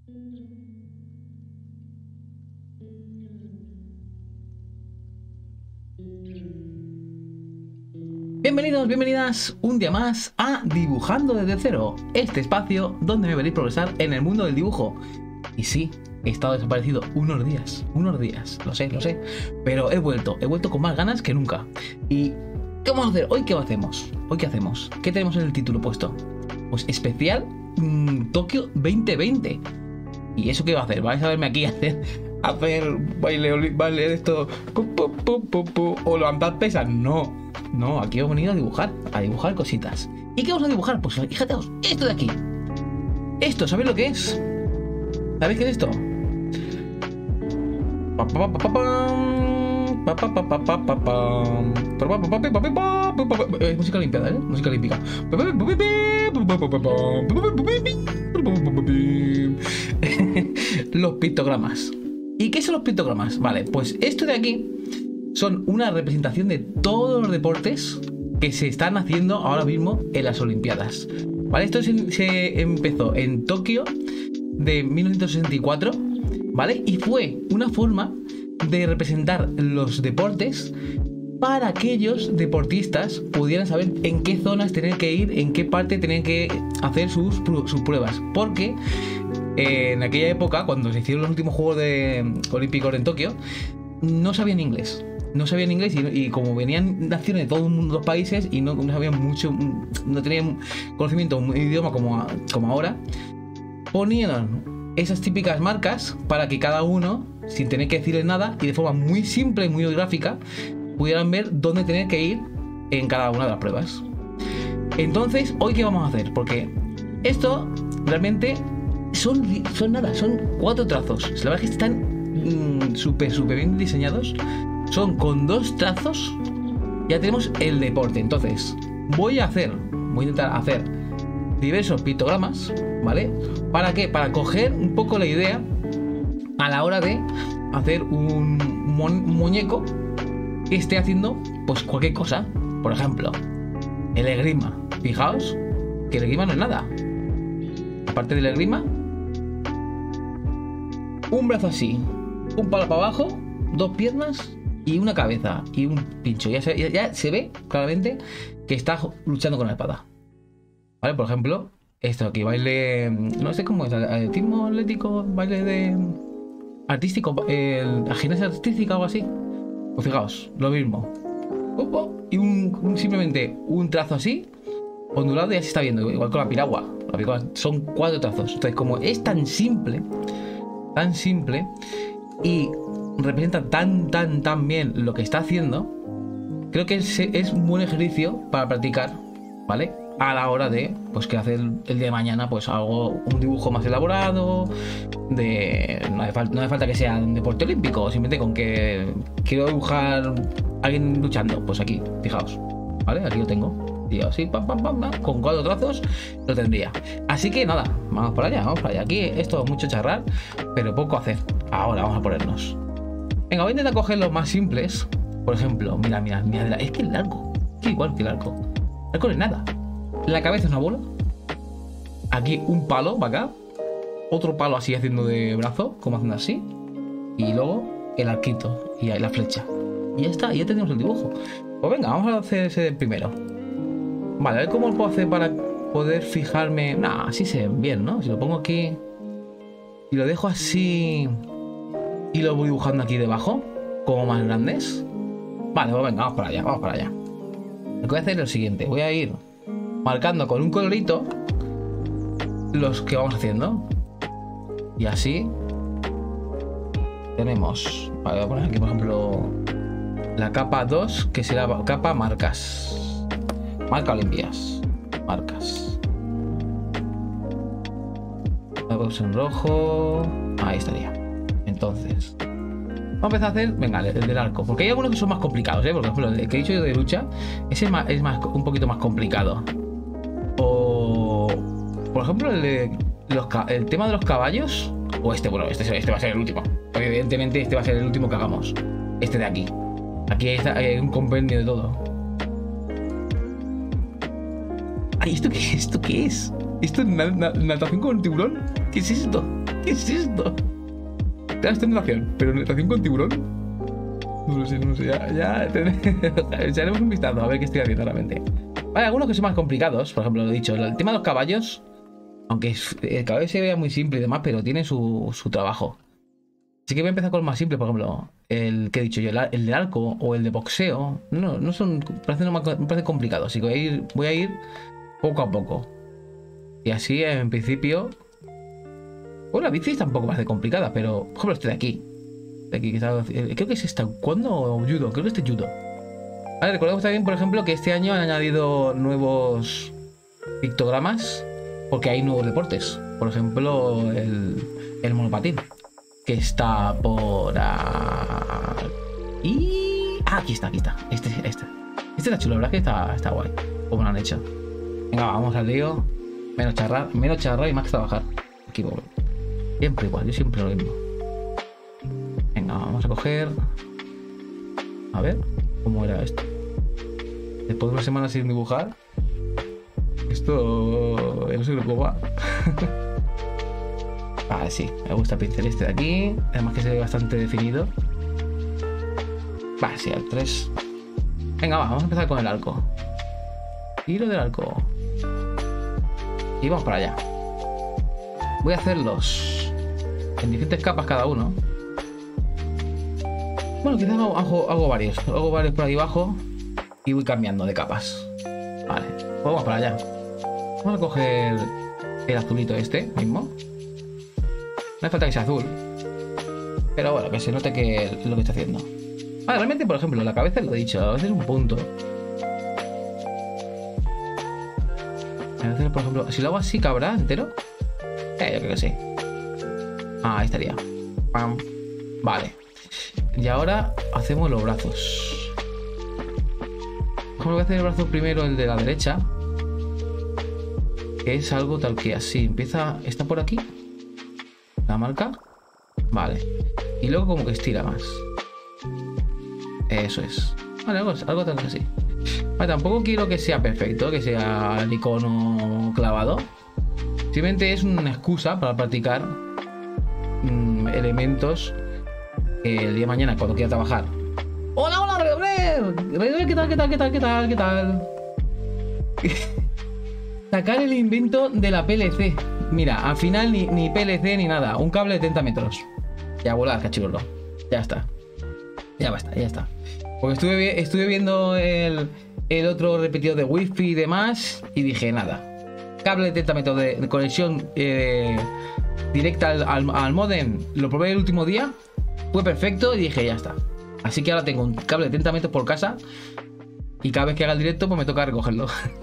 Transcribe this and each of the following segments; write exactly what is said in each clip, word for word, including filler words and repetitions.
Bienvenidos, bienvenidas un día más a Dibujando desde cero, este espacio donde me veréis progresar en el mundo del dibujo. Y sí, he estado desaparecido unos días, unos días, lo sé, lo sé, pero he vuelto, he vuelto con más ganas que nunca. ¿Y qué vamos a hacer? ¿Hoy qué hacemos? ¿Hoy qué hacemos? ¿Qué tenemos en el título puesto? Pues especial mmm, Tokio veinte veinte. ¿Y eso qué va a hacer? ¿Vais a verme aquí hacer, hacer baile, baile de esto? Pu, pu, pu, pu, pu, o levantar pesas? No. No, aquí hemos venido a dibujar, a dibujar cositas. ¿Y qué vamos a dibujar? Pues fíjateos, esto de aquí. Esto, ¿sabéis lo que es? ¿Sabéis qué es esto? Es música olímpica, ¿eh? Música olímpica. Los pictogramas. ¿Y qué son los pictogramas? Vale, pues esto de aquí son una representación de todos los deportes que se están haciendo ahora mismo en las Olimpiadas. ¿Vale? Esto se, se empezó en Tokio de mil novecientos sesenta y cuatro, ¿vale? Y fue una forma de representar los deportes para que aquellos deportistas pudieran saber en qué zonas tenían que ir, en qué parte tenían que hacer sus, sus pruebas. Porque eh, en aquella época, cuando se hicieron los últimos Juegos de, Olímpicos en Tokio, no sabían inglés. No sabían inglés y, y como venían naciones de todos los países y no, no sabían mucho, no tenían conocimiento de un idioma como, como ahora, ponían esas típicas marcas para que cada uno, sin tener que decirles nada y de forma muy simple y muy gráfica, pudieran ver dónde tener que ir en cada una de las pruebas. Entonces, ¿hoy qué vamos a hacer? Porque esto realmente son, son nada, son cuatro trazos. La verdad es que están súper, súper bien diseñados. Son con dos trazos, ya tenemos el deporte. Entonces, voy a hacer, voy a intentar hacer diversos pictogramas, ¿vale? ¿Para qué? Para coger un poco la idea a la hora de hacer un, un muñeco que esté haciendo, pues, cualquier cosa. Por ejemplo, el esgrima. Fijaos que el esgrima no es nada. Aparte del esgrima, un brazo así, un palo para abajo, dos piernas y una cabeza y un pincho. Ya se, ya, ya se ve claramente que está luchando con la espada. ¿Vale? Por ejemplo, esto aquí, baile, no sé cómo es, atletismo atlético, baile de artístico, el, la gimnasia artística o algo así. Pues fijaos, lo mismo. Y un, un, simplemente un trazo así, ondulado, ya se está viendo, igual con la piragua. La piragua son cuatro trazos. Entonces, como es tan simple, tan simple, y representa tan, tan, tan bien lo que está haciendo, creo que es, es un buen ejercicio para practicar, ¿vale? A la hora de, pues, que hacer el, el día de mañana, pues, algo, un dibujo más elaborado, de, no hace, falta, no hace falta que sea un deporte olímpico, simplemente con que quiero dibujar a alguien luchando, pues aquí, fijaos, ¿vale? Aquí lo tengo, y así, pam, pam, pam, pam, con cuatro trazos lo tendría. Así que nada, vamos para allá, vamos para allá. Aquí esto es mucho charrar, pero poco hacer. Ahora vamos a ponernos. Venga, voy a intentar coger los más simples. Por ejemplo, mira, mira, mira, es que el arco, es igual que el arco. El arco no es nada. La cabeza es una bola. Aquí un palo para acá. Otro palo así haciendo de brazo, como haciendo así. Y luego el arquito y la flecha. Y ya está, ya tenemos el dibujo. Pues venga, vamos a hacer ese primero. Vale, a ver cómo lo puedo hacer para poder fijarme. Nah, así se ven bien, ¿no? Si lo pongo aquí y lo dejo así y lo voy dibujando aquí debajo, como más grandes. Vale, pues venga, vamos para allá, vamos para allá. Lo que voy a hacer es lo siguiente. Voy a ir marcando con un colorito los que vamos haciendo. Y así tenemos, vale, voy a poner aquí por ejemplo la capa dos, que será capa marcas. Marca Olimpias. Marcas. Vamos en rojo. Ahí estaría. Entonces, vamos a empezar a hacer, venga, el, el del arco. Porque hay algunos que son más complicados, ¿eh? Por ejemplo, el que he dicho yo de lucha, ese es, más, es más, un poquito más complicado. O, por ejemplo, el, de los, el tema de los caballos. O este, bueno, este, este va a ser el último. Porque evidentemente este va a ser el último que hagamos. Este de aquí. Aquí hay, hay un compendio de todo. Ay, ¿esto qué, ¿esto qué es? ¿Esto es natación con un tiburón? ¿Qué es esto? ¿Qué es esto? Claro, esto es natación, pero natación con tiburón. No lo sé, no lo sé. Ya, ya echaremos un vistazo a ver qué estoy haciendo realmente. Vale, algunos que son más complicados. Por ejemplo, lo he dicho, el tema de los caballos. Aunque el caballo se vea muy simple y demás, pero tiene su, su trabajo. Así que voy a empezar con el más simple, por ejemplo, el que he dicho yo, el, el de arco o el de boxeo. No, no son. Parecen, me parecen complicados. Así que voy a ir, voy a ir poco a poco. Y así, en principio. Bueno, la bici tampoco parece complicada, pero. Por ejemplo, este de aquí. De aquí que está, creo que es esta. ¿Cuándo? O judo. Creo que este es judo. Vale, recordemos también, por ejemplo, que este año han añadido nuevos pictogramas. Porque hay nuevos deportes. Por ejemplo, el, el monopatín. Que está por aquí. Ah, aquí está, aquí está. Este, este. Este está chulo, la verdad que está, está guay. Como lo han hecho. Venga, vamos al lío. Menos charrar, menos charrar y más trabajar. Aquí, pobre. Siempre igual, yo siempre lo mismo. Venga, vamos a coger. A ver, ¿cómo era esto? Después de una semana sin dibujar. Esto. No sé cómo va. Vale, sí, me gusta el pincel este de aquí. Además que se ve bastante definido. Vale, sí, al tres. Venga, va, vamos a empezar con el arco. Tiro del arco. Y vamos para allá. Voy a hacerlos en diferentes capas cada uno. Bueno, quizás hago, hago, hago varios. Hago varios por ahí abajo. Y voy cambiando de capas. Vale, pues vamos para allá. Vamos a coger el azulito este mismo. No hace falta que sea azul. Pero bueno, que se note que es lo que está haciendo. Vale, realmente, por ejemplo, la cabeza lo he dicho. A veces es un punto. A veces, por ejemplo, si lo hago así, ¿cabrá entero? Eh, yo creo que sí. Ah, ahí estaría. Pam. Vale. Y ahora hacemos los brazos. Voy a hacer el brazo primero, el de la derecha. Que es algo tal que así. Empieza... ¿Está por aquí? La marca. Vale. Y luego como que estira más. Eso es. Vale, algo, algo tal que así. Vale, tampoco quiero que sea perfecto, que sea el icono clavado. Simplemente es una excusa para practicar mmm, elementos que el día de mañana, cuando quiera trabajar. ¡Hola, hola, Redobler! ¿Qué tal, qué tal, qué tal, qué tal, qué tal? Sacar el invento de la P L C. Mira, al final ni, ni P L C ni nada. Un cable de treinta metros. Ya volar, cachirro. Ya está. Ya basta, ya está. Porque estuve, estuve viendo el, el otro repetidor de wifi y demás. Y dije, nada. Cable de treinta metros de, de conexión eh, directa al, al, al modem. Lo probé el último día. Fue perfecto y dije, ya está. Así que ahora tengo un cable de treinta metros por casa. Y cada vez que haga el directo, pues me toca recogerlo.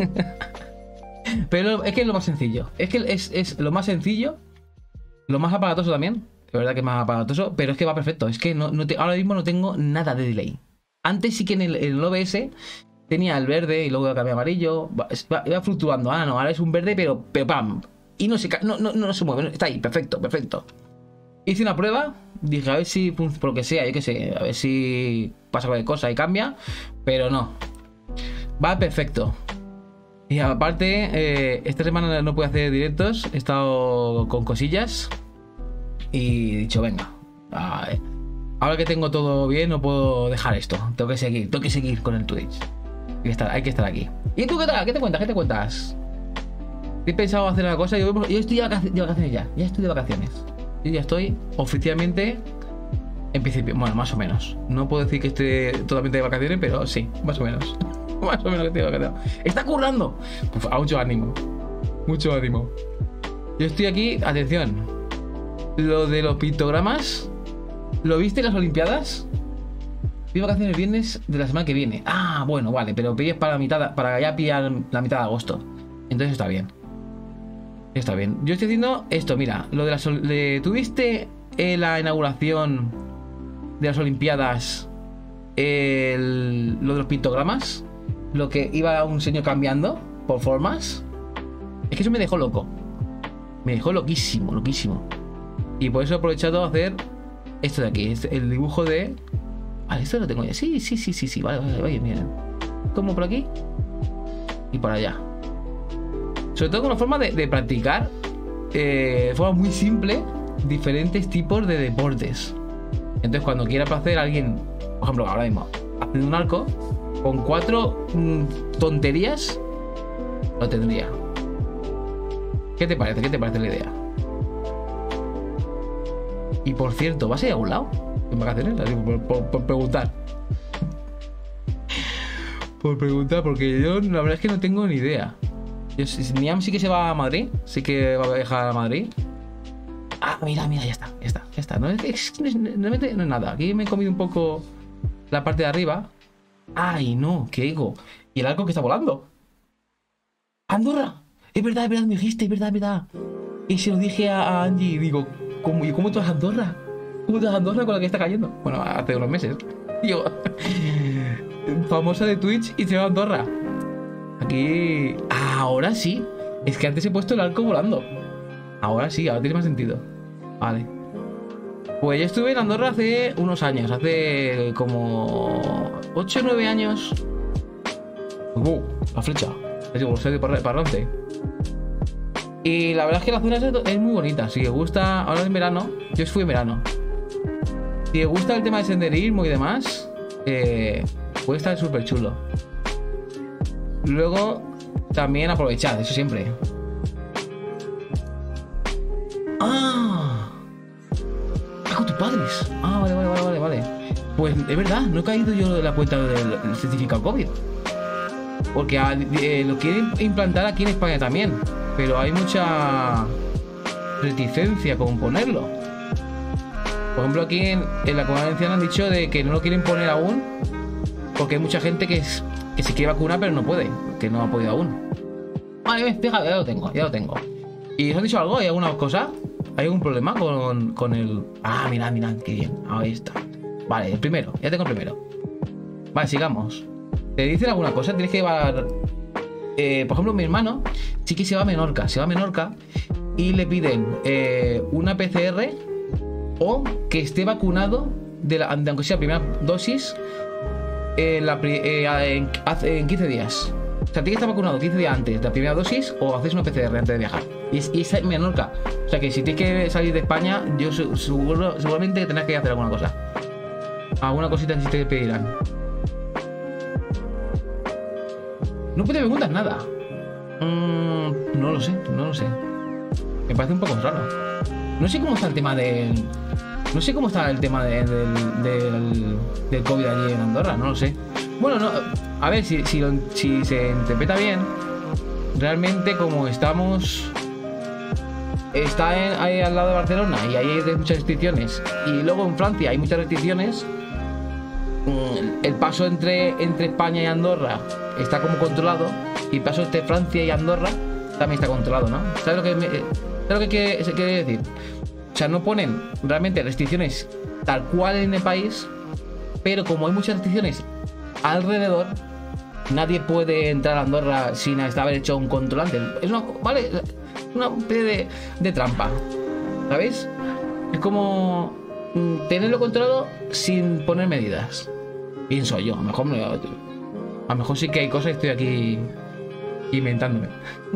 Pero es que es lo más sencillo. Es que es, es lo más sencillo. Lo más aparatoso también. De verdad que es más aparatoso. Pero es que va perfecto. Es que no, no te, ahora mismo no tengo nada de delay. Antes sí que en el, en el O B S tenía el verde y luego cambié amarillo. Va, iba fluctuando. Ah, no, ahora es un verde, pero, pero pam. Y no se, no, no, no se mueve. Está ahí, perfecto, perfecto. Hice una prueba. Dije, a ver si, por lo que sea, yo qué sé. A ver si pasa cualquier cosa y cambia. Pero no. Va perfecto. Y aparte, eh, esta semana no pude hacer directos. He estado con cosillas. Y he dicho, venga. Ay, ahora que tengo todo bien, no puedo dejar esto. Tengo que seguir, tengo que seguir con el Twitch. Hay que estar, hay que estar aquí. ¿Y tú qué tal? ¿Qué te cuentas? ¿Qué te cuentas? He pensado hacer una cosa. Yo, yo estoy de vacaciones, de vacaciones ya. Ya estoy de vacaciones. Yo ya estoy oficialmente. En principio, bueno, más o menos. No puedo decir que esté totalmente de vacaciones, pero sí, más o menos. Más o menos que tengo que hacer. ¡Está currando! Uf, a mucho ánimo. Mucho ánimo. Yo estoy aquí, atención. Lo de los pictogramas. ¿Lo viste en las Olimpiadas? Estoy de vacaciones el viernes de la semana que viene. Ah, bueno, vale, pero pilles para la mitad, para ya pillar la mitad de agosto. Entonces está bien. Está bien. Yo estoy haciendo esto, mira. Lo de las de, ¿tuviste eh, la inauguración de las Olimpiadas? El, lo de los pictogramas. Lo que iba un señor cambiando por formas. Es que eso me dejó loco. Me dejó loquísimo, loquísimo. Y por eso he aprovechado a hacer esto de aquí. El dibujo de... Vale, esto lo tengo ya. Sí, sí, sí, sí, sí. Vale, vale, vale, miren. Como por aquí y por allá. Sobre todo con una forma de, de practicar eh, de forma muy simple diferentes tipos de deportes. Entonces, cuando quiera hacer alguien, por ejemplo, ahora mismo, haciendo un arco, con cuatro mmm, tonterías, lo tendría. ¿Qué te parece? ¿Qué te parece la idea? Y por cierto, ¿vas a ir a algún lado en vacaciones? Así, por, por, por preguntar. Por preguntar, porque yo la verdad es que no tengo ni idea. Yo, Niam sí que se va a Madrid, sí que va a viajar a Madrid. Ah, mira, mira, ya está, ya está, ya está. No es, es, no es, no es, no es nada. Aquí me he comido un poco la parte de arriba. Ay, no, ¿qué digo? Y el arco que está volando. ¡Andorra! Es verdad, es verdad, me dijiste, es verdad, es verdad. Y se lo dije a, a Angie y digo, ¿cómo, ¿y cómo tú vas a Andorra? ¿Cómo tú vas a Andorra con la que está cayendo? Bueno, hace unos meses. Digo, famosa de Twitch y se va a Andorra. Aquí... Ahora sí. Es que antes he puesto el arco volando. Ahora sí, ahora tiene más sentido. Vale. Pues yo estuve en Andorra hace unos años. Hace como... ocho o nueve años. Uh, la flecha. Es igual, soy de parlante. Y la verdad es que la zona es muy bonita. Si os gusta, ahora en verano, yo fui en verano. Si os gusta el tema de senderismo y demás, eh, puede estar súper chulo. Luego, también aprovechad, eso siempre. ¡Ah! ¡Ah, con tus padres! Ah, vale, vale, vale, vale, vale. Pues es verdad, no he caído yo de la cuenta del, del certificado COVID. Porque eh, lo quieren implantar aquí en España también. Pero hay mucha reticencia con ponerlo. Por ejemplo, aquí en, en la Comunidad Valenciana han dicho de que no lo quieren poner aún porque hay mucha gente que, es, que se quiere vacunar pero no puede, que no ha podido aún. Vale, fíjate, ya lo tengo, ya lo tengo. ¿Y os han dicho algo? ¿Hay alguna cosa? ¿Hay algún problema con, con el...? Ah, mirad, mirad, qué bien. Ahí está. Vale, el primero, ya tengo el primero. Vale, sigamos. ¿Te dicen alguna cosa? Tienes que llevar... Eh, por ejemplo, mi hermano sí que se va a Menorca, se va a Menorca y le piden eh, una P C R o que esté vacunado de la, aunque sea primera dosis eh, la, eh, en, en quince días. O sea, tiene que estar vacunado quince días antes de la primera dosis o haces una P C R antes de viajar. Y, y es en Menorca. O sea que si tienes que salir de España, yo seguro, seguramente que tendrás que hacer alguna cosa. Alguna cosita si te pedirán. No te preguntas nada. Mm, no lo sé, no lo sé. Me parece un poco raro. No sé cómo está el tema del... No sé cómo está el tema de, del, del, del COVID allí en Andorra, no lo sé. Bueno, no, a ver, si, si, si se interpreta bien, realmente como estamos... Está en, ahí al lado de Barcelona y ahí hay muchas restricciones. Y luego en Francia hay muchas restricciones. El paso entre, entre España y Andorra está como controlado. Y el paso entre Francia y Andorra también está controlado, ¿no? ¿Sabes lo que, me, ¿sabes lo que quiere, se quiere decir? O sea, no ponen realmente restricciones tal cual en el país, pero como hay muchas restricciones alrededor, nadie puede entrar a Andorra sin haber hecho un controlante. Es una, ¿vale? Una especie de, de trampa, ¿sabéis? Es como tenerlo controlado sin poner medidas. Pienso yo, a lo mejor, a lo mejor sí que hay cosas que estoy aquí inventándome.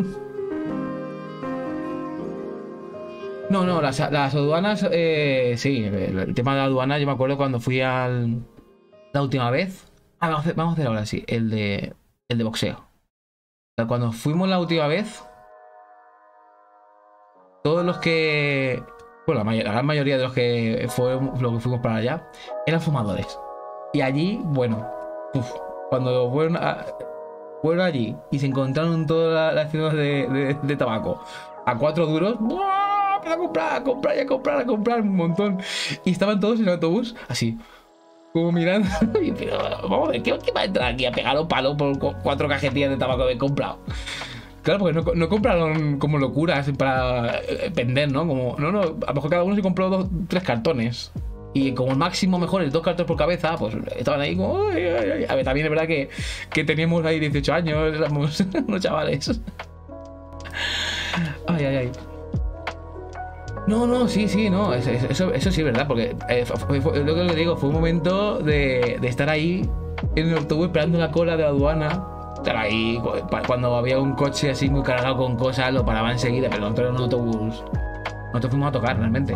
No, no, las, las aduanas, eh, sí, el, el tema de la aduana, yo me acuerdo cuando fui al la última vez. Ah, vamos a hacer, vamos a hacer ahora sí, el de, el de boxeo. O sea, cuando fuimos la última vez, todos los que, bueno, la, mayor, la gran mayoría de los que fuimos, los que fuimos para allá, eran fumadores. Y allí, bueno, uf, cuando fueron, a, fueron allí y se encontraron todas las tiendas de, de, de tabaco a cuatro duros, ¡buah! A comprar, a comprar y a comprar, a comprar un montón. Y estaban todos en el autobús, así, como mirando. Pero vamos a ver, ¿qué, ¿qué va a entrar aquí a pegar un palo por cuatro cajetillas de tabaco que he comprado? Claro, porque no, no compraron como locuras para vender, ¿no? Como, no, no, a lo mejor cada uno se compró dos, tres cartones. Y como máximo mejor el dos cartones por cabeza, pues estaban ahí como... Ay, ay, ay. A ver, también es verdad que, que teníamos ahí dieciocho años, éramos unos chavales. Ay, ay, ay. No, no, sí, sí, no, eso, eso, eso sí es verdad, porque eh, fue, fue, lo que les digo, fue un momento de, de estar ahí en el autobús esperando la cola de la aduana. Estar ahí, cuando había un coche así muy cargado con cosas, lo paraban enseguida, pero no era un autobús Nosotros fuimos a tocar realmente.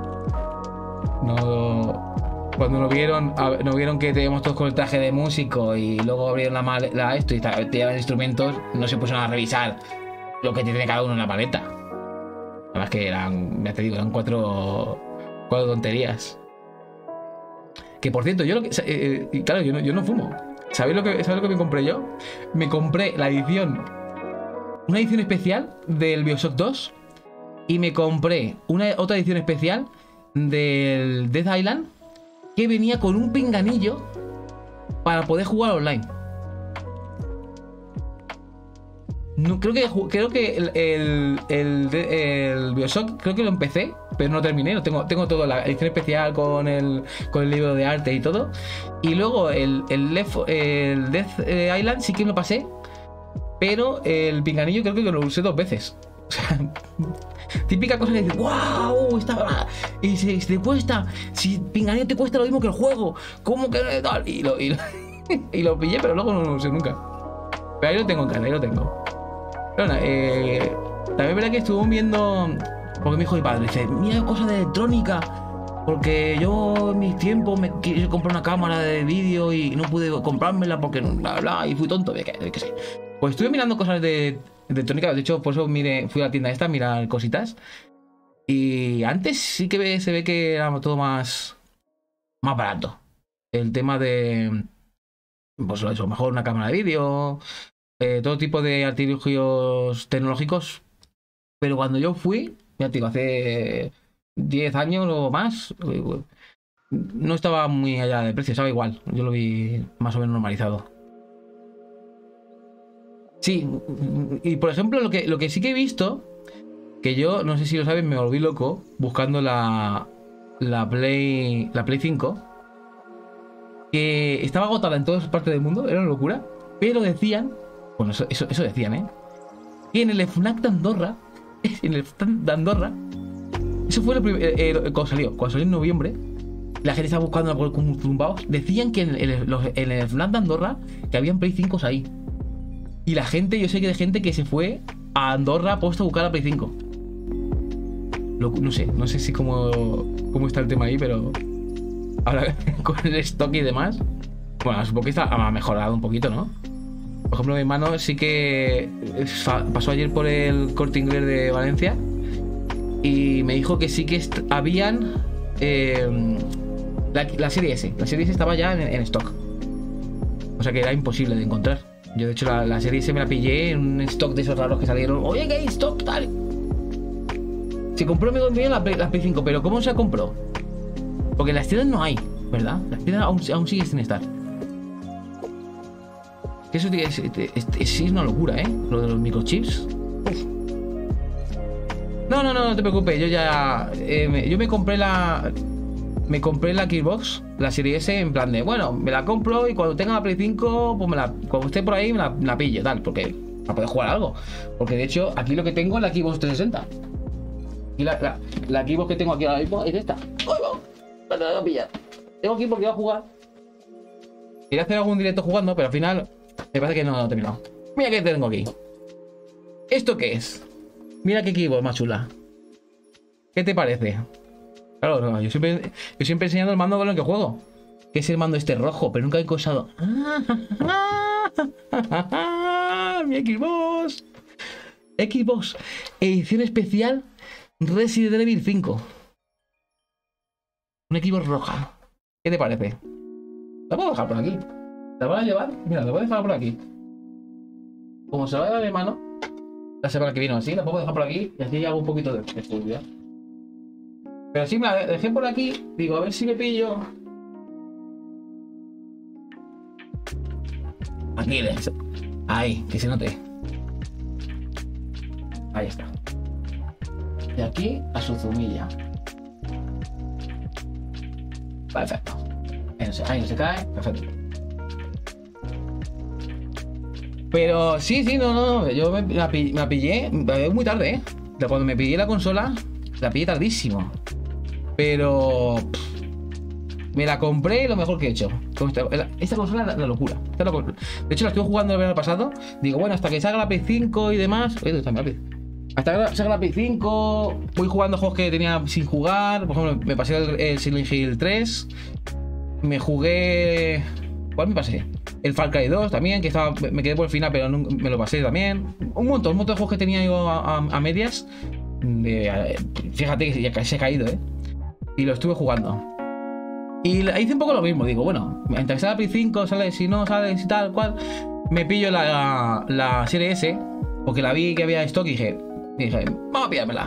No. Cuando nos vieron, a, nos vieron que teníamos todos con el traje de músico y luego abrieron la, mal, la esto y te llevan instrumentos, no se pusieron a revisar lo que tiene cada uno en la paleta. Además que eran, ya te digo, eran cuatro, cuatro tonterías. Que por cierto, yo lo que. Eh, eh, claro, yo no, yo no fumo. ¿Sabéis lo que, ¿sabéis lo que me compré yo? Me compré la edición. Una edición especial del BioShock dos. Y me compré una otra edición especial del Death Island. Que venía con un pinganillo para poder jugar online. No, creo que creo que el, el, el, el BioShock creo que lo empecé, pero no terminé. No tengo, tengo todo, la edición especial con el, con el libro de arte y todo. Y luego el, el, Left, el Death Island sí que me lo pasé, pero el pinganillo creo que lo usé dos veces. O sea, típica cosa que dices, wow, está. Y si te cuesta, si pinganillo te cuesta lo mismo que el juego, ¿cómo que tal? Y lo, y lo, y lo pillé, pero luego no lo usé nunca. Pero ahí lo tengo en casa, ahí lo tengo. Pero bueno, eh, también es verdad que estuvo viendo, porque me dijo mi padre, dice, mira cosas de electrónica, porque yo en mis tiempos me quise comprar una cámara de vídeo y no pude comprármela porque bla bla y fui tonto, de qué, de qué sé. Pues estuve mirando cosas de, de electrónica, de hecho por eso mire, fui a la tienda esta a mirar cositas. Y antes sí que se ve que era todo más, más barato. El tema de, pues lo he hecho, mejor una cámara de vídeo. Eh, todo tipo de artilugios tecnológicos. Pero cuando yo fui, ya te digo, hace diez años o más, no estaba muy allá de precio, estaba igual. Yo lo vi más o menos normalizado. Sí, y por ejemplo, lo que, lo que sí que he visto, que yo, no sé si lo sabes, me volví loco buscando la, la Play, la Play cinco, que estaba agotada en todas partes del mundo, era una locura, pero decían, bueno, eso, eso, eso decían, ¿eh? Que en el FNAC de Andorra, en el FNAC de Andorra, eso fue lo primero, eh, eh, cuando salió, cuando salió en noviembre, la gente estaba buscando por zumbaos, decían que en el, los, en el FNAC de Andorra, que habían Play cinco ahí. Y la gente, yo sé que hay gente que se fue a Andorra puesto a buscar la Play cinco. Lo, no sé, no sé si cómo, cómo está el tema ahí, pero ahora con el stock y demás, bueno, supongo que está, ha mejorado un poquito, ¿no? Por ejemplo, mi hermano sí que pasó ayer por el Corte Inglés de Valencia y me dijo que sí que habían eh, la, la serie S. La serie S estaba ya en, en stock. O sea que era imposible de encontrar. Yo de hecho la, la serie S me la pillé en un stock de esos raros que salieron. Oye, que hay stock, tal. Se compró amigo mío la, la Play cinco, pero ¿cómo se la compró? Porque en las tiendas no hay, ¿verdad? Las tiendas aún, aún siguen sin estar. Eso es, es, es, es, es una locura, ¿eh? Lo de los microchips. Uf. No, no, no, no te preocupes. Yo ya... Eh, me, yo me compré la... Me compré la Xbox, la serie S, en plan de, bueno, me la compro y cuando tenga la Play cinco, pues me la, cuando esté por ahí me la, me la pillo, tal, porque para poder jugar algo. Porque de hecho, aquí lo que tengo es la Xbox trescientos sesenta. Y la, la, la Xbox que tengo aquí ahora mismo es esta. ¡Ay, va! La tengo que pillar. Tengo aquí porque voy a jugar. Quería hacer algún directo jugando, pero al final me parece que no lo he terminado. Mira qué tengo aquí. ¿Esto qué es? Mira qué Xbox más chula. ¿Qué te parece? Claro, no, yo siempre yo siempre he enseñado el mando con el que juego. Que es el mando este rojo, pero nunca he cosado. Mi Xbox. Xbox. Edición especial Resident Evil cinco. Un Xbox roja. ¿Qué te parece? La puedo dejar por aquí. ¿La voy a llevar? Mira, la voy a dejar por aquí. Como se la va a llevar mi hermano la semana que viene así, la puedo dejar por aquí y así hago un poquito de estudio. Pero sí me la dejé por aquí. Digo, a ver si me pillo. Aquí, ahí, que se note. Ahí está. De aquí a su zumilla. Perfecto. Ahí no se, ahí no se cae. Perfecto. Pero sí, sí, no, no. Yo me la pillé, me la pillé muy tarde, ¿eh? Cuando me pillé la consola, la pillé tardísimo. Pero pff, me la compré lo mejor que he hecho. Esta, esta consola es la, la locura. Esta es la, de hecho, la estuve jugando el verano pasado. Digo, bueno, hasta que salga la Play cinco y demás. Oye, ¿dónde está mi lápiz? Hasta que saca la Play cinco, voy jugando juegos que tenía sin jugar. Por ejemplo, me pasé el, el Silent Hill tres. Me jugué... ¿Cuál me pasé? El Far Cry dos también, que estaba, me quedé por el final, pero no, me lo pasé también. Un montón, un montón de juegos que tenía yo a, a, a medias. De, fíjate que ya casi he caído, ¿eh? Y lo estuve jugando. Y hice un poco lo mismo, digo, bueno, mientras sale la Play cinco, sale, si no sale, si tal, cual, me pillo la, la serie S, porque la vi que había stock y dije, y dije, vamos a pillármela.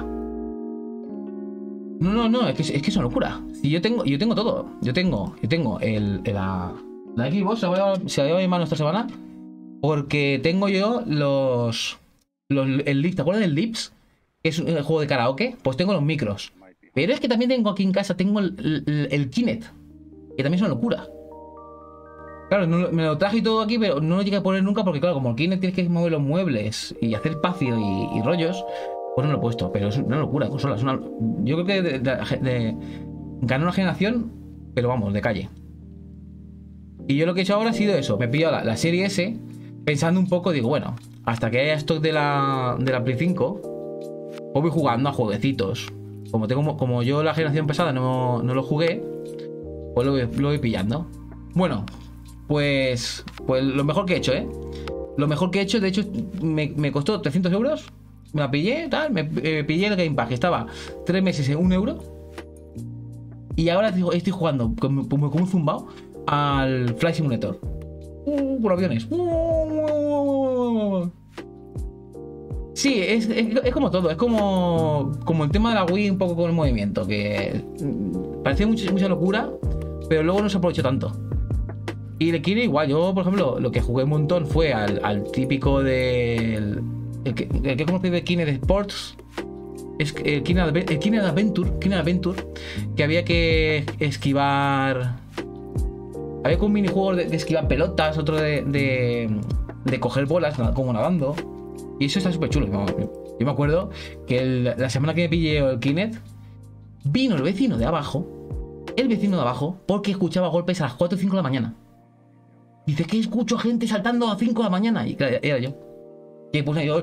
No, no, no, es que es, que es una locura. Si yo tengo, yo tengo todo. Yo tengo, yo tengo el, el la, la Xbox, se la voy a, se la voy a llamar esta semana, porque tengo yo los, los el Lips, ¿te acuerdas del Lips? Que es el juego de karaoke. Pues tengo los micros. Pero es que también tengo aquí en casa, tengo el, el, el Kinect, que también es una locura. Claro, no, me lo traje y todo aquí, pero no lo llegué a poner nunca porque, claro, como el Kinect tienes que mover los muebles y hacer espacio y, y rollos, pues no lo he puesto. Pero es una locura, consola. Es una, yo creo que de, de, de, de, ganó una generación, pero vamos, de calle. Y yo lo que he hecho ahora ha sido eso. Me he pillado la, la serie S, pensando un poco, digo, bueno, hasta que haya stock de la, de la Play cinco, pues voy jugando a jueguecitos. Como, tengo, como yo la generación pasada no, no lo jugué, pues lo voy, lo voy pillando. Bueno, pues, pues lo mejor que he hecho, ¿eh? Lo mejor que he hecho, de hecho, me, me costó trescientos euros. Me la pillé, tal, me eh, pillé el Game Pass, que estaba tres meses en un euro. Y ahora estoy jugando como, como un zumbao al Flight Simulator. Uh, por aviones. Uh, Sí, es, es, es como todo, es como, como el tema de la Wii un poco con el movimiento, que parecía mucha, mucha locura, pero luego no se aprovechó tanto. Y le quiere igual, yo por ejemplo, lo que jugué un montón fue al, al típico del... El que, el que conocí de Kinect Sports, es el Kinect, el Kinect Adventure, Kinect Adventure, que había que esquivar... Había como un minijuego de, de esquivar pelotas, otro de, de, de coger bolas, como nadando. Y eso está súper chulo. Yo me acuerdo que el, la semana que me pillé el Kinect, vino el vecino de abajo, el vecino de abajo, porque escuchaba golpes a las cuatro o cinco de la mañana. Dice que escucho gente saltando a las cinco de la mañana. Y claro, era yo. Y pues yo,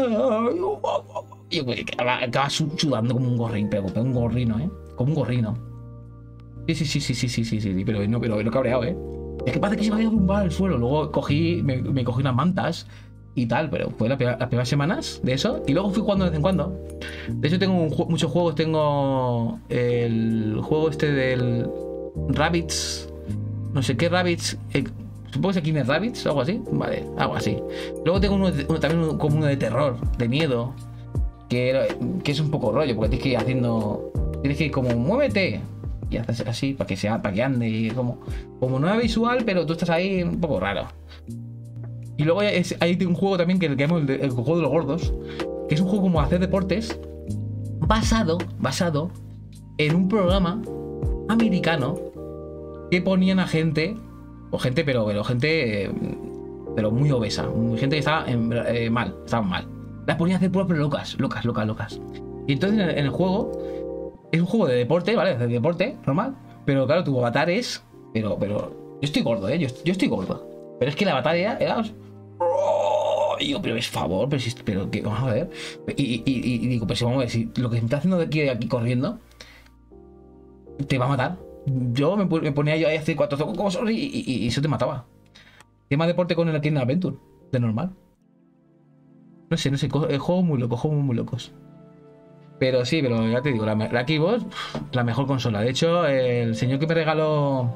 y yo acaba sudando como un gorrín, pero como un gorrino, ¿eh? Como un gorrino. Sí, sí, sí, sí, sí, sí, sí, sí, pero no, pero no cabreado, ¿eh? Es que parece que se me había derrumbar al suelo. Luego cogí, me, me cogí unas mantas y tal, pero fue la, las primeras semanas de eso. Y luego fui jugando de vez en cuando. De hecho tengo un, muchos juegos. Tengo el juego este del Rabbids, no sé qué Rabbids, eh, supongo que es aquí en Rabbids o algo así. Vale, algo así. Luego tengo uno, uno también uno, como uno de terror, de miedo, que, que es un poco rollo, porque tienes que ir haciendo, tienes que ir como muévete y haces así para que sea, para que ande, y como, como no es visual, pero tú estás ahí un poco raro. Y luego hay, hay un juego también que le llamamos el, el juego de los gordos, que es un juego como hacer deportes basado, basado en un programa americano que ponían a gente, o gente, pero, pero gente, pero muy obesa, gente que estaba en, eh, mal, estaban mal. Las ponían a hacer pruebas, pero locas, locas, locas, locas. Y entonces en el, en el juego, es un juego de deporte, ¿vale? De deporte, normal. Pero claro, tu avatar es, pero, pero, yo estoy gordo, ¿eh? Yo, yo estoy gordo. Pero es que la batalla era... Y yo, pero es favor, pero, si, pero que vamos a ver. Y, y, y, y digo, pues vamos a ver, si lo que me está haciendo de aquí, de aquí corriendo te va a matar. Yo me, me ponía yo ahí a hacer cuatro zocos y, y, y eso te mataba. Tema deporte con el Kinect Adventure, de normal. No sé, no sé, juegos muy locos, juegos muy locos. Pero sí, pero ya te digo, la, la Xbox, la mejor consola. De hecho, el señor que me regaló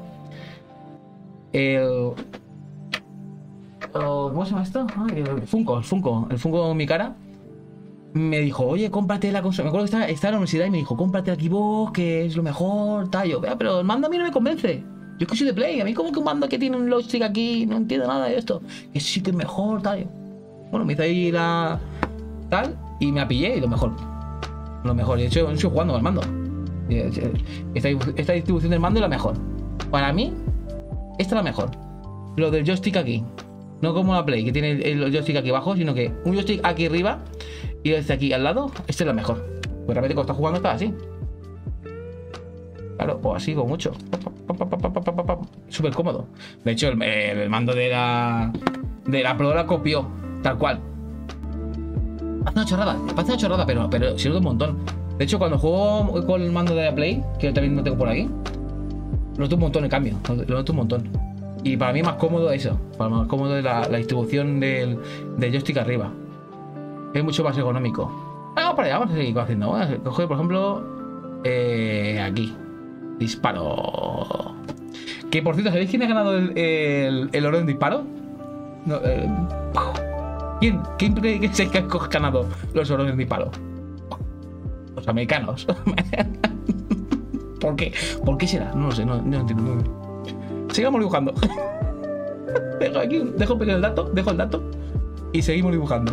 el... ¿Cómo se llama esto? Ay, el Funko, el Funko, el Funko en mi cara. Me dijo, oye, cómprate la consola. Me acuerdo que estaba, estaba en la universidad y me dijo, cómprate la Xbox, que es lo mejor, tal. Yo, vea, pero el mando a mí no me convence. Yo es que soy de Play, a mí como que un mando que tiene un joystick aquí, no entiendo nada de esto. Que sí que es mejor, tal. Bueno, me hice ahí la... tal, y me apillé y lo mejor. Lo mejor, y de hecho, estoy jugando con el mando. Esta, esta distribución del mando es la mejor. Para mí, esta es la mejor. Lo del joystick aquí. No como la Play, que tiene el joystick aquí abajo, sino que un joystick aquí arriba y este aquí al lado, este es la mejor. Pues realmente cuando estás jugando está así. Claro, o así, o mucho. Súper cómodo. De hecho, el, el mando de la de la Pro la copió, tal cual. Parece una chorrada, parece una chorrada, pero, pero sirve un montón. De hecho, cuando juego con el mando de la Play, que también lo tengo por aquí, lo noto un montón el cambio, lo noto un montón. Y para mí más cómodo eso, para mí más cómodo es la, la distribución del, del joystick arriba. Es mucho más económico. Vamos para allá, vamos a seguir haciendo. Vamos a coger, por ejemplo, eh, aquí. Disparo. Que por cierto, ¿sabéis quién ha ganado el, el, el oro en disparo? No, eh, ¿Quién? ¿Quién creéis que ha ganado los oros en disparo? Los americanos. ¿Por qué? ¿Por qué será? No lo sé, no, no entiendo. No. Sigamos dibujando. Dejo aquí, dejo pequeño el dato, dejo el dato y seguimos dibujando.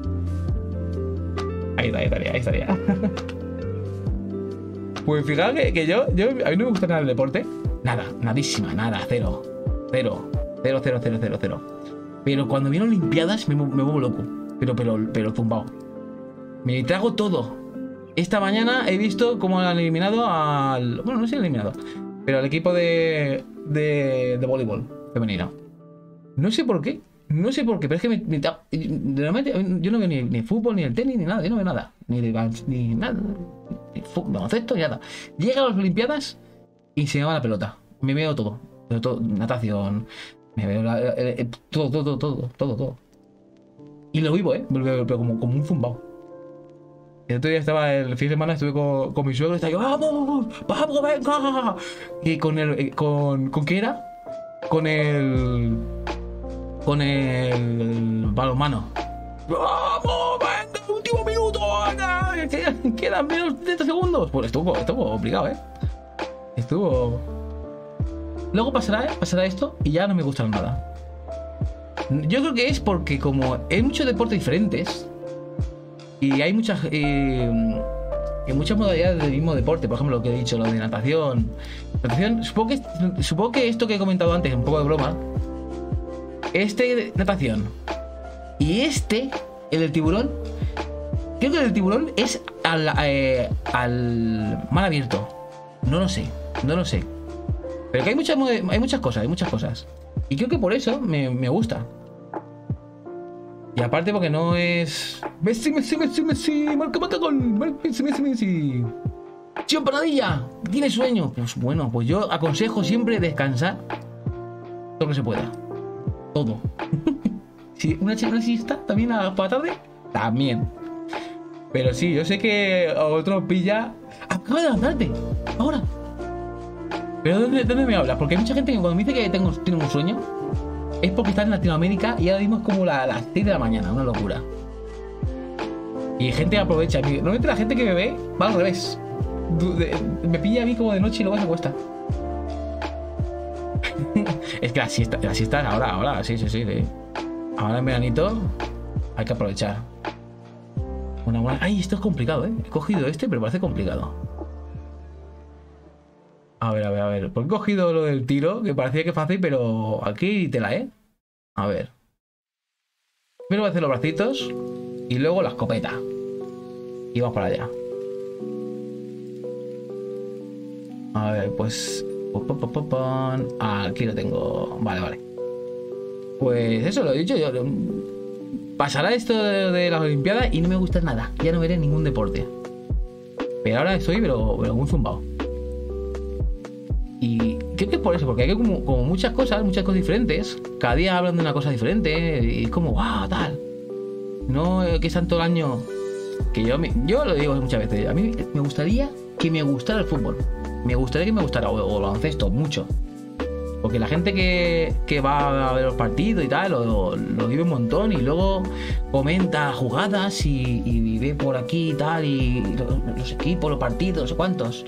Ahí está, ahí estaría, ahí estaría. Pues fijaos que, que yo, yo, a mí no me gusta nada el deporte. Nada, nadísima, nada, cero. Cero, cero, cero, cero, cero, cero. Pero cuando vienen Olimpiadas me, me vuelvo loco. Pero, pero, pero zumbao. Me trago todo. Esta mañana he visto cómo han eliminado al... Bueno, no sé si han eliminado, pero al equipo de, de, de voleibol femenino. No sé por qué. No sé por qué, pero es que me, me, realmente yo no veo ni, ni fútbol, ni el tenis, ni nada. Yo no veo nada. Ni de ni nada. Ni baloncesto, ni nada. Llega a las Olimpiadas y se me va la pelota. Me veo todo. Veo todo, natación. Me veo la, eh, eh, todo, todo, todo, todo, todo. Y lo vivo, ¿eh? Pero como, como un zumbao. El otro día estaba, el fin de semana estuve con, con mi suegro y estaba yo, ¡vamos! ¡Vamos, venga! Y con el... Con, ¿con qué era? Con el... Con el balonmano. ¡Vamos! ¡Venga! ¡Último minuto! ¡Venga! Quedan, quedan menos de treinta segundos. Pues estuvo, estuvo obligado, ¿eh? Estuvo... Luego pasará, ¿eh? Pasará esto y ya no me gustará nada. Yo creo que es porque como hay muchos deportes diferentes y hay muchas eh, hay muchas modalidades del mismo deporte, por ejemplo lo que he dicho, lo de natación. Natación, supongo que, supongo que esto que he comentado antes, un poco de broma, este de natación y este, el del tiburón, creo que el del tiburón es al, eh, al mar abierto. No lo sé, no lo sé. Pero que hay muchas, hay muchas cosas, hay muchas cosas. Y creo que por eso me, me gusta. Y aparte porque no es... Messi, Messi, Messi, Messi, marca, mata gol. Messi, Messi, Messi. ¡Tío, Empanadilla! ¿Tiene sueño? Pues bueno, pues yo aconsejo siempre descansar todo lo que se pueda. Todo. Si una chica siesta también a la tarde, también. Pero sí, yo sé que a otro pilla... Acaba de levantarte, ahora. ¿Pero dónde, dónde me hablas? Porque hay mucha gente que cuando me dice que tengo, tiene un sueño es porque está en Latinoamérica y ahora mismo es como la, las seis de la mañana, una locura. Y gente que aprovecha. Normalmente la gente que me ve va al revés. Me pilla a mí como de noche y luego se acuesta. Es que la siesta, la siesta es ahora, ahora, sí, sí, sí, sí. Ahora en veranito hay que aprovechar. Una buena... Ay, esto es complicado, ¿eh? He cogido este, pero parece complicado. A ver, a ver, a ver. Pues he cogido lo del tiro, que parecía que es fácil, pero aquí tela, ¿eh? A ver. Primero voy a hacer los bracitos y luego la escopeta. Y vamos para allá. A ver, pues... Aquí lo tengo. Vale, vale. Pues eso, lo he dicho yo. Pasará esto de, de las Olimpiadas y no me gusta nada. Ya no veré ningún deporte. Pero ahora estoy, pero, pero muy zumbado. Y creo que es por eso, porque hay como, como muchas cosas, muchas cosas diferentes. Cada día hablan de una cosa diferente. Y es como, wow, tal. No que están todo el año. Que yo, yo lo digo muchas veces. A mí me gustaría que me gustara el fútbol. Me gustaría que me gustara, o, o el baloncesto, mucho. Porque la gente que, que va a ver los partidos y tal, lo, lo vive un montón y luego comenta jugadas y, y ve por aquí y tal, y los, los equipos, los partidos, no sé cuántos.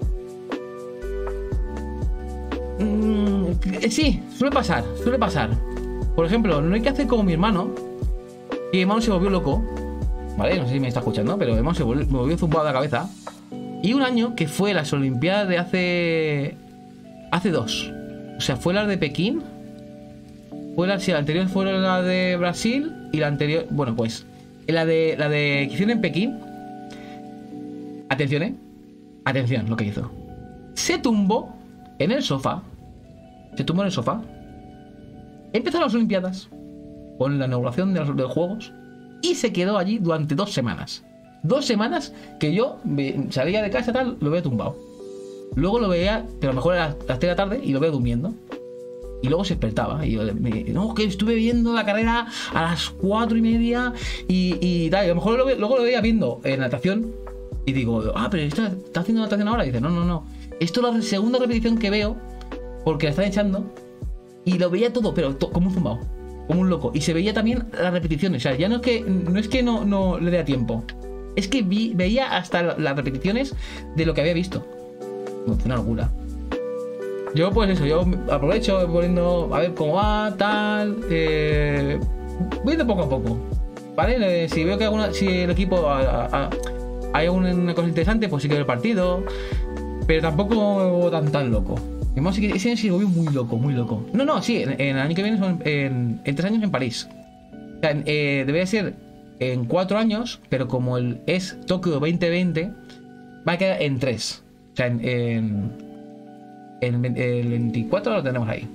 Mm, sí, suele pasar, suele pasar. Por ejemplo, no hay que hacer como mi hermano, que mi hermano se volvió loco, ¿vale? No sé si me está escuchando, pero mi hermano se volvió, me volvió zumbado de la cabeza. Y un año que fue las Olimpiadas de hace... Hace dos. O sea, fue la de Pekín. Fue la, sí, la anterior fue la de Brasil. Y la anterior... Bueno, pues... La de... La de... que hicieron en Pekín. Atención, ¿eh? Atención, lo que hizo. Se tumbó en el sofá. Se tumbó en el sofá. Empezaron las Olimpiadas. Con la inauguración de los, de los Juegos. y se quedó allí durante dos semanas. Dos semanas que yo salía de casa tal, lo veía tumbado. Luego lo veía, pero a lo mejor a las tres de la tarde y lo veía durmiendo. Y luego se despertaba. Y yo, me, no, que estuve viendo la carrera a las cuatro y media y, y tal. Y a lo mejor lo, luego lo veía viendo en natación. Y digo, ah, pero ¿está, está haciendo natación ahora? Y dice, no, no, no. Esto es la segunda repetición que veo porque la están echando. Y lo veía todo, pero to, como un zumbao, como un loco. Y se veía también las repeticiones. O sea, ya no es que no, es que no, no le dé tiempo. Es que vi, veía hasta las repeticiones de lo que había visto. Una locura. Yo, pues eso, yo aprovecho poniendo a ver cómo va, tal. Eh, voy de poco a poco. ¿Vale? Eh, si veo que alguna, si el equipo a, a, hay alguna cosa interesante, pues sí que veo el partido. Pero tampoco me vuelvo tan, tan loco. Además, sí que ese año sí lo veo muy loco, muy loco. No, no, sí, en, en el año que viene son en, en tres años en París. O sea, eh, debería ser en cuatro años, pero como el es Tokio veinte veinte, va a quedar en tres. O sea, en, en, en el veinticuatro lo tenemos ahí.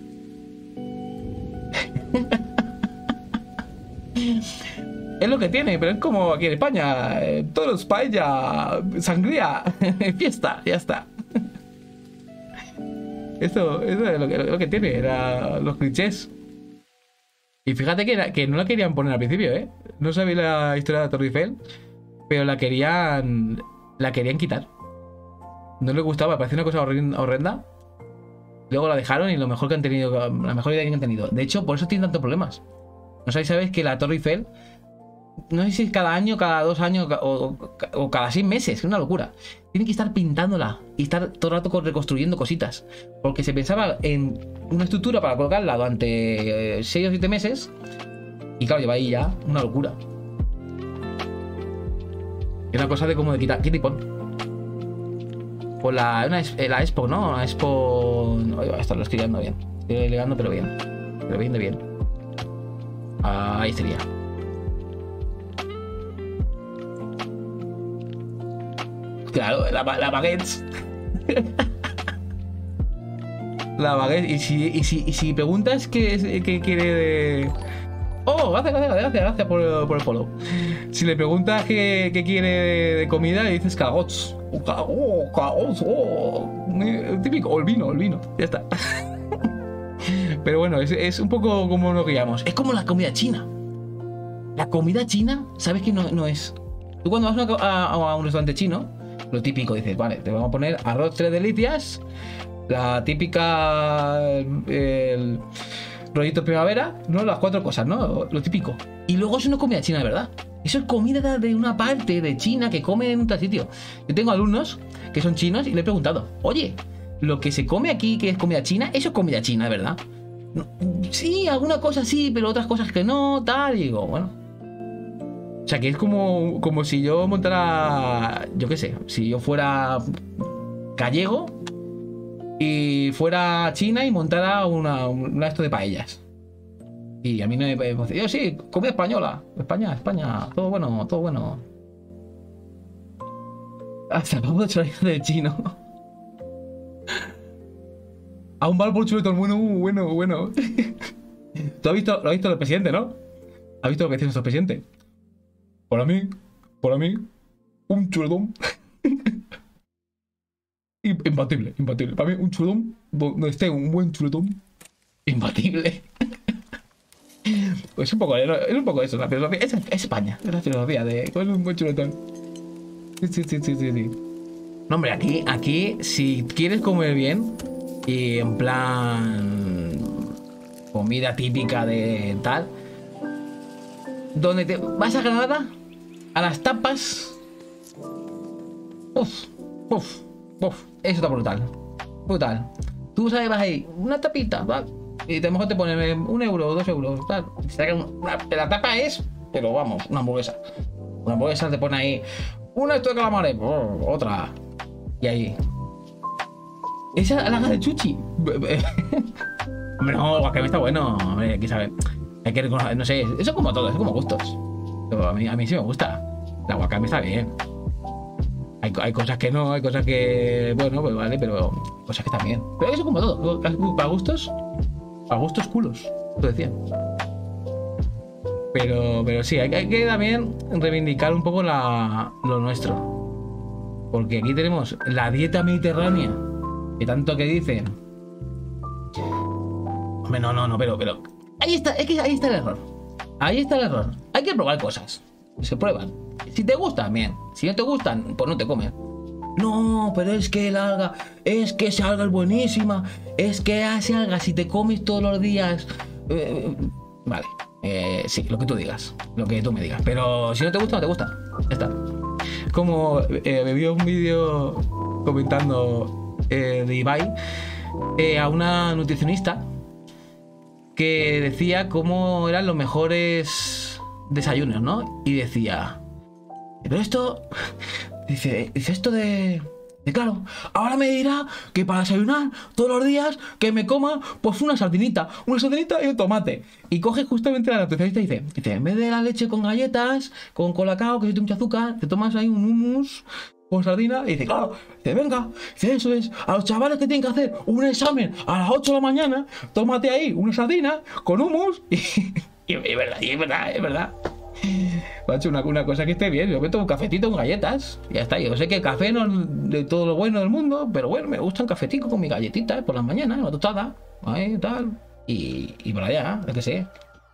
Es lo que tiene, pero es como aquí en España. Eh, todos paella, sangría, fiesta, ya está. Eso, eso es lo que, lo que tiene, era los clichés. Y fíjate que, era, que no la querían poner al principio, ¿eh? No sabía la historia de la Torre Eiffel, pero la querían la querían quitar. No les gustaba, parecía una cosa horrenda. Luego la dejaron y lo mejor que han tenido, la mejor idea que han tenido. De hecho, por eso tienen tantos problemas. No sabéis, sabéis que la Torre Eiffel, no sé si es cada año, cada dos años o, o, o cada seis meses, es una locura. Tienen que estar pintándola y estar todo el rato reconstruyendo cositas. Porque se pensaba en una estructura para colocarla durante eh, seis o siete meses. Y claro, lleva ahí ya una locura. Es una cosa de como de quitar, quita y pon. Pues la, una, la Expo, ¿no? La Expo... Oye, esto lo estoy ligando bien. Estoy ligando, pero bien. Pero bien de bien. Ahí sería. Claro, la, la baguette. La baguette. Y si, y si, y si preguntas qué, qué quiere de... Oh, gracias, gracias, gracias, gracias por, por el follow. Si le preguntas qué, qué quiere de, de comida, le dices cagots. Oh, cagots, oh. Típico, o el vino, el vino. Ya está. Pero bueno, es, es un poco como nos guiamos. Es como la comida china. La comida china, ¿sabes qué no, no es? Tú cuando vas a, a, a un restaurante chino, lo típico, dices, vale, te vamos a poner arroz tres delicias, la típica... el, el rollito primavera, ¿no? Las cuatro cosas, ¿no? Lo típico. Y luego eso no es comida china, de verdad. Eso es comida de una parte de China que comen en otro sitio. Yo tengo alumnos que son chinos y le he preguntado, oye, lo que se come aquí, que es comida china, eso es comida china, de verdad. No, sí, alguna cosa sí, pero otras cosas que no, tal. Y digo, bueno. O sea, que es como, como si yo montara, yo qué sé, si yo fuera gallego y fuera a China y montara una, una esto de paellas. Y a mí no me... Yo sí, comida española. España, España. Todo bueno, todo bueno. Hasta acabo de chorizo del chino. A un bar por chuletón. Bueno, bueno, bueno. ¿Tú has visto, lo has visto el presidente, no? ¿Has visto lo que dice nuestro presidente? Para mí, para mí, un chuletón... Imbatible, imbatible. Para mí, un chuletón, donde esté un buen chuletón, imbatible. Pues un poco, es un poco eso, la filosofía. Es, es España, es la filosofía de comer un buen chuletón. Sí, sí, sí, sí, sí, sí. No, hombre, aquí, aquí, si quieres comer bien, y en plan comida típica de tal, donde te vas a Granada, a las tapas. Uf, uf. Uf, eso está brutal. Brutal. Tú sabes, vas ahí, una tapita, ¿vale? Y a lo mejor te ponen un euro, dos euros, tal. Una, la tapa es, pero vamos, una hamburguesa. Una hamburguesa te pone ahí, una esto de calamares, oh, otra. Y ahí. Esa la de chuchi. Hombre, no, el guacamole está bueno. Hombre, hay que saber. Hay que reconocer, no sé, eso es como todo, es como gustos. Pero a mí, a mí sí me gusta. La guacamole está bien. Hay, hay cosas que no, hay cosas que... Bueno, pues vale, pero cosas que también. Pero eso como todo. Para gustos, para gustos culos, lo decía. Pero, pero sí, hay, hay que también reivindicar un poco la, lo nuestro. Porque aquí tenemos la dieta mediterránea, que tanto que dicen. Hombre, no, no, no, pero, pero. Ahí está, es que ahí está el error. Ahí está el error. Hay que probar cosas. Se prueban. Si te gustan, bien. Si no te gustan, pues no te comen. No, pero es que el alga, es que esa alga es buenísima. Es que esa alga, si te comes todos los días. Eh, vale. Eh, sí, lo que tú digas, lo que tú me digas. Pero si no te gusta, no te gusta. Ya está. Como eh, me vio un vídeo comentando eh, de Ibai eh, a una nutricionista que decía cómo eran los mejores desayunos, ¿no? Y decía, pero esto, dice, dice esto de... Y claro, ahora me dirá que para desayunar todos los días que me coma pues una sardinita, una sardinita y un tomate. Y coge justamente la nutricionista y dice, dice, en vez de la leche con galletas, con colacao, que tiene mucho azúcar, te tomas ahí un hummus con sardina. Y dice, claro, dice, venga, dice, eso es, a los chavales que tienen que hacer un examen a las ocho de la mañana, tómate ahí una sardina con hummus. Y, y es verdad, y es verdad, es verdad. Macho, una, una cosa que esté bien, yo me tomo un cafetito con galletas y ya está. Yo sé que el café no es de todo lo bueno del mundo, pero bueno, me gusta un cafetico con mis galletitas por las mañanas, una tostada, ahí, tal, y, y por allá, lo que sé.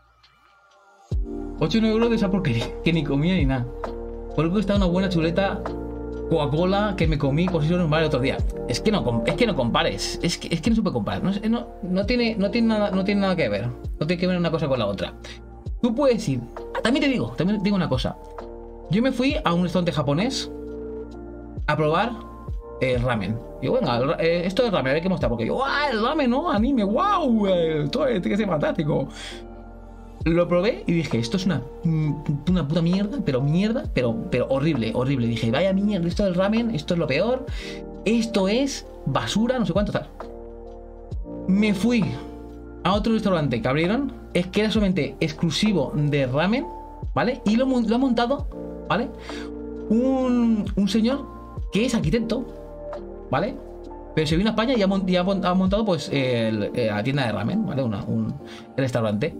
ocho o nueve euros de esa porquería que ni comía ni nada. Por que está una buena chuleta Coca-Cola que me comí por si no mal el otro día. Es que no, es que no compares, es que, es que no se puede comparar, no, no, no, tiene, no, tiene nada, no tiene nada que ver, no tiene que ver una cosa con la otra. Tú puedes ir. También te digo, también te digo una cosa. Yo me fui a un restaurante japonés a probar el ramen. Yo, venga, eh, esto es ramen, a ver qué mostrar. Porque yo, ¡ah, el ramen, no! Anime, wow, esto tiene que ser fantástico. Lo probé y dije, esto es una, una puta mierda, pero mierda, pero, pero horrible, horrible. Dije, vaya mierda, esto del ramen, esto es lo peor. Esto es basura, no sé cuánto tal. Me fui a otro restaurante que abrieron, es que era solamente exclusivo de ramen, ¿vale? Y lo, lo ha montado, ¿vale? Un, un señor que es arquitecto, ¿vale? Pero se vino a España y ha, y ha, ha montado pues el, la tienda de ramen, ¿vale? Una, un restaurante.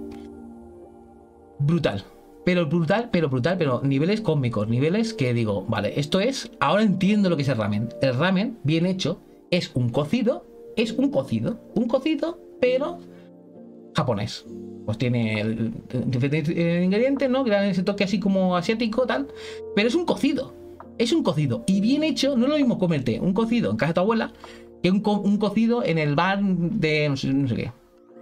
Brutal. Pero brutal, pero brutal, pero niveles cósmicos, niveles que digo, vale, esto es, ahora entiendo lo que es el ramen. El ramen, bien hecho, es un cocido, es un cocido, un cocido, pero japonés. Pues tiene diferentes ingredientes, ¿no? Que dan ese toque así como asiático, tal. Pero es un cocido. Es un cocido. Y bien hecho, no es lo mismo comerte un cocido en casa de tu abuela que un, co un cocido en el bar de no sé, no sé qué.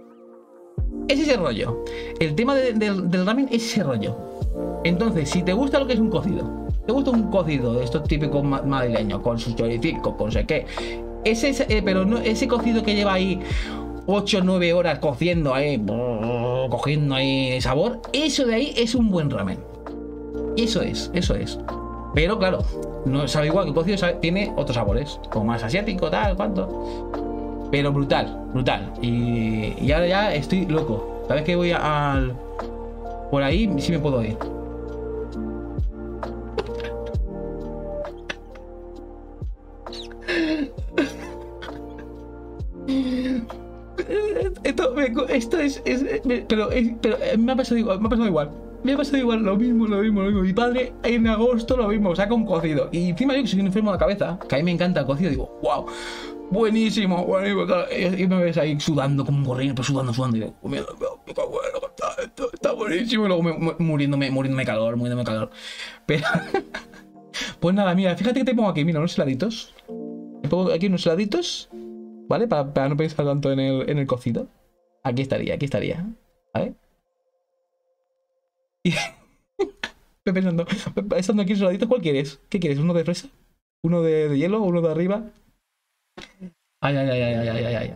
Es ese rollo. El tema de, de, del ramen es ese rollo. Entonces, si te gusta lo que es un cocido, te gusta un cocido de estos típicos ma madrileños, con sus choricitos, con sé qué. Ese, eh, pero no, ese cocido que lleva ahí ocho o nueve horas cociendo ahí, cogiendo ahí sabor, eso de ahí es un buen ramen. Eso es, eso es. Pero claro, no sabe igual que el cocido, sabe, tiene otros sabores, como más asiático, tal, cuánto. Pero brutal, brutal. Y, y ahora ya estoy loco. Cada vez que voy al... por ahí sí me puedo ir. Esto, esto es, es pero, es, pero me ha pasado igual, me ha pasado igual. Me ha pasado igual, lo mismo, lo mismo, lo mismo. Mi padre en agosto lo mismo, saca un cocido. Y encima yo que soy un enfermo de la cabeza, que a mí me encanta el cocido, digo, wow, buenísimo, buenísimo. Y me ves ahí sudando como un gorrino, pero sudando, sudando. Y digo, mira, qué bueno, está, esto está buenísimo. Y luego me, me, muriéndome, muriéndome calor, muriéndome calor. Pero, pues nada, mira, fíjate que te pongo aquí, mira, unos heladitos. Te pongo aquí unos heladitos, ¿vale? Para, para no pensar tanto en el, en el cocido. Aquí estaría, aquí estaría, ¿vale? Y estoy pensando, pensando aquí heladitos, ¿cuál quieres? ¿Qué quieres? ¿Uno de fresa? ¿Uno de, de hielo? ¿Uno de arriba? Ay, ay, ay, ay, ay, ay, ay.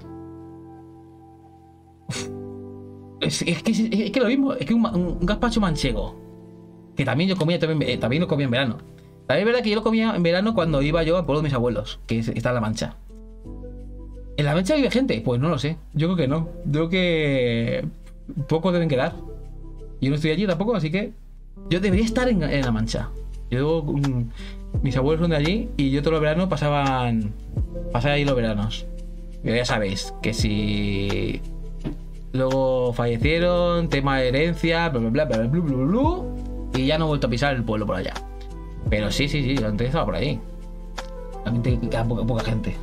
Es, es, que, es, es que lo mismo, es que un, un, un gazpacho manchego, que también yo comía, también, eh, también lo comía en verano. También es verdad que yo lo comía en verano cuando iba yo al pueblo de mis abuelos, que es, está en La Mancha. ¿En La Mancha vive gente? Pues no lo sé, yo creo que no. Yo creo que pocos deben quedar. Yo no estoy allí tampoco, así que yo debería estar en, en La Mancha. Yo, um, mis abuelos son de allí y yo todos los veranos pasaban, pasaba ahí los veranos. Pero ya sabéis que si luego fallecieron, tema de herencia, bla bla bla bla bla bla, bla, bla, y ya no he vuelto a pisar el pueblo por allá. Pero sí, sí, sí, antes estaba por ahí. Realmente queda poca, poca gente.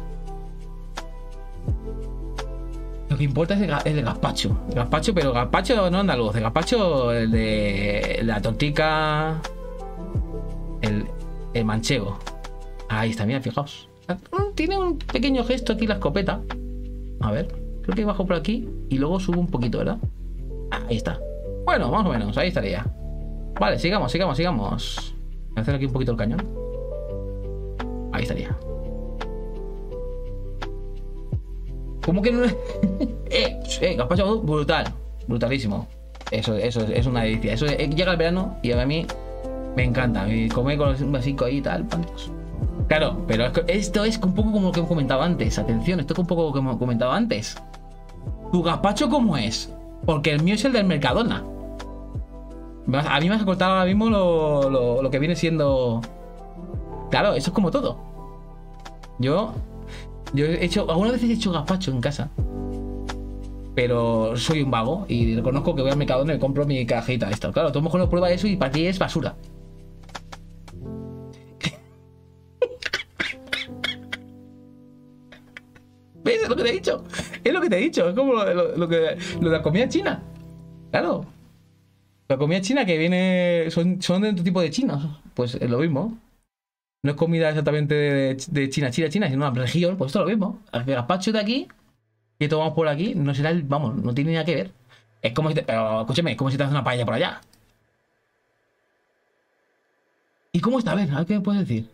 Lo que importa es el, el de gazpacho. El gazpacho, pero gazpacho no andaluz. El gazpacho, el de la tortica. El, el manchego. Ahí está, mira, fijaos. Tiene un pequeño gesto aquí la escopeta. A ver, creo que bajo por aquí y luego subo un poquito, ¿verdad? Ahí está. Bueno, más o menos, ahí estaría. Vale, sigamos, sigamos, sigamos. Voy a hacer aquí un poquito el cañón. Ahí estaría. ¿Cómo que no? eh, eh, gazpacho brutal, brutalísimo. Eso, eso es, es una delicia. Eso es, llega el verano y a mí me encanta. Comer con un vasico ahí y tal. Claro, pero es que esto es un poco como lo que hemos comentado antes. Atención, esto es un poco lo que hemos comentado antes. ¿Tu gazpacho cómo es? Porque el mío es el del Mercadona. A mí me vas a cortar ahora mismo lo, lo, lo que viene siendo. Claro, eso es como todo. Yo. Yo he hecho. Algunas veces he hecho gazpacho en casa. Pero soy un vago y reconozco que voy al Mercadona y me compro mi cajita. Esto. Claro, todo mejor no prueba eso y para ti es basura. ¿Ves? Es lo que te he dicho. Es lo que te he dicho. Es como lo, lo, lo, que, lo de la comida china. Claro. La comida china que viene. Son, son de otro tipo de chinos. Pues es lo mismo. No es comida exactamente de, de China, China, China, sino una región. Pues esto es lo mismo. El gazpacho de aquí que tomamos por aquí no será el. Vamos, no tiene nada que ver. Es como si te. Pero escúchame, es como si te haces una paella por allá. ¿Y cómo está? A ver, a ver qué me puedes decir.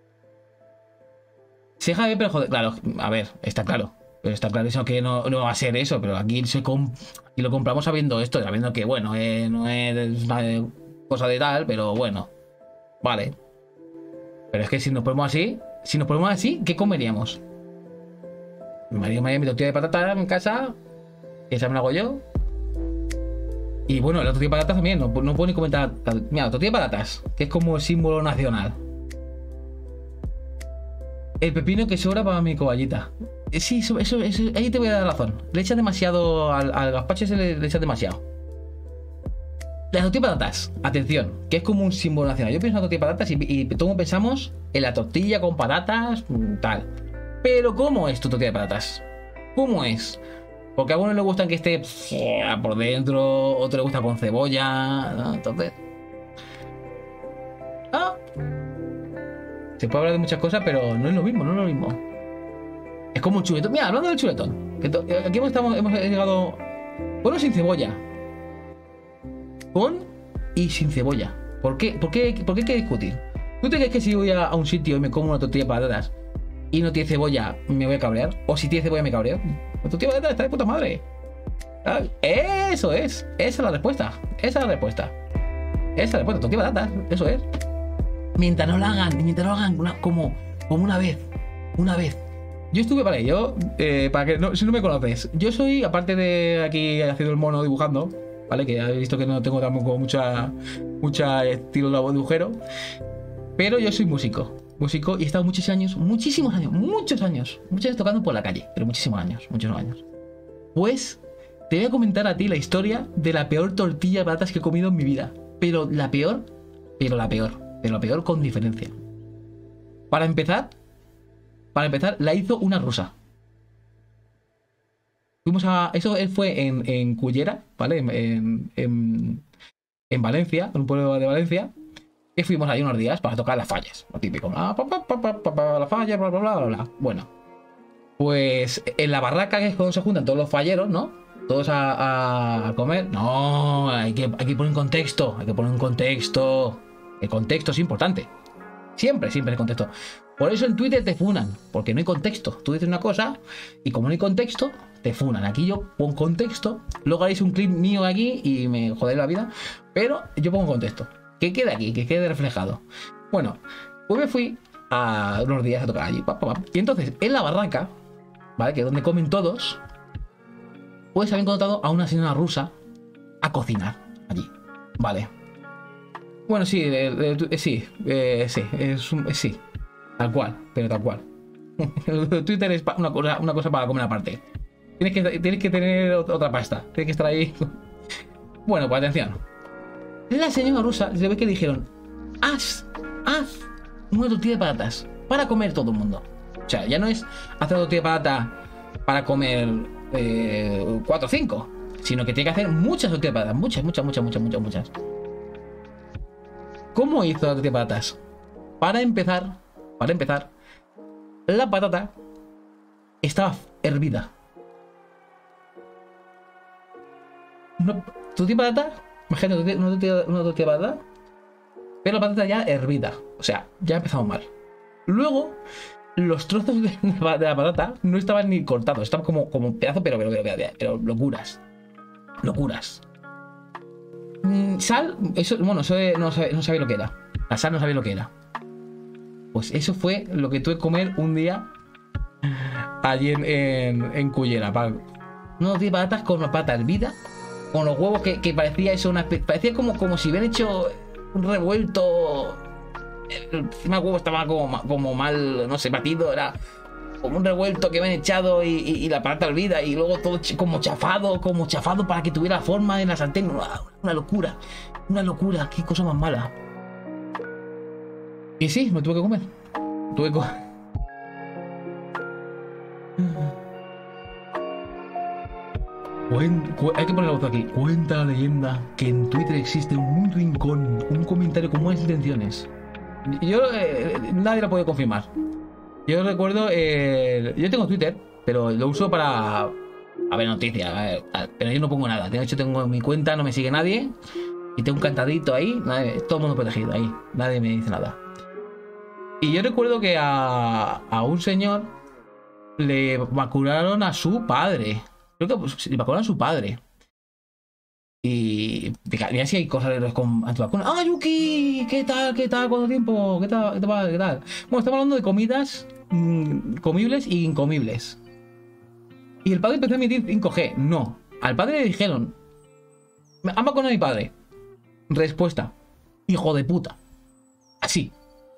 Se deja de ver, pero joder, claro, a ver, está claro. Pero está claro eso que no, no va a ser eso, pero aquí se comp y lo compramos sabiendo esto, sabiendo que, bueno, eh, no es una cosa de tal, pero bueno, vale. Pero es que si nos ponemos así, si nos ponemos así, ¿qué comeríamos? Mi marido me haría mi tortilla de patata en casa, esa me la hago yo. Y bueno, la tortilla de patatas también, no, no puedo ni comentar. Mira, la tortilla de patatas, que es como símbolo nacional. El pepino que sobra para mi coballita. Sí, eso, eso, eso, ahí te voy a dar razón. Le echas demasiado al, al gazpacho, se le, le echas demasiado. La tortilla de patatas, atención, que es como un símbolo nacional. Yo pienso en la tortilla de patatas y, y todos pensamos en la tortilla con patatas, tal. Pero ¿cómo es tu tortilla de patatas? ¿Cómo es? Porque a algunos les gustan que esté por dentro, otros les gusta con cebolla, ¿no? Entonces... Ah... Se puede hablar de muchas cosas, pero no es lo mismo, no es lo mismo. Es como un chuletón. Mira, hablando del chuletón. Que aquí estamos, hemos llegado... Bueno, sin cebolla. Con y sin cebolla. ¿Por qué? ¿Por qué, ¿Por qué hay que discutir? ¿Tú te crees que si voy a, a un sitio y me como una tortilla de patatas y no tiene cebolla, me voy a cabrear? ¿O si tiene cebolla, me cabreo? La tortilla de patatas está de puta madre. Eso es. Esa es la respuesta. Esa es la respuesta. Esa es la respuesta. Tortilla de patatas. Eso es. Mientras no lo hagan, mientras no lo hagan una, como, como una vez, una vez. Yo estuve, vale, yo, eh, para que no, si no me conoces, yo soy, aparte de aquí haciendo el mono dibujando, vale, que habéis visto que no tengo tampoco mucha, mucha estilo de dibujero, pero yo soy músico, músico y he estado muchos años, muchísimos años, muchos años, muchos años tocando por la calle, pero muchísimos años, muchos años. Pues te voy a comentar a ti la historia de la peor tortilla de patatas que he comido en mi vida, pero la peor, pero la peor. Pero lo peor con diferencia. Para empezar, para empezar, la hizo una rusa. Fuimos a... Eso fue en, en Cullera, ¿vale? En, en, en Valencia, en un pueblo de Valencia. Y fuimos ahí unos días para tocar las fallas. Lo típico. Ah, pa, pa, pa, pa, pa, pa, la falla, bla, bla, bla, bla, bla. Bueno. Pues en la barraca, que es cuando se juntan todos los falleros, ¿no? Todos a, a comer. No, hay que, hay que poner un contexto. Hay que poner un contexto. El contexto es importante. Siempre, siempre el contexto. Por eso en Twitter te funan, porque no hay contexto. Tú dices una cosa y como no hay contexto, te funan. Aquí yo pongo contexto, luego haréis un clip mío aquí y me jodéis la vida, pero yo pongo contexto. Que quede aquí, que quede reflejado. Bueno, pues me fui a unos días a tocar allí. Pa, pa, pa. Y entonces, en la barranca, ¿vale? Que es donde comen todos, pues habían contratado a una señora rusa a cocinar allí. Vale. Bueno, sí, eh, eh, sí, eh, sí, es un, eh, sí, tal cual, pero tal cual. Twitter es una cosa, una cosa para comer aparte. Tienes que, tienes que tener otra pasta. Tienes que estar ahí. Bueno, pues atención. La señora rusa se ve que le dijeron: haz, haz una tortilla de patatas para comer todo el mundo. O sea, ya no es hacer una tortilla de patata para comer eh, cuatro o cinco, sino que tiene que hacer muchas tortillas de patatas. Muchas, muchas, muchas, muchas, muchas, muchas. ¿Cómo hizo la tortilla de patatas? Para empezar, para empezar, la patata estaba hervida. Una tortilla de patata, imagínate una tortilla, una tortilla de patata, pero la patata ya hervida. O sea, ya empezamos mal. Luego, los trozos de la, de la patata no estaban ni cortados, estaban como, como un pedazo, pero, pero, pero, pero, pero locuras. Locuras. Mm, sal, eso, bueno, eso no, sabía, no sabía lo que era. La sal no sabía lo que era. Pues eso fue lo que tuve que comer un día allí en, en, en Cullera. Unos tortilla de patatas con una pata hervida, con los huevos que, que parecía eso, una, parecía como, como si hubieran hecho un revuelto. Encima el huevo estaba como, como mal, no sé, batido, era como un revuelto que habían echado y, y, y la patata hervida y luego todo como chafado, como chafado para que tuviera forma en la sartén. Una, una locura, una locura, qué cosa más mala. Y sí, me tuve que comer. Tuve que comer. Hay que poner la voz aquí. Cuenta la leyenda que en Twitter existe un rincón, un comentario con buenas intenciones. Yo, eh, nadie lo puede confirmar. Yo recuerdo, eh, yo tengo Twitter, pero lo uso para a ver noticias, a ver, a, pero yo no pongo nada. De hecho, tengo mi cuenta, no me sigue nadie y tengo un cantadito ahí, nadie, todo el mundo protegido ahí, nadie me dice nada. Y yo recuerdo que a, a un señor le vacunaron a su padre. Creo que pues, le vacunaron a su padre. Y mira si hay cosas de con antivacunas. ¡Ah, Yuki! ¿Qué tal? ¿Qué tal? ¿Cuánto tiempo? ¿Qué tal? ¿Qué tal? ¿Qué tal? Bueno, estamos hablando de comidas mmm, comibles e incomibles. Y el padre empezó a emitir cinco G. No. Al padre le dijeron: ¿han vacunado a mi padre? Respuesta: hijo de puta. Así.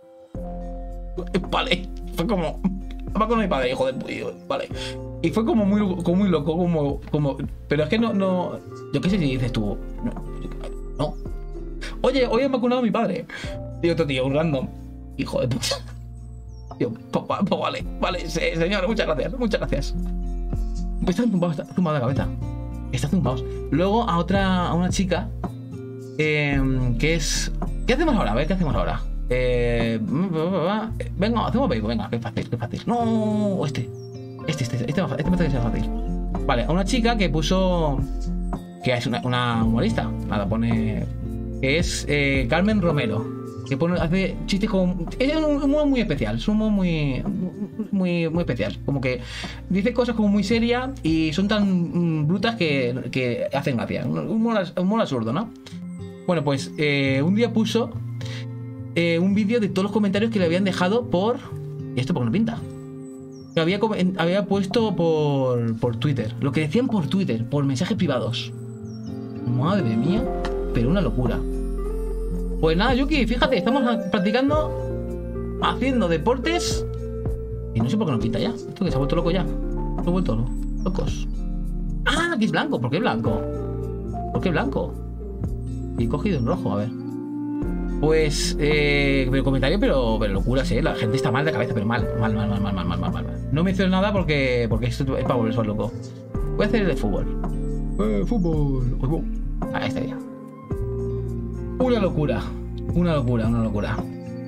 Vale. Fue como: ¿han vacunado a mi padre? Hijo de puta. Vale. Y fue como muy, como muy loco, como, como... Pero es que no, no... Yo qué sé si dices tú... No. no. Oye, hoy han vacunado a mi padre. Y otro tío, un random. Hijo de puta. Yo, pues, pues vale, vale, sí, señor, muchas gracias, muchas gracias. Pues está zumbado, está zumbado de la cabeza. Está zumbado. Luego a otra, a una chica... Eh, que es... ¿Qué hacemos ahora? A ver, ¿qué hacemos ahora? Eh... Venga, hacemos béisbol, venga, qué fácil, qué fácil. No, este... Este, este, este, este, este me parece que sea fácil. Vale, a una chica que puso... Que es una, una humorista. Nada, pone... Que es eh, Carmen Romero. Que pone, hace chistes como... Es un humor muy especial. Es un humor muy, muy, muy especial. Como que dice cosas como muy serias y son tan mm, brutas que, que hacen gracia. Un humor, un humor absurdo, ¿no? Bueno, pues eh, un día puso eh, un vídeo de todos los comentarios que le habían dejado por... ¿Y esto por qué no pinta? Había, había puesto por, por Twitter. Lo que decían por Twitter, por mensajes privados. Madre mía, pero una locura. Pues nada, Yuki, fíjate, estamos practicando, haciendo deportes. Y no sé por qué no pinta ya. Esto que se ha vuelto loco ya. Se ha vuelto lo, locos. Ah, aquí es blanco. ¿Por qué blanco? ¿Por qué blanco? Y he cogido en rojo, a ver. Pues, eh, pero comentario, pero, pero locuras, eh. La gente está mal de cabeza, pero mal, mal, mal, mal, mal, mal, mal, mal, mal. No menciono nada porque, porque esto es para volverse loco. Voy a hacer el de fútbol. Eh, fútbol. Oh, ahí está ya. Una locura, una locura, una locura.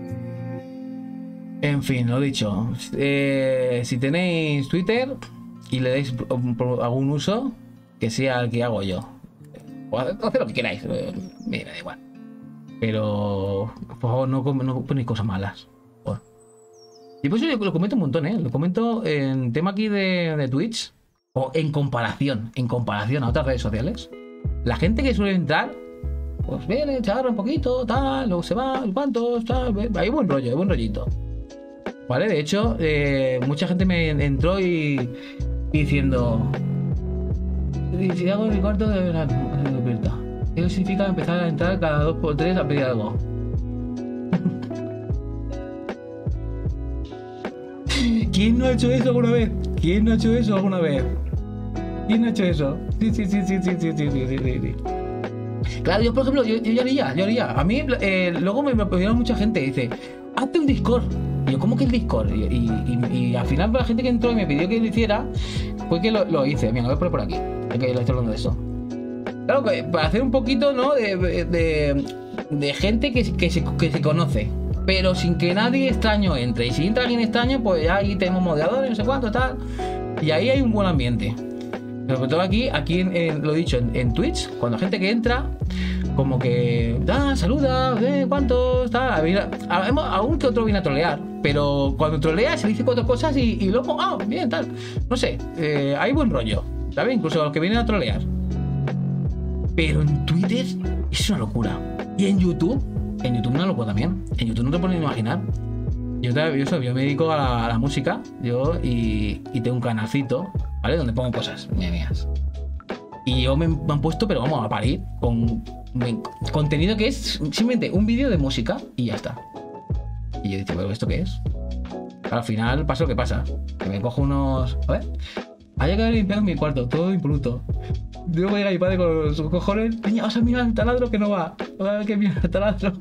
En fin, lo dicho. Eh, si tenéis Twitter y le dais algún uso, que sea el que hago yo. O haced lo que queráis. Me da igual. Pero, por favor, no, no ponéis cosas malas. Por. Y por eso yo lo comento un montón, ¿eh? Lo comento en tema aquí de, de Twitch. O en comparación, en comparación a otras redes sociales. La gente que suele entrar, pues viene, charla un poquito, tal, luego se va, cuántos, tal. Hay buen rollo, hay buen rollito. Vale, de hecho, eh, mucha gente me entró y, y diciendo... Si hago mi cuarto de la despierta. Eso significa empezar a entrar cada dos por tres a pedir algo. ¿Quién no ha hecho eso alguna vez? ¿Quién no ha hecho eso alguna vez? ¿Quién ha hecho eso? Sí, sí, sí, sí, sí, sí, sí, sí, sí, sí. Claro, yo por ejemplo, yo, yo haría, yo haría. A mí eh, luego me, me pidieron mucha gente, dice, hazte un Discord. Y yo, ¿cómo que el Discord? Y, y, y, y al final la gente que entró y me pidió que lo hiciera, fue que lo, lo hice. Mira, lo voy a poner por aquí, que lo estoy hablando de eso. Claro, que para hacer un poquito, ¿no? De, de, de gente que, que, se, que se conoce, pero sin que nadie extraño entre. Y si entra alguien extraño, pues ya ahí tenemos moderadores, no sé cuánto, tal. Y ahí hay un buen ambiente. Sobre todo aquí, aquí en, en, lo he dicho, en, en Twitch, cuando hay gente que entra, como que, ah, saluda, eh, ¿cuántos? Tal. Algún que otro viene a trolear, pero cuando trolea se dice cuatro cosas y, y luego, ah, bien, tal. No sé, eh, hay buen rollo, ¿sabes? Incluso los que vienen a trolear. Pero en Twitter es una locura. Y en YouTube, en YouTube una locura también. En YouTube no te puedes imaginar. Yo, yo, yo, yo me dedico a la, a la música, yo, y, y tengo un canalcito, ¿vale? Donde pongo cosas mías. Y yo me, me han puesto, pero vamos, a parir, con me, contenido que es simplemente un vídeo de música y ya está. Y yo digo, ¿pero esto qué es? Al final pasa lo que pasa. Que me cojo unos... A ver. Hay que haber limpiado mi cuarto, todo impoluto. Yo voy a ir a mi padre con los cojones. Niña, vas a mirar el taladro que no va. A ver que mira el taladro.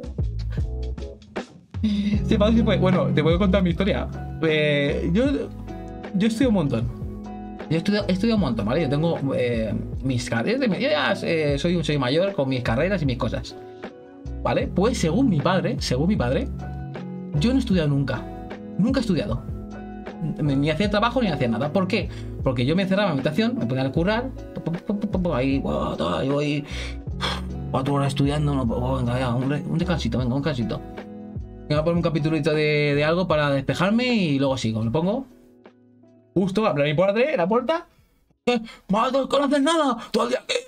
Sí, padre, sí, pues, bueno, te puedo contar mi historia. Eh, yo, yo estudio un montón. Yo estudio, estudio un montón, ¿vale? Yo tengo eh, mis carreras. Yo ya eh, soy, soy mayor con mis carreras y mis cosas. ¿Vale? Pues según mi padre, según mi padre, yo no he estudiado nunca. Nunca he estudiado. Ni hacía trabajo ni hacía nada. ¿Por qué? Porque yo me encerraba en mi habitación, me ponía a currar, ahí, wow, todo, yo voy cuatro horas estudiando, no, oh, venga, ya, un, un descansito, venga, un descansito. Voy a poner un capitulito de, de algo para despejarme y luego sigo. Me pongo justo, abro mi padre en la puerta. ¿Qué? ¡Madre, no conoces nada! ¡Todo el día aquí!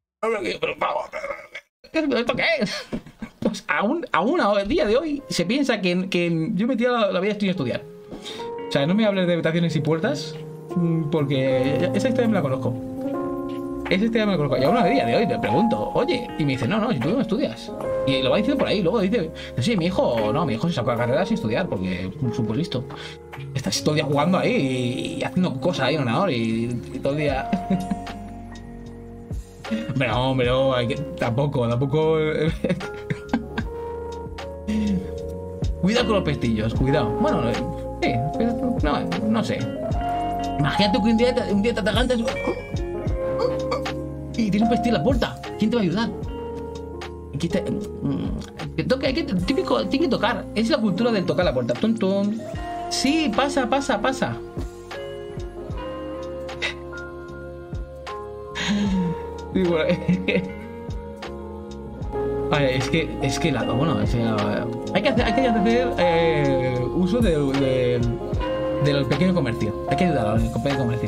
¿Pero esto qué es? Pues aún, aún a día de hoy se piensa que, que yo me tiro la, la vida sin estudiar. O sea, no me hables de habitaciones y puertas, porque esa historia me la conozco. Esa historia me la conozco. Y aún a día de hoy le pregunto, oye, y me dice, no, no, si tú no estudias. Y lo va diciendo por ahí, luego dice, sí, mi hijo, no, mi hijo se sacó la carrera sin estudiar, porque es súper listo. Estás todo el día jugando ahí y, y haciendo cosas ahí en ordenador y, y todo el día. Pero, hombre, no, hay que, tampoco, tampoco. Cuidado con los pestillos, cuidado. Bueno, sí, no, no sé. Imagínate que un día, un día te atacantes y tienes un pestillo en la puerta. ¿Quién te va a ayudar? Te, te toca, hay que, típico, tiene que tocar. Es la cultura del tocar la puerta. Tum, tum. Sí, pasa, pasa, pasa. Y bueno, Ay, es que, es que la, bueno, es, eh, hay que hacer, hay que hacer eh, uso de, de, del pequeño comercio. Hay que ayudar al pequeño comercio.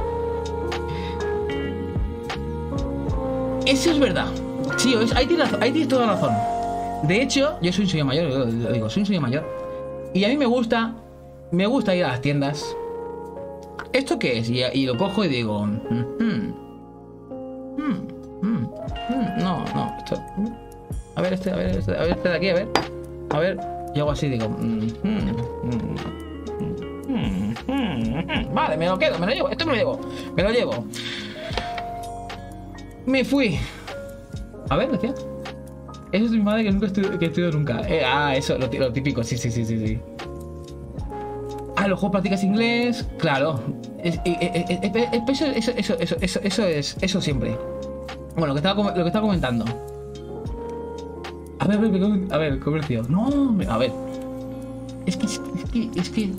Eso es verdad. Sí, es, ahí, tienes, ahí tienes toda la razón. De hecho, yo soy un señor mayor, yo lo digo, soy un señor mayor. Y a mí me gusta, me gusta ir a las tiendas. ¿Esto qué es? Y, y lo cojo y digo, mm, mm, mm, mm, mm, no, no, esto, mm. A ver este, a ver este, a ver este de aquí, a ver. A ver, yo hago así, digo, mm, mm, mm, mm, mm, mm. Vale, me lo quedo, me lo llevo, esto me lo llevo, me lo llevo. Me fui. A ver, decía. Eso es mi madre que nunca estudió, que estudió nunca. Eh, ah, eso, lo, lo típico, sí, sí, sí, sí, sí. Ah, los juegos practicas inglés, claro. Es, es, es, es, es, eso, eso, eso, eso, eso es, eso siempre. Bueno, lo que estaba, lo que estaba comentando. A ver, a ver, a ver, comercio. No, a ver. Es que, es que, es que.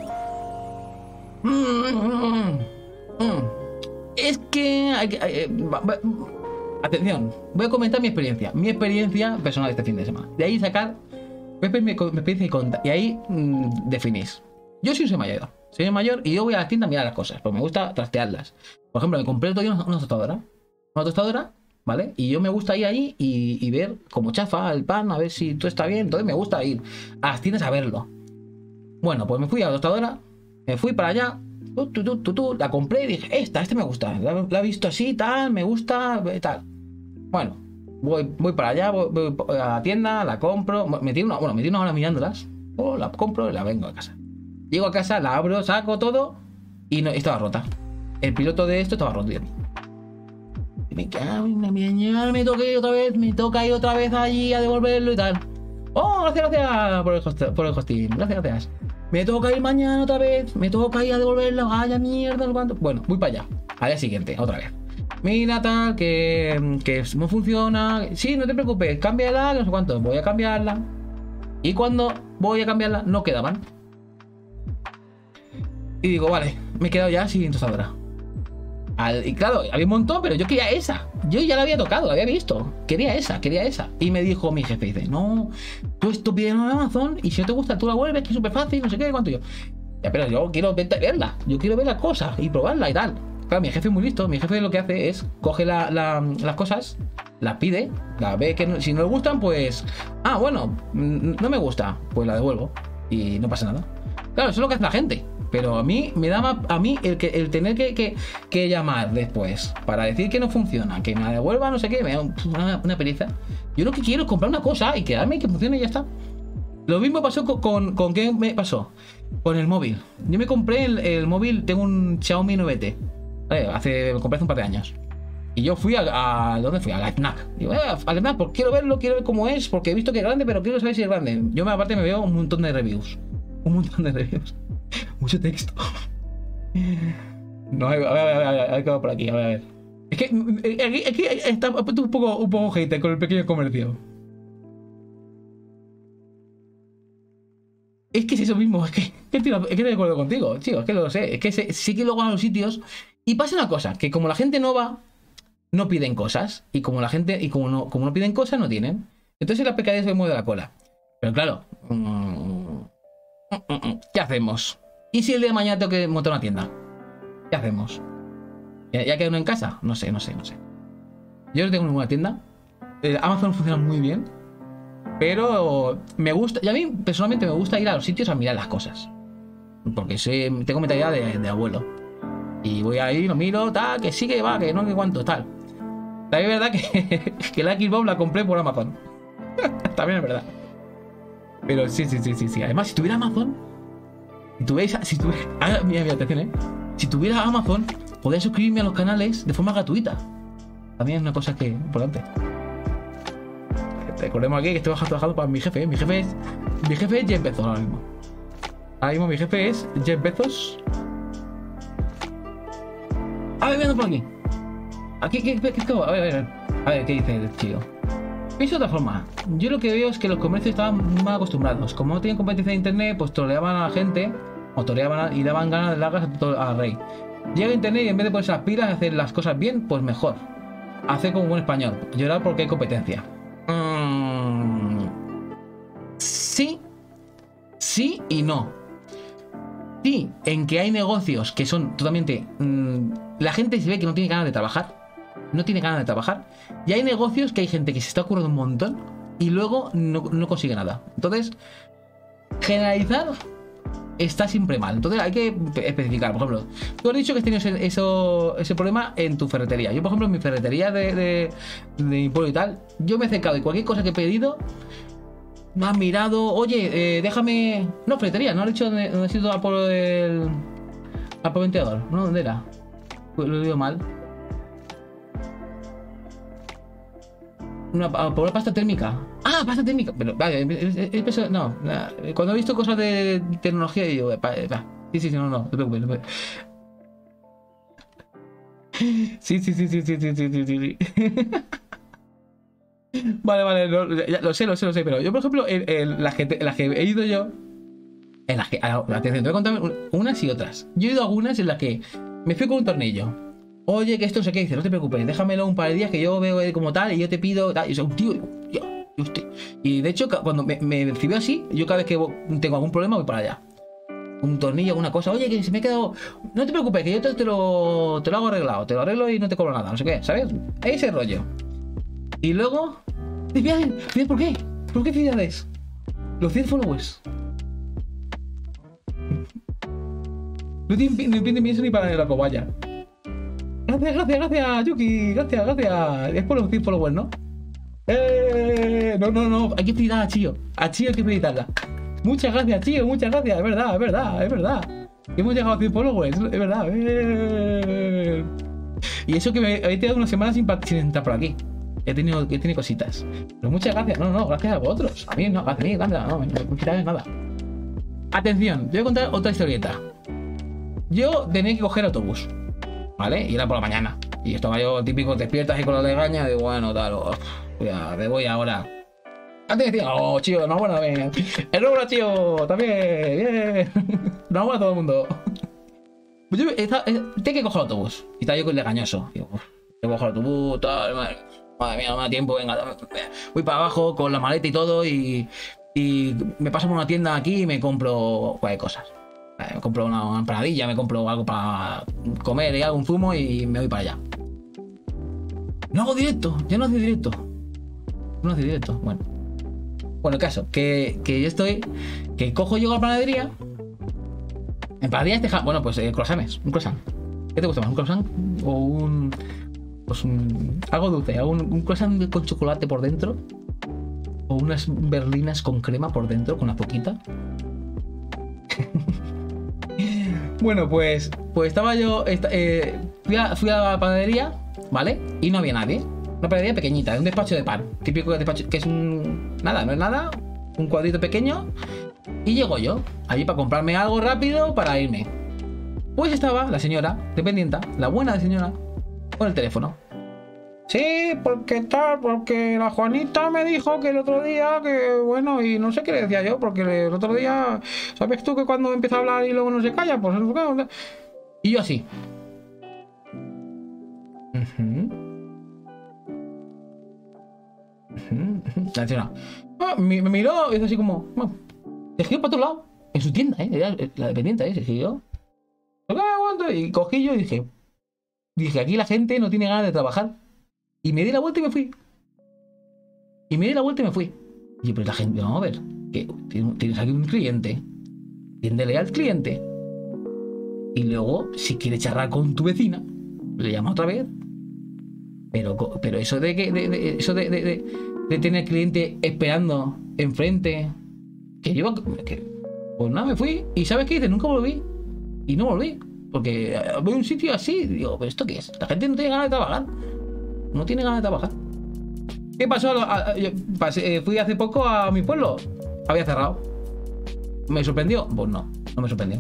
Es que. Hay que hay, va, va. Atención, voy a comentar mi experiencia. Mi experiencia personal este fin de semana. De ahí sacar mi, mi experiencia y conta. Y ahí mmm, definís. Yo soy un mayor. Soy mayor y yo voy a la tienda a mirar las cosas. Porque me gusta trastearlas. Por ejemplo, me compré el otro día una, una tostadora. Una tostadora. ¿Vale? Y yo me gusta ir ahí y, y ver cómo chafa el pan, a ver si todo está bien. Entonces me gusta ir a las tiendas a verlo. Bueno, pues me fui a la tostadora, me fui para allá, tu, tu, tu, tu, tu, la compré y dije, esta, esta me gusta. La, la he visto así, tal, me gusta, tal. Bueno, voy, voy para allá, voy, voy a la tienda, la compro. Me tiro una, bueno, me tiro una hora mirándolas. Oh, la compro y la vengo a casa. Llego a casa, la abro, saco todo y no, estaba rota. el piloto de esto estaba roto. Y me cago en la mierda, me toca ir otra vez, me toca ir otra vez allí a devolverlo y tal. Oh, gracias, gracias por el, host por el hosting, gracias, gracias. Me toca ir mañana otra vez, me toca ir a devolverlo, vaya mierda, ¿cuánto? Bueno, voy para allá, al día siguiente, otra vez. Mira tal, que, que no funciona. Sí, no te preocupes, cámbiala, no sé cuánto, voy a cambiarla. Y cuando voy a cambiarla, no quedaban. Y digo, vale, me he quedado ya sin tostadora. Al, y claro, había un montón, pero yo quería esa. Yo ya la había tocado, la había visto. Quería esa, quería esa. Y me dijo mi jefe, dice, no, tú esto pides en Amazon y si no te gusta tú la vuelves, que es súper fácil, no sé qué, cuánto yo. Ya, pero yo quiero verla, yo quiero ver las cosas y probarla y tal. Claro, mi jefe es muy listo. Mi jefe lo que hace es coge la, la, las cosas, las pide, las ve que no, si no le gustan, pues... Ah, bueno, no me gusta, pues la devuelvo y no pasa nada. Claro, eso es lo que hace la gente. Pero a mí me da más, a mí el, que, el tener que, que, que llamar después para decir que no funciona, que me la devuelva, no sé qué, me da una, una pereza. Yo lo que quiero es comprar una cosa y quedarme y que funcione y ya está. Lo mismo pasó con, con, con ¿qué me pasó? Con el móvil. Yo me compré el, el móvil, tengo un Xiaomi nueve T. ¿Vale? Hace, me compré hace un par de años. Y yo fui a, a ¿dónde fui? A la FNAC. Digo, eh, al FNAC, porque quiero verlo, quiero ver cómo es, porque he visto que es grande, pero quiero saber si es grande. Yo aparte me veo un montón de reviews. Un montón de reviews. Mucho texto. No, a ver, a ver, a ver, a ver qué va por aquí, a ver, a ver. Es que, es que está un poco, un poco hater con el pequeño comercio. Es que es eso mismo, es que, es que estoy de acuerdo contigo, chico, es que lo sé. Es que se, sí que luego a los sitios. Y pasa una cosa, que como la gente no va, no piden cosas. Y como la gente, y como no, como no piden cosas, no tienen. Entonces la pecadilla se mueve de la cola. Pero claro. Mmm, ¿qué hacemos? ¿Y si el día de mañana tengo que montar una tienda? ¿Qué hacemos? ¿Ya, ya queda uno en casa? No sé, no sé, no sé. Yo no tengo ninguna tienda. eh, Amazon funciona muy bien, pero me gusta, y a mí personalmente me gusta ir a los sitios a mirar las cosas, porque soy, tengo mentalidad de, de abuelo. Y voy ahí, lo miro, tal, que sí, que va, que no, que cuánto, tal. También es verdad que, que la Xbox la compré por Amazon. También es verdad. Pero sí, sí, sí, sí, sí. Además, si tuviera Amazon, si tuviera, si tuviera, ah, mira, mira, atención, eh. Si tuviera Amazon, podría suscribirme a los canales de forma gratuita. También es una cosa que importante. Recordemos aquí que estoy trabajando para mi jefe, ¿eh? Mi jefe es, mi jefe es Jeff Bezos ahora mismo. Ahora mismo mi jefe es Jeff Bezos. A ver, viendo por aquí. Aquí, ¿qué, qué, qué, qué, a ver, a ver, a ver, ¿qué dice el chico? Pienso de otra forma. Yo lo que veo es que los comercios estaban muy mal acostumbrados. Como no tenían competencia de internet, pues toreaban a la gente, o toreaban y daban ganas de largas al rey. Llega internet y en vez de ponerse las pilas y hacer las cosas bien, pues mejor. Hacer como buen español. Llorar porque hay competencia. Mm, sí. Sí y no. Sí, en que hay negocios que son totalmente... Mmm, la gente se ve que no tiene ganas de trabajar. No tiene ganas de trabajar. Y hay negocios que hay gente que se está ocurriendo un montón y luego no, no consigue nada. Entonces, generalizar está siempre mal. Entonces hay que especificar. Por ejemplo, tú has dicho que has tenido ese, eso, ese problema en tu ferretería. Yo, por ejemplo, en mi ferretería de, de, de mi pueblo y tal, yo me he acercado y cualquier cosa que he pedido, me han mirado, oye, eh, déjame... No, ferretería, no has dicho dónde necesito a por el... a por el ventilador. ¿No? ¿Dónde era? Lo digo mal. Una, por una pasta térmica. Ah, pasta térmica. Pero, vale, es, es, es, no. Cuando he visto cosas de tecnología, digo, va, va. Sí, sí, sí, no, no, no te preocupes. No te... Sí, sí, sí, sí, sí, sí, sí, sí, sí. Vale, vale, lo, ya, lo sé, lo sé, lo sé. Pero yo, por ejemplo, en, en las, que te, las que he ido yo, en las que, atención, te voy a contar unas y otras. Yo he ido a algunas en las que me fui con un tornillo. Oye, que esto no sé qué, dice, no te preocupes, déjamelo un par de días que yo veo como tal y yo te pido tal. Y yo, tío, yo, yo, usted. Y de hecho, cuando me, me recibió así, yo cada vez que tengo algún problema voy para allá. Un tornillo, alguna cosa, oye, que se me ha quedado. No te preocupes, que yo te, te, lo, te lo hago arreglado, te lo arreglo y no te cobro nada, no sé qué, ¿sabes? Ese rollo. Y luego, ¿fíjate por qué? ¿Por qué felicidades? Los cien followers. No tienen pienso ni para la cobaya. Gracias, gracias, gracias, Yuki. Gracias, gracias. Es por los cien followers, ¿no? Eh, no, no, no. Hay que felicitar a Chío. A Chío hay que felicitarla. Muchas gracias, Chío. Muchas gracias. Es verdad, es verdad, es verdad. Hemos llegado a cien followers. Es verdad. Eh, Y eso que me he tirado una semana sin, sin entrar por aquí. He tenido, he tenido cositas. Pero muchas gracias. No, no, gracias a vosotros. A mí no, a mí, nada, no, no me quitáis nada. Atención, te voy a contar otra historieta. Yo tenía que coger autobús, ¿vale? Y era por la mañana. Y estaba yo típico, despiertas y con la legaña. Digo, bueno, tal, oh, ya, me voy ahora. Antes decía, oh, tío, enhorabuena, bien. Enhorabuena, tío, también, bien. Enhorabuena a todo el mundo. Pues yo estaba, tengo que coger el autobús. Y estaba yo con el legañoso. Digo, tengo que coger el autobús, tal, madre, madre mía, no me da tiempo, venga. Voy para abajo con la maleta y todo y, y me paso por una tienda aquí y me compro cualquier cosas. Me compro una empanadilla, me compro algo para comer y algo, un zumo y me voy para allá. No hago directo, ya no hace directo. No hace directo, bueno. Bueno, el caso, que, que yo estoy, que cojo yo a la panadería. En panadería este, bueno, pues eh, croissants, un croissant. ¿Qué te gusta más, un croissant o un, pues un, algo dulce, un, un croissant con chocolate por dentro? O unas berlinas con crema por dentro, con una poquita. Bueno, pues, pues estaba yo, esta, eh, fui, a, fui a la panadería, ¿vale? Y no había nadie. Una panadería pequeñita, de un despacho de pan. Típico despacho, que es un... Nada, no es nada. Un cuadrito pequeño. Y llego yo, allí para comprarme algo rápido para irme. Pues estaba la señora, dependienta, la buena señora, con el teléfono. Sí, porque tal, porque la Juanita me dijo que el otro día, que bueno, y no sé qué le decía yo, porque el otro día, ¿sabes tú que cuando empieza a hablar y luego no se calla? Pues... Y yo así. Uh-huh. La señora ah, me, me miró y hizo así como bueno, se giró para otro lado en su tienda, ¿eh? Era la dependiente, ¿eh? Se giró y cogí yo y dije dije aquí la gente no tiene ganas de trabajar y me di la vuelta y me fui y me di la vuelta y me fui y yo, pero la gente, vamos a ver que tienes aquí un cliente, atiéndele al cliente y luego si quieres charlar con tu vecina le llamas otra vez. Pero, pero eso de que de, de, eso de, de, de, de tener cliente esperando enfrente, que yo, que, pues nada, me fui y ¿sabes qué hice? Nunca volví y no volví porque voy a un sitio así y digo, ¿pero esto qué es? La gente no tiene ganas de trabajar, no tiene ganas de trabajar. ¿Qué pasó? A, a, yo pasé, fui hace poco a mi pueblo, había cerrado. ¿Me sorprendió? Pues no, no me sorprendió.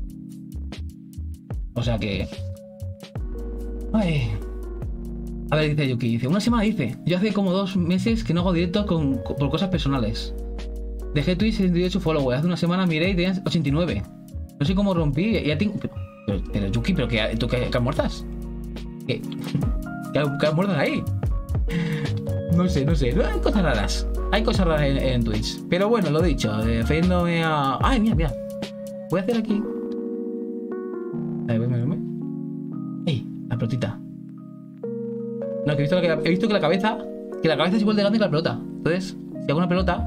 O sea que, ay. A ver, dice Yuki, dice, una semana dice, yo hace como dos meses que no hago directo con, con, por cosas personales. Dejé Twitch setenta y ocho followers, hace una semana miré y tenías ochenta y nueve. No sé cómo rompí, ya tengo... Pero, pero, pero Yuki, ¿pero qué, tú qué, qué muertas? ¿Qué? ¿Qué, qué muertas ahí? No sé, no sé, hay cosas raras. Hay cosas raras en, en Twitch. Pero bueno, lo dicho, defendiéndome a... Ay, mira, mira. Voy a hacer aquí... A ver, voy, voy, voy. ¡Ey! La pelotita. No, que he visto, que la, he visto que la cabeza Que la cabeza es igual de grande que la pelota. Entonces, si hago una pelota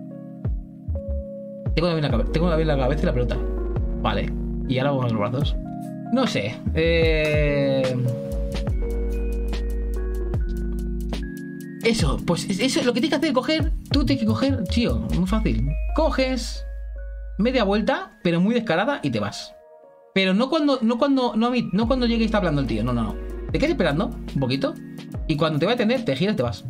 Tengo también la, cabe tengo también la cabeza y la pelota. Vale, y ahora hago los brazos. No sé eh... Eso, pues eso es lo que tienes que hacer. Coger, tú tienes que coger, tío, muy fácil. Coges media vuelta, pero muy descarada y te vas. Pero no cuando, no cuando, no a mí, no cuando llegue y está hablando el tío, no, no, no. Te quedas esperando un poquito y cuando te va a atender, te giras y te vas.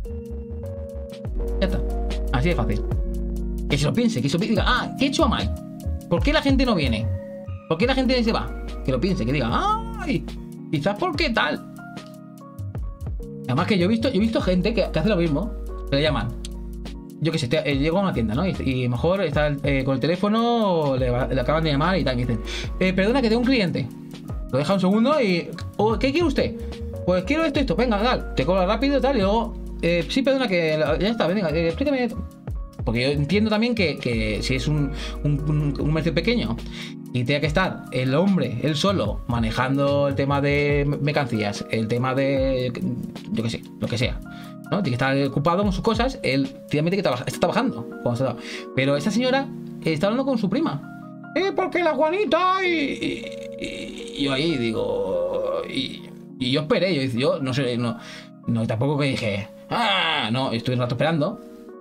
Ya está. Así de fácil. Que se lo piense, que se lo piense. Diga, ah, ¿qué he hecho a mal? ¿Por qué la gente no viene? ¿Por qué la gente se va? Que lo piense, que diga, ay, quizás porque tal. Además que yo he visto, yo he visto gente que, que hace lo mismo. Que le llaman. Yo que sé, te, eh, llego a una tienda, ¿no? Y, y mejor está eh, con el teléfono, le, va, le acaban de llamar y tal. Y dicen, eh, perdona, que tengo un cliente. Lo deja un segundo y... Oh, ¿qué quiere usted? Pues quiero esto, esto. Venga, tal. Te cobra rápido y tal. Y luego... Eh, sí, perdona, que... Ya está, venga, eh, explícame. Porque yo entiendo también que, que si es un, un, un, un comercio pequeño y tiene que estar el hombre, él solo, manejando el tema de mercancías, el tema de... Yo qué sé, lo que sea, ¿no? Tiene que estar ocupado con sus cosas. Él tiene que trabajar, está trabajando. Pero esta señora está hablando con su prima. Eh, porque la Juanita y, y, y yo ahí digo y, y yo esperé, yo, yo no sé, no, no tampoco que dije, ah, no, estuve un rato esperando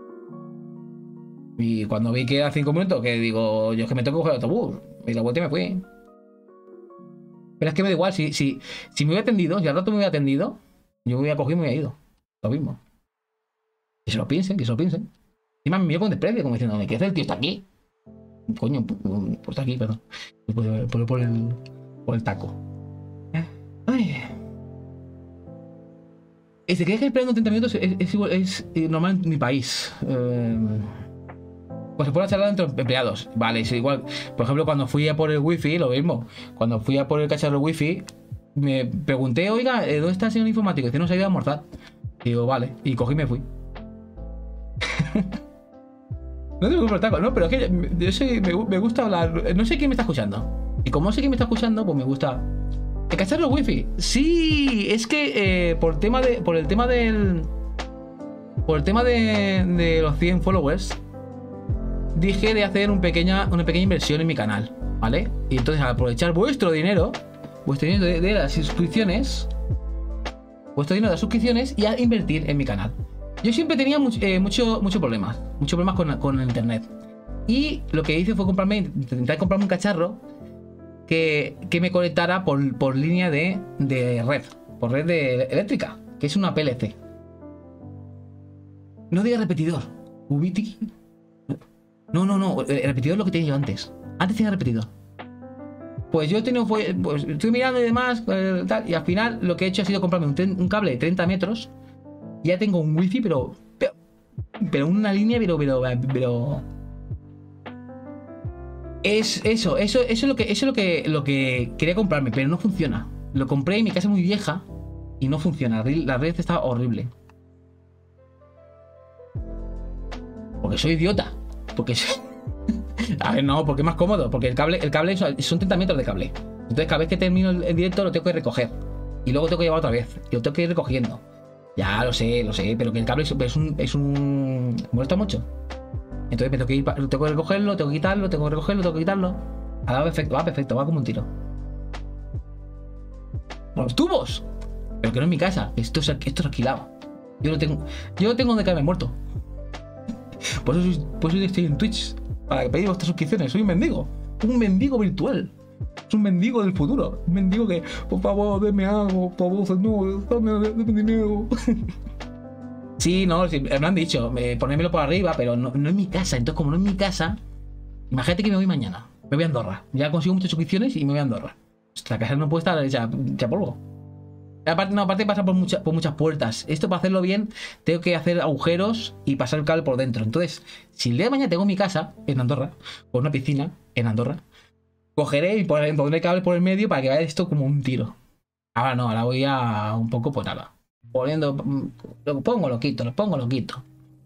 y cuando vi que era cinco minutos, que digo, yo es que me tengo que coger el autobús, me di la vuelta y me fui. Pero es que me da igual, si, si, si me hubiera atendido, si al rato me hubiera atendido, yo me hubiera cogido y me hubiera ido. Lo mismo. Que se lo piensen, que se lo piensen. Y más me miro con desprecio, como diciendo, ¿qué hace el tío? Está aquí. Coño, pues está aquí, perdón. Por, por, por, el, por el taco. Ay. ¿Se cree que el pleno de treinta minutos es, es, igual, es, es normal en mi país? Eh, pues se puede charlar entre empleados. Vale, es igual. Por ejemplo, cuando fui a por el wifi, lo mismo. Cuando fui a por el cacharro wifi, me pregunté, oiga, ¿dónde está el señor informático? Y dice, no, se ha ido a almorzar. Y digo, vale. Y cogí y me fui. No tengo que por taco, no, pero es que yo soy, me, me gusta hablar. No sé quién me está escuchando. Y como no sé quién me está escuchando, pues me gusta. ¿El cacharro wifi? Sí, es que eh, por tema de. Por el tema del. Por el tema de, de los cien followers. Dije de hacer un pequeña, una pequeña inversión en mi canal. ¿Vale? Y entonces al aprovechar vuestro dinero. Vuestro dinero de, de las suscripciones. Vuestro dinero de las suscripciones. Y a invertir en mi canal. Yo siempre tenía mucho, eh, mucho, mucho problemas. Muchos problemas con, con el internet. Y lo que hice fue comprarme. Intentar comprarme un cacharro. Que, que me conectara por, por línea de, de red. Por red de eléctrica. Que es una P L C. No diga repetidor. Ubiti. No, no, no. El repetidor es lo que tenía yo antes. Antes tenía repetidor. Pues yo he tenido. Pues, estoy mirando y demás. Eh, tal, y al final lo que he hecho ha sido comprarme un, un cable de treinta metros. Y ya tengo un wifi, pero. Pero, pero una línea, pero. Pero. pero es eso, eso, eso es lo que. Eso es lo que, lo que quería comprarme, pero no funciona. Lo compré y mi casa es muy vieja. Y no funciona. La red está horrible. Porque soy idiota. Porque soy... A ver, no, porque es más cómodo. Porque el cable, el cable son treinta metros de cable. Entonces cada vez que termino el directo lo tengo que recoger. Y luego tengo que llevar otra vez. Y lo tengo que ir recogiendo. Ya lo sé, lo sé. Pero que el cable es, es un... Es un... Me molesta mucho. Entonces me tengo que ir, tengo que recogerlo, tengo que quitarlo, tengo que recogerlo, tengo que quitarlo. Ah, va perfecto, va perfecto, va como un tiro. ¡Los tubos! Pero que no es mi casa. Esto es, esto es alquilado. Yo lo tengo... Yo lo tengo donde caerme muerto. Por eso, por eso estoy en Twitch. Para pedir vuestras suscripciones. Soy un mendigo. Un mendigo virtual. Es un mendigo del futuro. Un mendigo que, por favor, denme algo. Por favor, señor, dame, dame dinero. Sí, no, sí, me han dicho. Eh, ponérmelo por arriba, pero no, no es mi casa. Entonces, como no es mi casa, imagínate que me voy mañana. Me voy a Andorra. Ya consigo muchas suscripciones y me voy a Andorra. La casa no puede estar hecha, hecha polvo. Aparte, no, aparte pasa por, mucha, por muchas puertas. Esto para hacerlo bien tengo que hacer agujeros y pasar el cable por dentro. Entonces, si el día de mañana tengo mi casa en Andorra, o una piscina en Andorra, cogeré y pondré el cable por el medio para que vaya esto como un tiro. Ahora no, ahora voy a un poco por nada. Poniendo, lo pongo, lo quito, lo pongo, lo quito.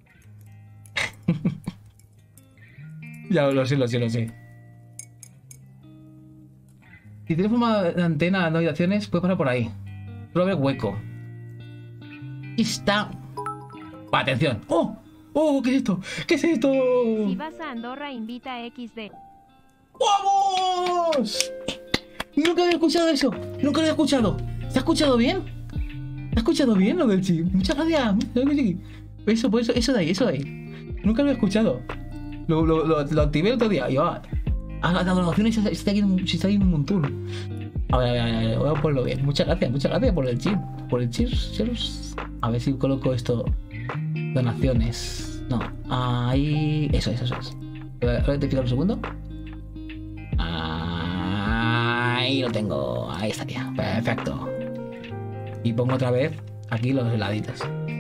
Ya lo sé, lo sé, lo sé. Si tienes forma de antena de habitaciones, puedes pasar por ahí. Solo ve hueco. Y está. Atención. ¡Oh! ¡Oh! ¿Qué es esto? ¿Qué es esto? Si vas a Andorra, invita a equis de. ¡Vamos! Nunca había escuchado eso. Nunca lo había escuchado. ¿Se ha escuchado bien? ¿Se ha escuchado bien lo del chip? Muchas gracias. Eso, pues eso, eso de ahí, eso de ahí. Nunca lo había escuchado. Lo, lo, lo, lo activé el otro día. Y va. A la donación se está yendo un montón. A ver, a ver, a ver, voy a ponerlo bien. Muchas gracias, muchas gracias por el chip. Por el chip. A ver si coloco esto. Donaciones. No, ahí. Eso, eso, eso. Voy a rectificar un segundo. Ahí lo tengo. Ahí estaría. Perfecto. Y pongo otra vez aquí los heladitos.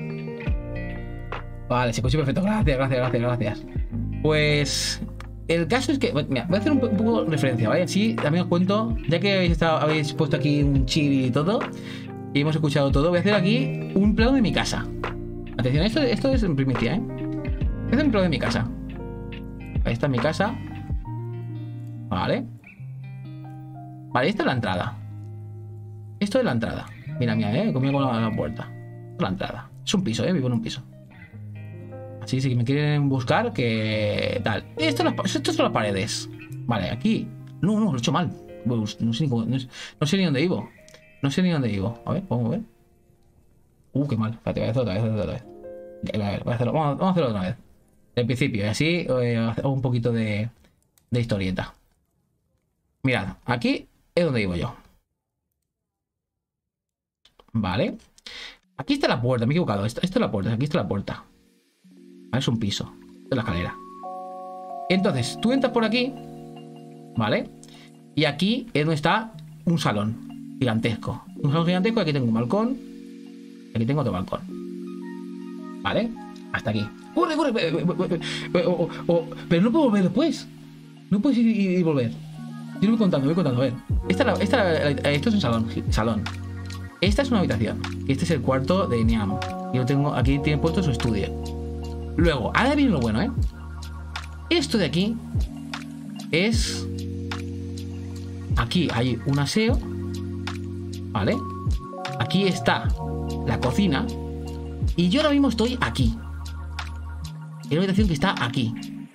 Vale, se escucha perfecto. Gracias, gracias, gracias, gracias. Pues. El caso es que, mira, voy a hacer un, un poco de referencia, ¿vale? Así también os cuento, ya que habéis, estado, habéis puesto aquí un chill y todo, y hemos escuchado todo, voy a hacer aquí un plano de mi casa. Atención, esto, esto es en primicia, ¿eh? Voy a hacer un plano de mi casa. Ahí está mi casa. Vale. Vale, esta es la entrada. Esto es la entrada. Mira, mira, ¿eh? Conmigo con la, la puerta. Esta es la entrada. Es un piso, ¿eh? Vivo en un piso. Así, si me quieren buscar, que tal. Esto, esto son las paredes. Vale, aquí. No, no, lo he hecho mal. No sé ni, cómo, no, no sé ni dónde vivo. No sé ni dónde vivo. A ver, vamos a ver. Uh, qué mal. Espérate, voy a hacerlo otra vez, otra vez. A ver, voy a hacerlo. Vamos, vamos a hacerlo otra vez. Del principio, y así eh, hago un poquito de, de historieta. Mirad, aquí es donde vivo yo. Vale. Aquí está la puerta, me he equivocado. Esta, esta es la puerta, aquí está la puerta. Vale, es un piso. Esta es la escalera. Entonces, tú entras por aquí. Vale. Y aquí es donde está un salón gigantesco. Un salón gigantesco y aquí tengo un balcón. Y aquí tengo otro balcón. Vale. Hasta aquí. ¡Corre, corre! Pero, pero no puedo volver después. No puedes ir y, y volver. Yo lo voy contando, voy contando. A ver. Esta, la, esta, la, esto es un salón. salón. Esta es una habitación. Este es el cuarto de Niam. Yo tengo, aquí tiene puesto su estudio. Luego, ahora viene lo bueno, ¿eh? Esto de aquí es... Aquí hay un aseo. ¿Vale? Aquí está la cocina. Y yo ahora mismo estoy aquí. En una habitación que está aquí.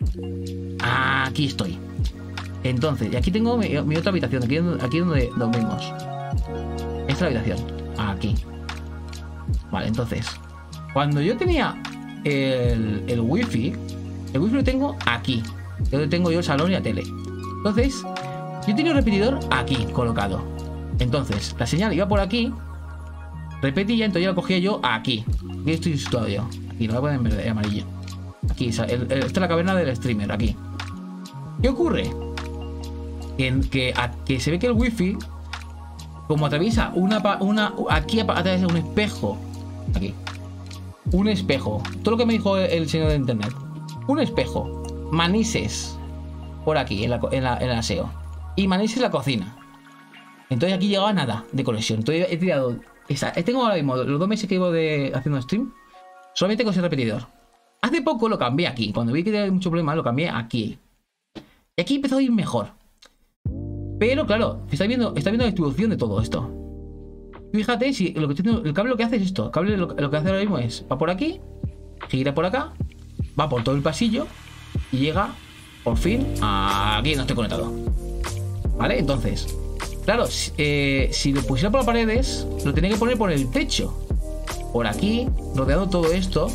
Aquí estoy. Entonces, y aquí tengo mi, mi otra habitación. Aquí, aquí es donde dormimos. Esta es la habitación. Aquí. Vale, entonces, cuando yo tenía el, el wifi, el wifi lo tengo aquí. Donde tengo yo el salón y la tele. Entonces, yo tenía un repetidor aquí colocado. Entonces, la señal iba por aquí, repetía, entonces yo la cogía yo aquí. Aquí estoy situado yo. Aquí, no voy a poner en verde, amarillo. Aquí, el, el, esta es la caverna del streamer, aquí. ¿Qué ocurre? Que, que, a, que se ve que el wifi, como atraviesa una, una aquí atraviesa un espejo, aquí, un espejo, todo lo que me dijo el, el señor de internet, un espejo, manises por aquí en, la, en, la, en el aseo y manises la cocina. Entonces aquí llegaba nada de conexión. Entonces he tirado, esa, tengo ahora mismo los dos meses que llevo de haciendo stream solamente con ese repetidor. Hace poco lo cambié aquí, cuando vi que tenía mucho problema lo cambié aquí y aquí empezó a ir mejor. Pero claro, está viendo, está viendo la distribución de todo esto. Fíjate si lo que estoy haciendo, el cable lo que hace es esto. El cable lo, lo que hace ahora mismo es, va por aquí, gira por acá, va por todo el pasillo y llega por fin a aquí donde estoy conectado. ¿Vale? Entonces, claro, si, eh, si lo pusiera por las paredes, lo tenía que poner por el techo. Por aquí, rodeando todo esto.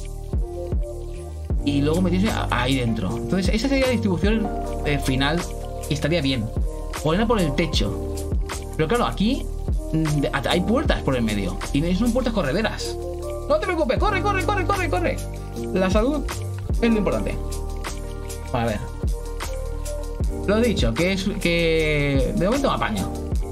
Y luego meterse ahí dentro. Entonces, esa sería la distribución eh, final y estaría bien. Ponerla por el techo. Pero claro, aquí hay puertas por el medio. Y son puertas correderas. No te preocupes, corre, corre, corre, corre, corre. La salud es lo importante. A ver. Lo he dicho, que es que de momento me apaño.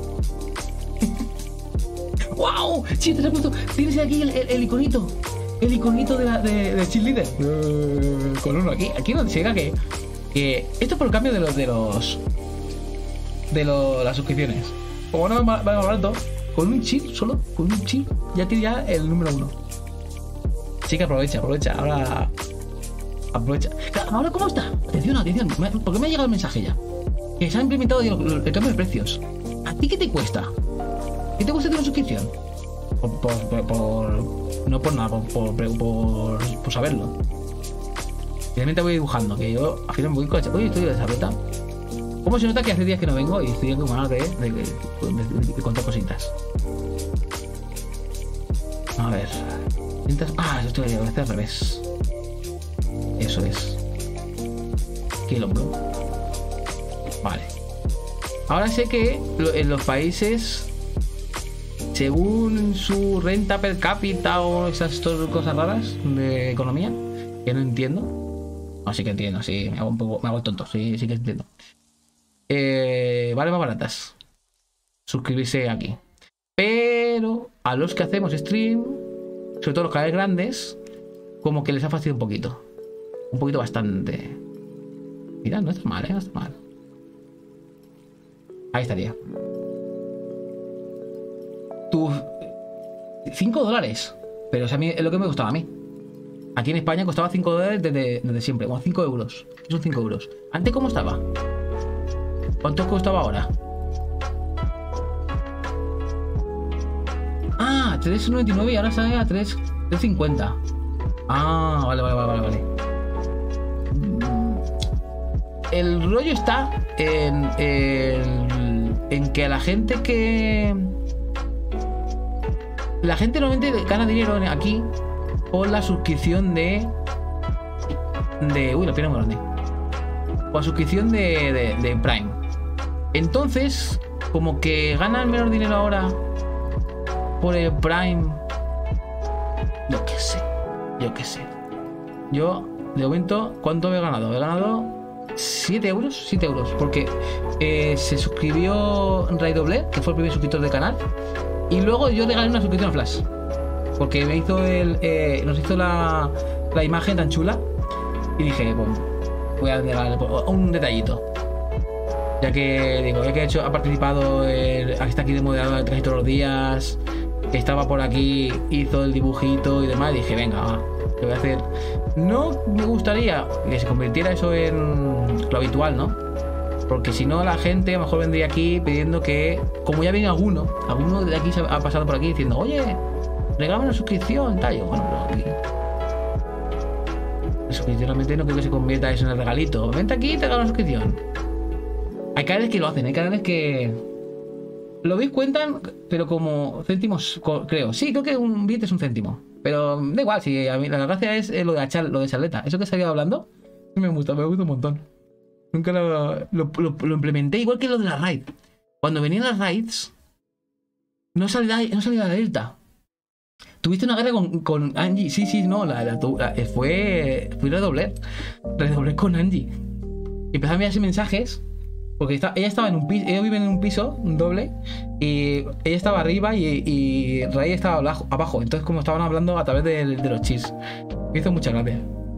¡Wow! Sí, te has puesto. Tienes aquí el, el, el iconito. El iconito de, la, de, de cheerleader. Uh, con uno aquí. Aquí donde llega que. que esto es por el cambio de los. de los. de lo, las suscripciones. Como no va más barato, con un chip solo, con un chip, ya tiene ya el número uno. Así que aprovecha, aprovecha, ahora. Aprovecha. Ahora, ¿cómo está? Atención, atención, ¿por qué me ha llegado el mensaje ya? Que se ha implementado el, el cambio de precios. ¿A ti qué te cuesta? ¿Qué te cuesta de una suscripción? Por, por, por, por no por nada, por, por, por, por saberlo. Finalmente voy dibujando, que yo al final me voy con la chapa. Oye, estoy de esa beta. ¿Cómo se nota que hace días que no vengo y estoy con ganas de, de, de, de, de, de contar cositas? A ver. Ah, esto voy a hacer al revés. Eso es. Aquí el hombro. Vale. Ahora sé que en los países, según su renta per cápita o esas cosas raras de economía, que no entiendo. Así que entiendo, sí, me hago un poco, me hago el tonto, sí, sí que entiendo. Eh, vale más baratas suscribirse aquí. Pero a los que hacemos stream, sobre todo los canales grandes, como que les ha fastidiado un poquito. Un poquito bastante. Mira, no está mal, ¿eh? No está mal. Ahí estaría. Tus cinco dólares. Pero o sea, a mí es lo que me costaba a mí. Aquí en España costaba cinco dólares desde, desde siempre. Como cinco euros. Son cinco euros. ¿Antes cómo estaba? ¿Cuánto costaba ahora? Ah, tres noventa y nueve y ahora sale a tres cincuenta. Ah, vale, vale, vale, vale. El rollo está en, en, en que a la gente que... La gente normalmente gana dinero aquí por la suscripción de... de uy, la pierna muy grande. Por la suscripción de, de, de Prime. Entonces, como que ganan menos dinero ahora por el Prime. Yo qué sé. Yo qué sé. Yo, de momento, ¿cuánto he ganado? He ganado siete euros. siete euros. Porque eh, se suscribió Ray Doble, que fue el primer suscriptor del canal. Y luego yo le gané una suscripción a Flash. Porque me hizo el. Eh, nos hizo la, la imagen tan chula. Y dije, bueno, voy a darle un detallito. Ya que, digo, ya que ha, hecho, ha participado, el, está aquí de moderador casi todos los días. Estaba por aquí, hizo el dibujito y demás. Y dije, venga, va, ¿qué voy a hacer? No me gustaría que se convirtiera eso en lo habitual, ¿no? Porque si no, la gente a lo mejor vendría aquí pidiendo que, como ya viene alguno, alguno de aquí se ha pasado por aquí diciendo, oye, regálame una suscripción, tal. Yo, bueno, pero aquí. La suscripción realmente no creo que se convierta eso en el regalito. Vente aquí y te regalo una suscripción. Hay canales que lo hacen, hay canales que. Lo veis, cuentan, pero como céntimos, creo. Sí, creo que un billete es un céntimo. Pero da igual, si a mí la gracia es lo de, chal, lo de charleta. Eso que salía hablando, me gusta, me gusta un montón. Nunca lo, lo, lo, lo implementé, igual que lo de la raid. Cuando venían las raids, no salía, no salía la alerta. Tuviste una guerra con, con Angie. Sí, sí, no, la, la, la, fue. Fui redobler. Redobler con Angie. Y empezaba a enviarse mensajes. Porque está, ella estaba en un piso. Ellos viven en un piso, un doble. Y ella estaba arriba y, y Ray estaba abajo, abajo. Entonces, como estaban hablando a través de, de los chis. Me hizo mucha gracia.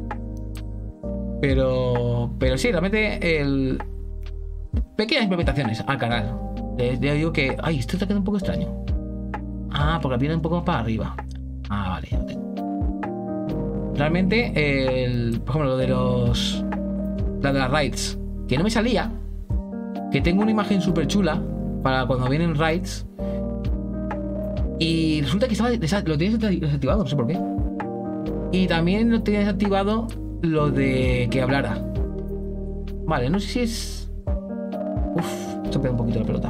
Pero. Pero sí, realmente el. Pequeñas implementaciones al canal. Les digo que. Ay, esto está quedando un poco extraño. Ah, porque la tiene un poco más para arriba. Ah, vale, ya lo tengo. Realmente, el, por ejemplo, lo de los. La de las raids. Que no me salía. Que tengo una imagen súper chula para cuando vienen raids. Y resulta que estaba lo tenía desactivado, no sé por qué. Y también lo tenía desactivado lo de que hablara. Vale, no sé si es. Uf, esto pega un poquito la pelota.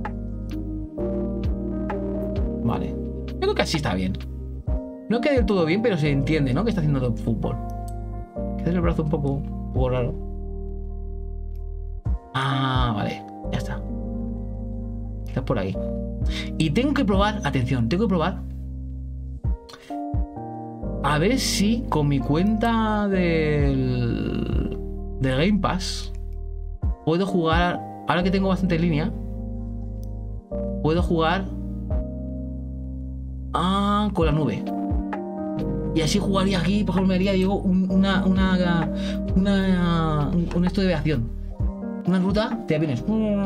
Vale. Yo creo que así está bien. No queda del todo bien, pero se entiende, ¿no? Que está haciendo fútbol. Queda el brazo un poco, un poco raro. Ah, vale. Ya está. Está por ahí. Y tengo que probar, atención, tengo que probar. A ver si con mi cuenta del, del Game Pass puedo jugar. Ahora que tengo bastante línea, puedo jugar ah, con la nube. Y así jugaría aquí, por ejemplo, me haría, digo, un, una, una, una, un, un esto de aviación. Una ruta, te vienes.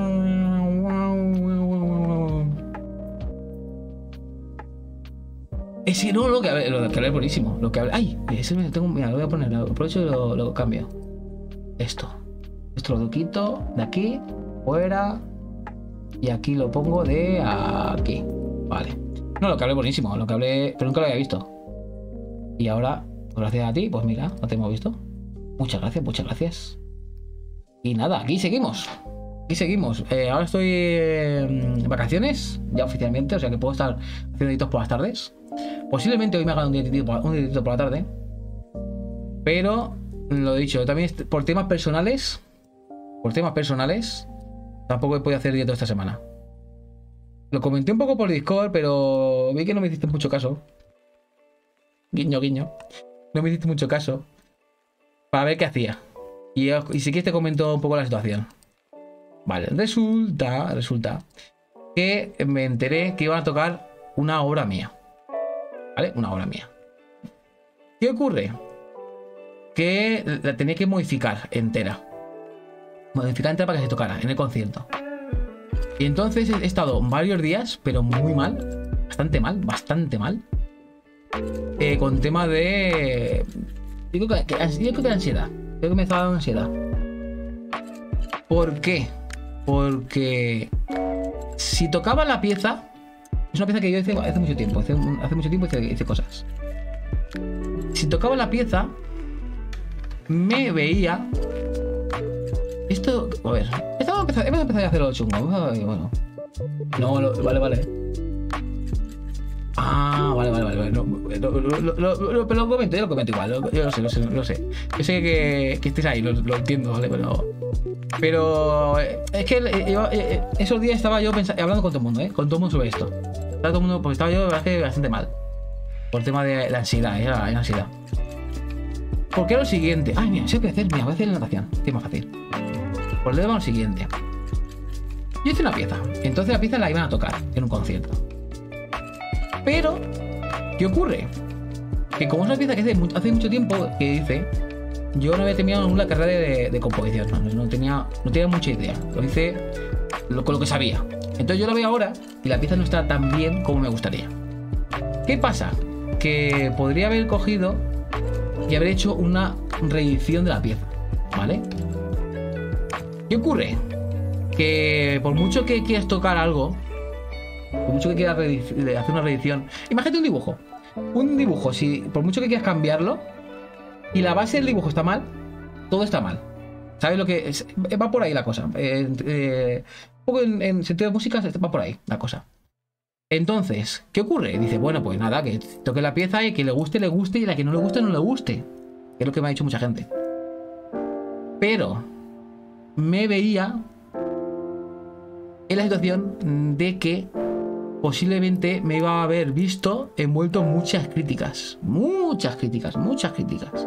Ese no, lo que hablé, lo que hablé es buenísimo. Lo que hablé. Ay, ese me tengo. Mira, lo voy a poner, lo aprovecho y lo, lo cambio. Esto. Esto lo quito de aquí, fuera. Y aquí lo pongo de aquí. Vale. No, lo que hablé es buenísimo. Lo que hablé. Pero nunca lo había visto. Y ahora, gracias a ti, pues mira, lo tenemos visto. Muchas gracias, muchas gracias. Y nada, aquí seguimos. Aquí seguimos. Eh, ahora estoy en vacaciones, ya oficialmente, o sea que puedo estar haciendo editos por las tardes. Posiblemente hoy me haga un editito por, un editito por la tarde. Pero, lo he dicho, también por temas personales. Por temas personales, tampoco he podido hacer directo esta semana. Lo comenté un poco por Discord, pero vi que no me hiciste mucho caso. Guiño, guiño. No me hiciste mucho caso. Para ver qué hacía. Y, y si quieres te comento un poco la situación. Vale, resulta, resulta que me enteré que iban a tocar una obra mía. ¿Vale? Una obra mía. ¿Qué ocurre? Que la tenía que modificar entera. Modificar entera para que se tocara en el concierto. Y entonces he estado varios días, pero muy mal. Bastante mal, bastante mal. Eh, con tema de... Digo que, que, yo creo que de ansiedad. Creo que me estaba dando ansiedad. ¿Por qué? Porque si tocaba la pieza, es una pieza que yo hice hace mucho tiempo. Hace, hace mucho tiempo hice, hice cosas. Si tocaba la pieza, me veía. Esto, a ver, hemos empezado, hemos empezado a hacer lo chungo. Bueno, no, lo, vale, vale. Ah, vale, vale, vale. No, lo, lo, lo, lo, lo, lo comento, yo lo comento igual. Lo, yo lo sé, lo sé, lo sé. Yo sé que, que estés ahí, lo, lo entiendo, ¿vale? Pero, pero es que yo, esos días estaba yo pensando, hablando con todo el mundo, ¿eh? Con todo el mundo sobre esto. Estaba todo el mundo, porque estaba yo, la verdad, que bastante mal. Por el tema de la ansiedad, ¿eh? La, la ansiedad. Porque lo siguiente. Ay, mira, sé qué hacer. Mira, voy a hacer la natación. Que es más fácil. Por el tema lo siguiente. Yo hice una pieza. Entonces la pieza la iban a tocar en un concierto. Pero, ¿qué ocurre? Que como es una pieza que hace mucho, hace mucho tiempo que hice, yo no había terminado aún la carrera de, de composición. No, no, tenía, no tenía mucha idea. Lo hice lo, con lo que sabía. Entonces yo la veo ahora y la pieza no está tan bien como me gustaría. ¿Qué pasa? Que podría haber cogido y haber hecho una reedición de la pieza, ¿vale? ¿Qué ocurre? Que por mucho que quieras tocar algo, por mucho que quieras hacer una reedición, imagínate un dibujo. Un dibujo, si por mucho que quieras cambiarlo y la base del dibujo está mal, todo está mal. ¿Sabes lo que es? Va por ahí la cosa. Eh, eh, un poco en, en sentido de música va por ahí la cosa. Entonces, ¿qué ocurre? Dice, bueno, pues nada, que toque la pieza y que le guste, le guste, y la que no le guste, no le guste. Que es lo que me ha dicho mucha gente. Pero me veía en la situación de que posiblemente me iba a haber visto envuelto en muchas críticas. Muchas críticas, muchas críticas.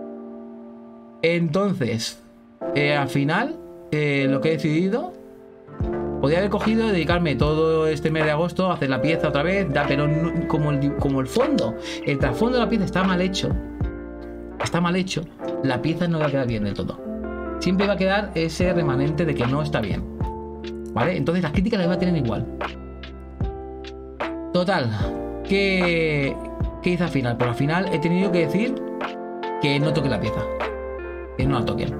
Entonces, eh, al final, eh, lo que he decidido... Podría haber cogido y dedicarme todo este mes de agosto a hacer la pieza otra vez, ya, pero no, como, el, como el fondo, el trasfondo de la pieza está mal hecho, está mal hecho, la pieza no va a quedar bien del todo. Siempre va a quedar ese remanente de que no está bien, ¿vale? Entonces las críticas las va a tener igual. Total, ¿qué, qué hice al final? Pues al final he tenido que decir que no toque la pieza, que no la toquen.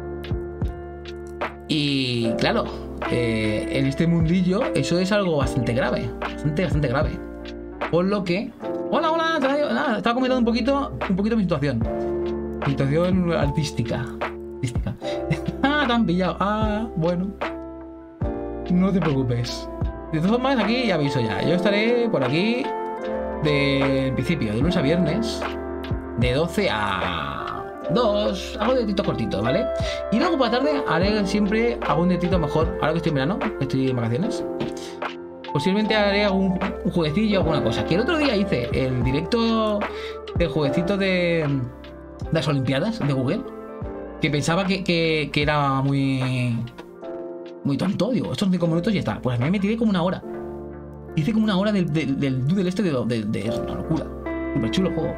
Y claro, eh, en este mundillo eso es algo bastante grave, bastante, bastante grave. Por lo que... Hola, hola, nada, estaba comentando un poquito, un poquito mi situación. Mi situación artística. artística. Ah, te han pillado. Ah, bueno. No te preocupes. De todas formas, aquí ya aviso ya. Yo estaré por aquí de principio, de lunes a viernes, de doce a... dos, hago directitos cortitos, ¿vale? Y luego por la tarde haré siempre algún directito mejor. Ahora que estoy en verano, estoy en vacaciones, posiblemente haré algún un jueguecillo, alguna cosa. Que el otro día hice el directo del jueguecito de, de las Olimpiadas de Google, que pensaba que, que, que era muy muy tonto. Digo, estos cinco minutos y ya está. Pues a mí me tiré como una hora. Hice como una hora del, del, del doodle este de, de, de, de una locura. Súper chulo el juego.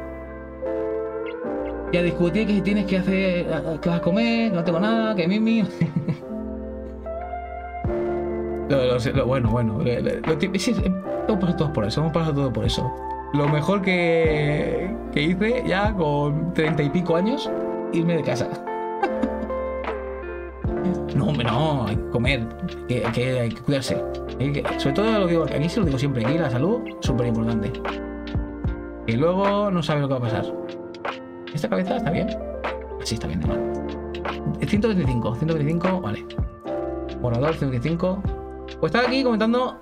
Ya discutí que si tienes que hacer, que vas a comer, que no tengo nada, que mimi. lo, lo, lo, bueno, bueno. Lo, lo, lo, sí, hemos pasado todos por eso, hemos pasado todo por eso. Lo mejor que, que hice ya con treinta y pico años, irme de casa. No, hombre, no, hay que comer, que, que hay que cuidarse. Hay que, sobre todo lo digo, aquí se lo digo siempre, aquí la salud es súper importante. Y luego no sabe lo que va a pasar. ¿Esta cabeza está bien? Sí, está bien, de mal. ciento veinticinco, ciento veinticinco, vale. Borrador, ciento veinticinco. Pues estaba aquí comentando...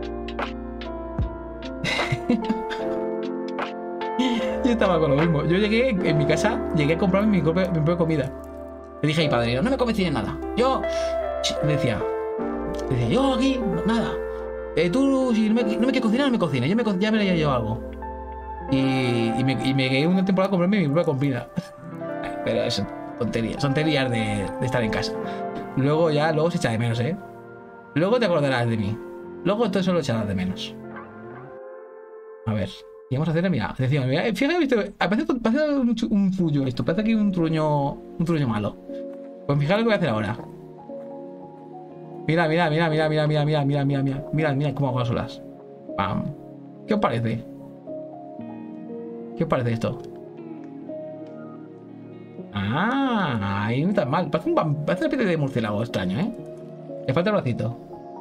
Yo estaba con lo mismo. Yo llegué en mi casa, llegué a comprarme mi propia, mi propia comida. Le dije a mi padre, no me convencienes nada. Yo... Me decía... Me decía, yo aquí, nada. Eh, tú, si no me, no me quieres cocinar, no me cocines. Yo me, ya me haría yo algo. Y, y, me, y me quedé una temporada a comprarme mi propia comida. Pero eso, tonterías, tonterías de, de estar en casa. Luego ya, luego se echa de menos, ¿eh? Luego te acordarás de mí. Luego todo eso lo echarás de menos. A ver, y vamos a hacer, mira, atención, mira, fíjate, ¿viste? Parece, parece un, un fullo esto, parece aquí un truño, un truño malo. Pues fijaros lo que voy a hacer ahora. Mira, mira, mira, mira, mira, mira, mira, mira, mira, mira, mira, mira cómo hago las olas. Pam. ¿Qué os parece? ¿Qué os parece esto? Ah, ahí no está mal. Parece, un, parece una especie de murciélago extraño, ¿eh? Le falta el bracito.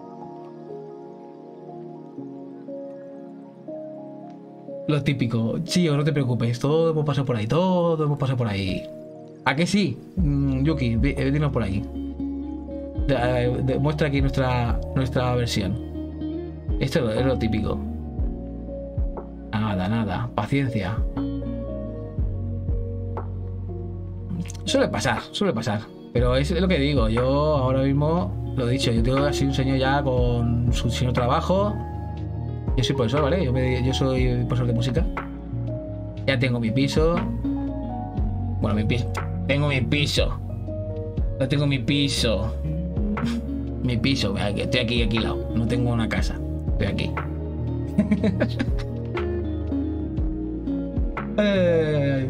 Lo típico. Sí, no te preocupes. Todo hemos pasado por ahí. Todo hemos pasado por ahí. ¿A qué sí? Mm, Yuki, dinos por ahí. De, de, muestra aquí nuestra, nuestra versión. Esto es lo típico. Nada, nada. Paciencia. Suele pasar, suele pasar. Pero es lo que digo. Yo ahora mismo, lo he dicho, yo tengo así un señor ya con su señor trabajo. Yo soy profesor, ¿vale? Yo, me, yo soy profesor de música. Ya tengo mi piso. Bueno, mi piso. Tengo mi piso. No tengo mi piso. Mi piso. Estoy aquí, aquí al lado. No tengo una casa. Estoy aquí. Ay,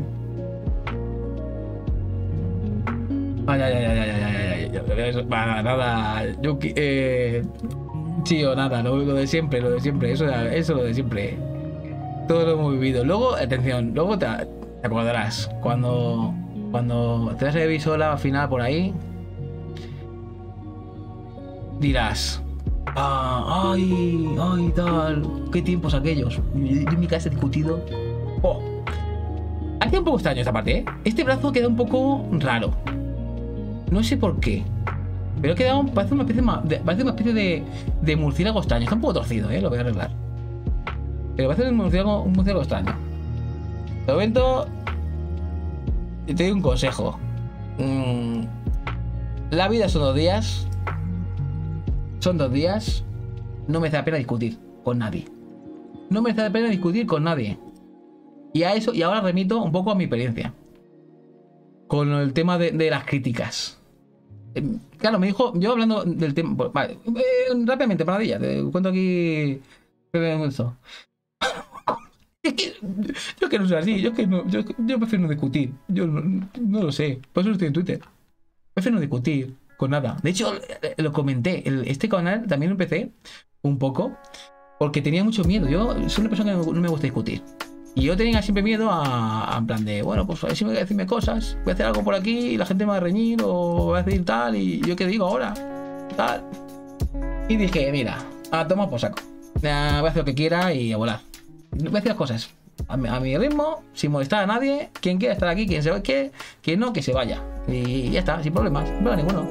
ay, ay, ay, ay, ay, ay, ay, nada, nada. Yo, eh, sí o nada, lo, lo de siempre, lo de siempre. Eso, eso lo de siempre. Todo lo hemos vivido. Luego, atención, luego te, te acordarás. Cuando, cuando te has revisado la final por ahí, dirás, ah, ay, ay, tal, qué tiempos aquellos. Yo, yo en mi casa he discutido. Oh. Hacía un poco extraño esta parte, ¿eh? Este brazo queda un poco raro. No sé por qué. Pero ha quedado, parece una especie, de, parece una especie de, de murciélago extraño. Está un poco torcido, ¿eh? Lo voy a arreglar. Pero parece un murciélago, un murciélago extraño. De momento, te doy un consejo. Mm, la vida son dos días. Son dos días. No merece la pena discutir con nadie. No merece la pena discutir con nadie. Y a eso, y ahora remito un poco a mi experiencia. Con el tema de, de las críticas. Eh, claro, me dijo, yo hablando del tema. Pues, vale, eh, rápidamente, paradilla, te cuento aquí. Eso. Es que, yo que no soy así, yo que no, yo, yo prefiero no discutir. Yo no, no lo sé, por eso estoy en Twitter. Prefiero no discutir con nada. De hecho, lo comenté. El, este canal también lo empecé un poco porque tenía mucho miedo. Yo soy una persona que no me gusta discutir. Y yo tenía siempre miedo a, a en plan de, bueno, pues a ver si me voy a decirme cosas, voy a hacer algo por aquí y la gente me va a reñir o va a decir tal y yo qué digo ahora, tal. Y dije, mira, a tomar por saco. Ya, voy a hacer lo que quiera y a volar. Voy a hacer las cosas a mi, a mi ritmo, sin molestar a nadie. Quien quiera estar aquí, quien se que, quien no, que se vaya. Y ya está, sin problemas, no hay ninguno.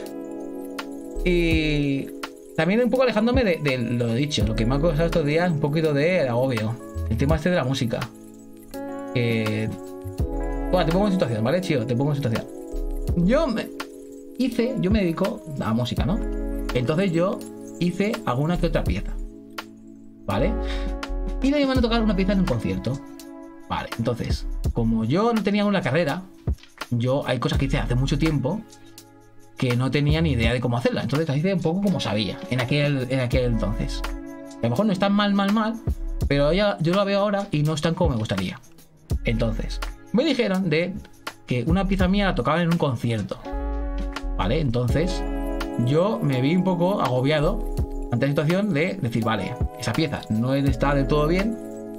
Y también un poco alejándome de, de lo dicho, lo que me ha causado estos días, un poquito de agobio. El tema este de la música. Eh... Bueno, te pongo en situación, ¿vale, chico? Te pongo en situación. Yo me hice, yo me dedico a la música, ¿no? Entonces yo hice alguna que otra pieza, ¿vale? Y me iban a tocar una pieza en un concierto. Vale, entonces, como yo no tenía una carrera, yo hay cosas que hice hace mucho tiempo que no tenía ni idea de cómo hacerla. Entonces las hice un poco como sabía en aquel, en aquel entonces. A lo mejor no están mal, mal, mal, pero ya, yo lo veo ahora y no están como me gustaría. Entonces, me dijeron de que una pieza mía la tocaban en un concierto. ¿Vale? Entonces, yo me vi un poco agobiado ante la situación de decir, vale, esa pieza no está del todo bien.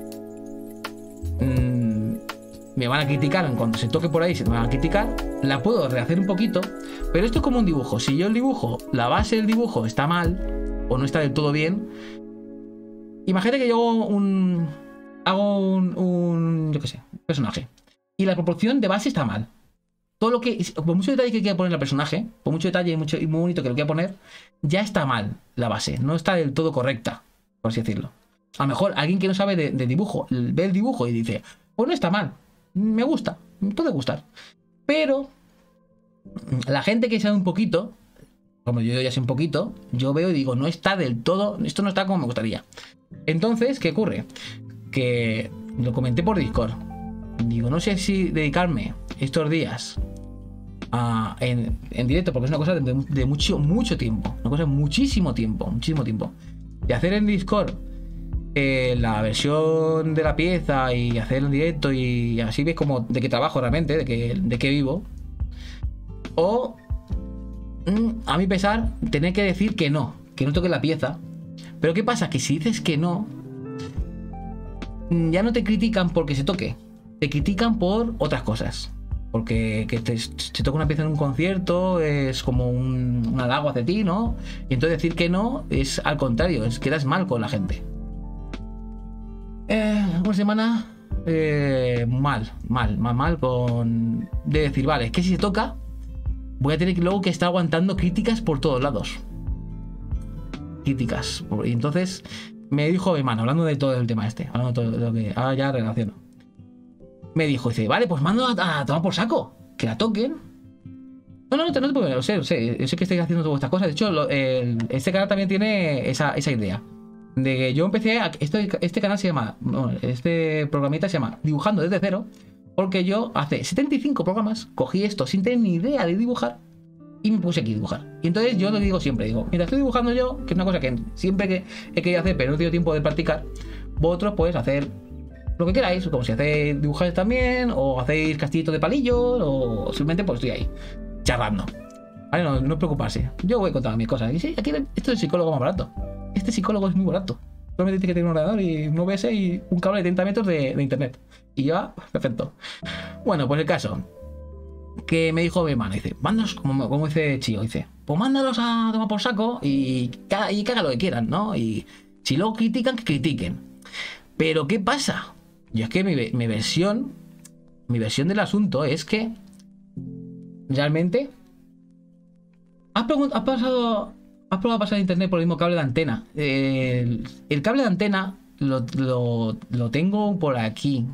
Mmm, me van a criticar en cuanto se toque por ahí, se me van a criticar. La puedo rehacer un poquito, pero esto es como un dibujo. Si yo el dibujo, la base del dibujo está mal o no está del todo bien, imagínate que yo hago un hago un, un yo qué sé, personaje y la proporción de base está mal. Todo lo que, por mucho detalle que quiera poner el personaje, por mucho detalle y mucho y muy bonito que lo quiera poner, ya está mal la base, no está del todo correcta, por así decirlo. A lo mejor alguien que no sabe de, de dibujo ve el dibujo y dice, pues no está mal, me gusta, me puede gustar. Pero la gente que sabe un poquito, como yo ya sé un poquito, yo veo y digo, no está del todo, esto no está como me gustaría. Entonces, ¿qué ocurre? Que lo comenté por Discord. Digo, no sé si dedicarme estos días a, en, en directo, porque es una cosa de, de mucho, mucho tiempo. Una cosa de muchísimo tiempo, muchísimo tiempo. De hacer en Discord eh, la versión de la pieza y hacer en directo y así ves como de qué trabajo realmente, de qué, de qué vivo. O, a mi pesar, tener que decir que no, que no toque la pieza. Pero ¿qué pasa? Que si dices que no, ya no te critican porque se toque. Te critican por otras cosas. Porque que te, se toca una pieza en un concierto es como un, un halago hacia ti, ¿no? Y entonces decir que no es al contrario, es que quedas mal con la gente. Eh, una semana eh, mal, mal, mal, mal con... De decir, vale, es que si se toca, voy a tener que luego que estar aguantando críticas por todos lados. Críticas. Y entonces me dijo mi hermano, hablando de todo el tema este, hablando de todo lo que ahora ya relaciono. Me dijo, dice, vale, pues mando a, a tomar por saco, que la toquen. No, no, no te, no te puedo, lo sé, lo sé, yo sé que estáis haciendo todas estas cosas. De hecho, lo, el, este canal también tiene esa, esa idea. De que yo empecé a, este, este canal se llama, bueno, este programita se llama Dibujando desde cero, porque yo hace setenta y cinco programas cogí esto sin tener ni idea de dibujar y me puse aquí a dibujar. Y entonces yo lo digo siempre, digo, mira, estoy dibujando yo, que es una cosa que siempre que he querido hacer pero no he tenido tiempo de practicar, vosotros podéis hacer lo que queráis, como si hacéis dibujáis también, o hacéis castillitos de palillos, o simplemente pues estoy ahí, charlando. Vale, no, no preocuparse, yo voy contando mis cosas. Y sí, aquí esto es el psicólogo más barato. Este psicólogo es muy barato. Solamente tiene que tener un ordenador y un O B S y un cable de treinta metros de, de internet. Y ya, perfecto. Bueno, pues el caso que me dijo mi hermano, dice, mándalos, como, como dice Chío, dice, pues mándalos a tomar por saco y, y que hagan lo que quieran, ¿no? Y si luego critican, que critiquen. Pero ¿qué pasa? Yo es que mi, mi versión, mi versión del asunto es que realmente has, has pasado... Has probado a pasar internet por el mismo cable de antena. El, el cable de antena lo, lo, lo tengo por aquí.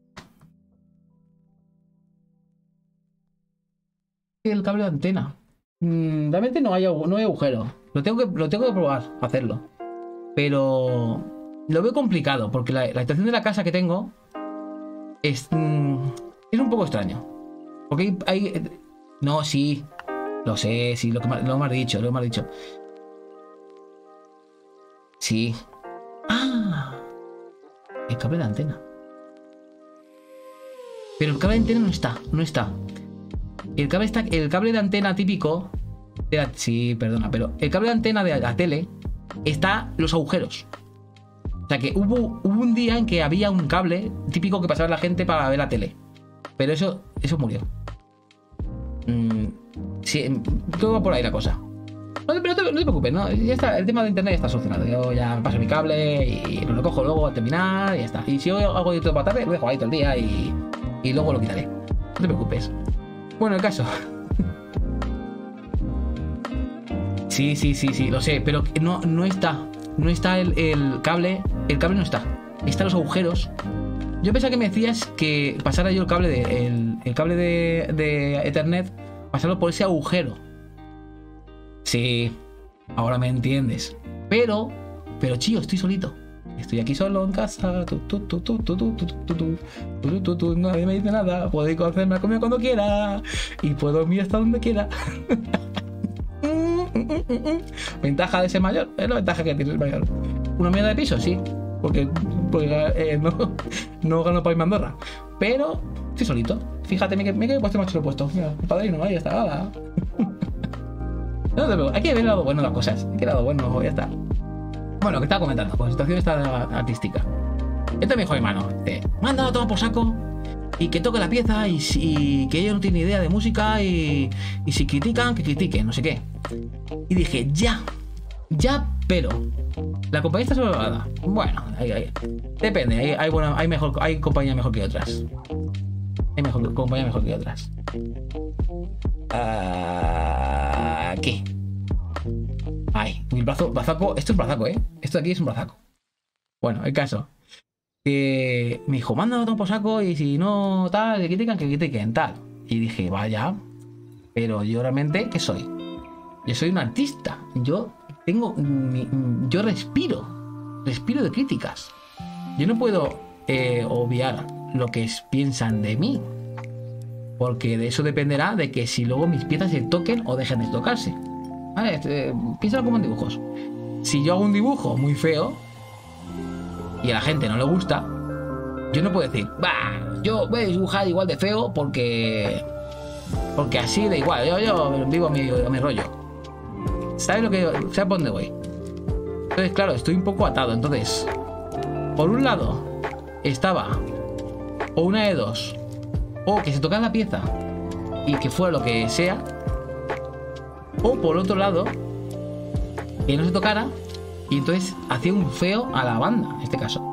El cable de antena. Mm, realmente no hay, no hay agujero. Lo tengo, que, lo tengo que probar a hacerlo. Pero lo veo complicado porque la, la situación de la casa que tengo es, mm, es un poco extraño. Porque hay, hay... No, sí. Lo sé, sí, lo que me, lo me has dicho, lo que me has dicho. Sí. Ah, el cable de antena. Pero el cable de antena no está, no está. El cable está, el cable de antena típico de la, sí, perdona, pero el cable de antena de la tele está los agujeros. O sea que hubo, hubo un día en que había un cable típico que pasaba la gente para ver la tele. Pero eso, eso murió. Mm, sí, todo va por ahí la cosa. No, pero no te, no te preocupes, ¿no? Ya está, el tema de internet ya está solucionado. Yo ya paso mi cable y lo recojo luego al terminar y ya está. Y si yo hago YouTube para tarde, lo dejo ahí todo el día y, y luego lo quitaré. No te preocupes. Bueno, el caso. Sí, sí, sí, sí, lo sé, pero no, no está. No está el, el cable. El cable no está. Están los agujeros. Yo pensaba que me decías que pasara yo el cable de. El, el cable de, de Ethernet, pasarlo por ese agujero. Sí, ahora me entiendes. Pero, pero chío, estoy solito. Estoy aquí solo en casa. Tu, tu, tu, tu, tu, tu, tu, tu, tu, tu, tu, nadie me dice nada. Puedo ir a hacerme la comida cuando quiera. Y puedo dormir hasta donde quiera. Ventaja de ser mayor. Es la ventaja que tiene el mayor. Una mierda de piso, sí. Porque, porque eh, no, no gano para irme a Andorra. Pero estoy solito. Fíjate, me, me quedo puesto más chulo puesto. Mira, el padrino, ahí está. Nada. No, hay que ver el lado bueno de las cosas. Hay que ver el lado bueno, ya está. Bueno, que estaba comentando, pues situación está artística. Esto me dijo mi hermano, eh, manda a tomar por saco y que toque la pieza y, y que ellos no tienen idea de música y, y si critican, que critiquen, no sé qué. Y dije, ya, ya, pero la compañía está sobrevalorada. Bueno, ahí, ahí. Depende, hay, hay, bueno, hay, mejor, hay compañías mejor que otras. Hay mejor, compañías mejor que otras. Uh, ¿Qué? Ay, mi brazo, brazaco. Esto es brazaco, ¿eh? Esto de aquí es un brazaco. Bueno, el caso. Que me dijo, manda otro por saco y si no, tal, que critican, que critiquen, tal. Y dije, vaya. Pero yo realmente, ¿qué soy? Yo soy un artista. Yo tengo. Mi, yo respiro. Respiro de críticas. Yo no puedo eh, obviar lo que es, piensan de mí. Porque de eso dependerá de que si luego mis piezas se toquen o dejen de tocarse. Vale, este, piénsalo como en dibujos. Si yo hago un dibujo muy feo y a la gente no le gusta, yo no puedo decir, bah, yo voy a dibujar igual de feo porque porque así da igual, yo, yo vivo mi, mi rollo. ¿Sabes lo que sabes por dónde voy? Entonces, claro, estoy un poco atado. Entonces, por un lado, estaba o una de dos, o que se tocara la pieza y que fuera lo que sea, o por otro lado, que no se tocara y entonces hacía un feo a la banda, en este caso.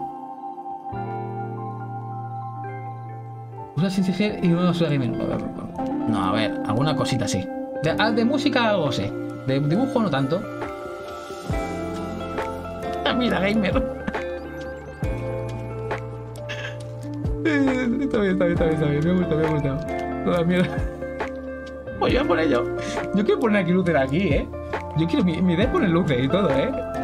Usa sin G y no usa gamer. No, a ver, alguna cosita sí. De, de música algo sé. De dibujo no tanto. Ah, mira, gamer. Está bien, está bien, está bien, está bien. Me gusta, me gusta. Toda mierda. Pues yo voy a poner yo. Yo quiero poner aquí luces aquí, ¿eh? Yo quiero. Mi, mi idea es poner luces y todo, ¿eh?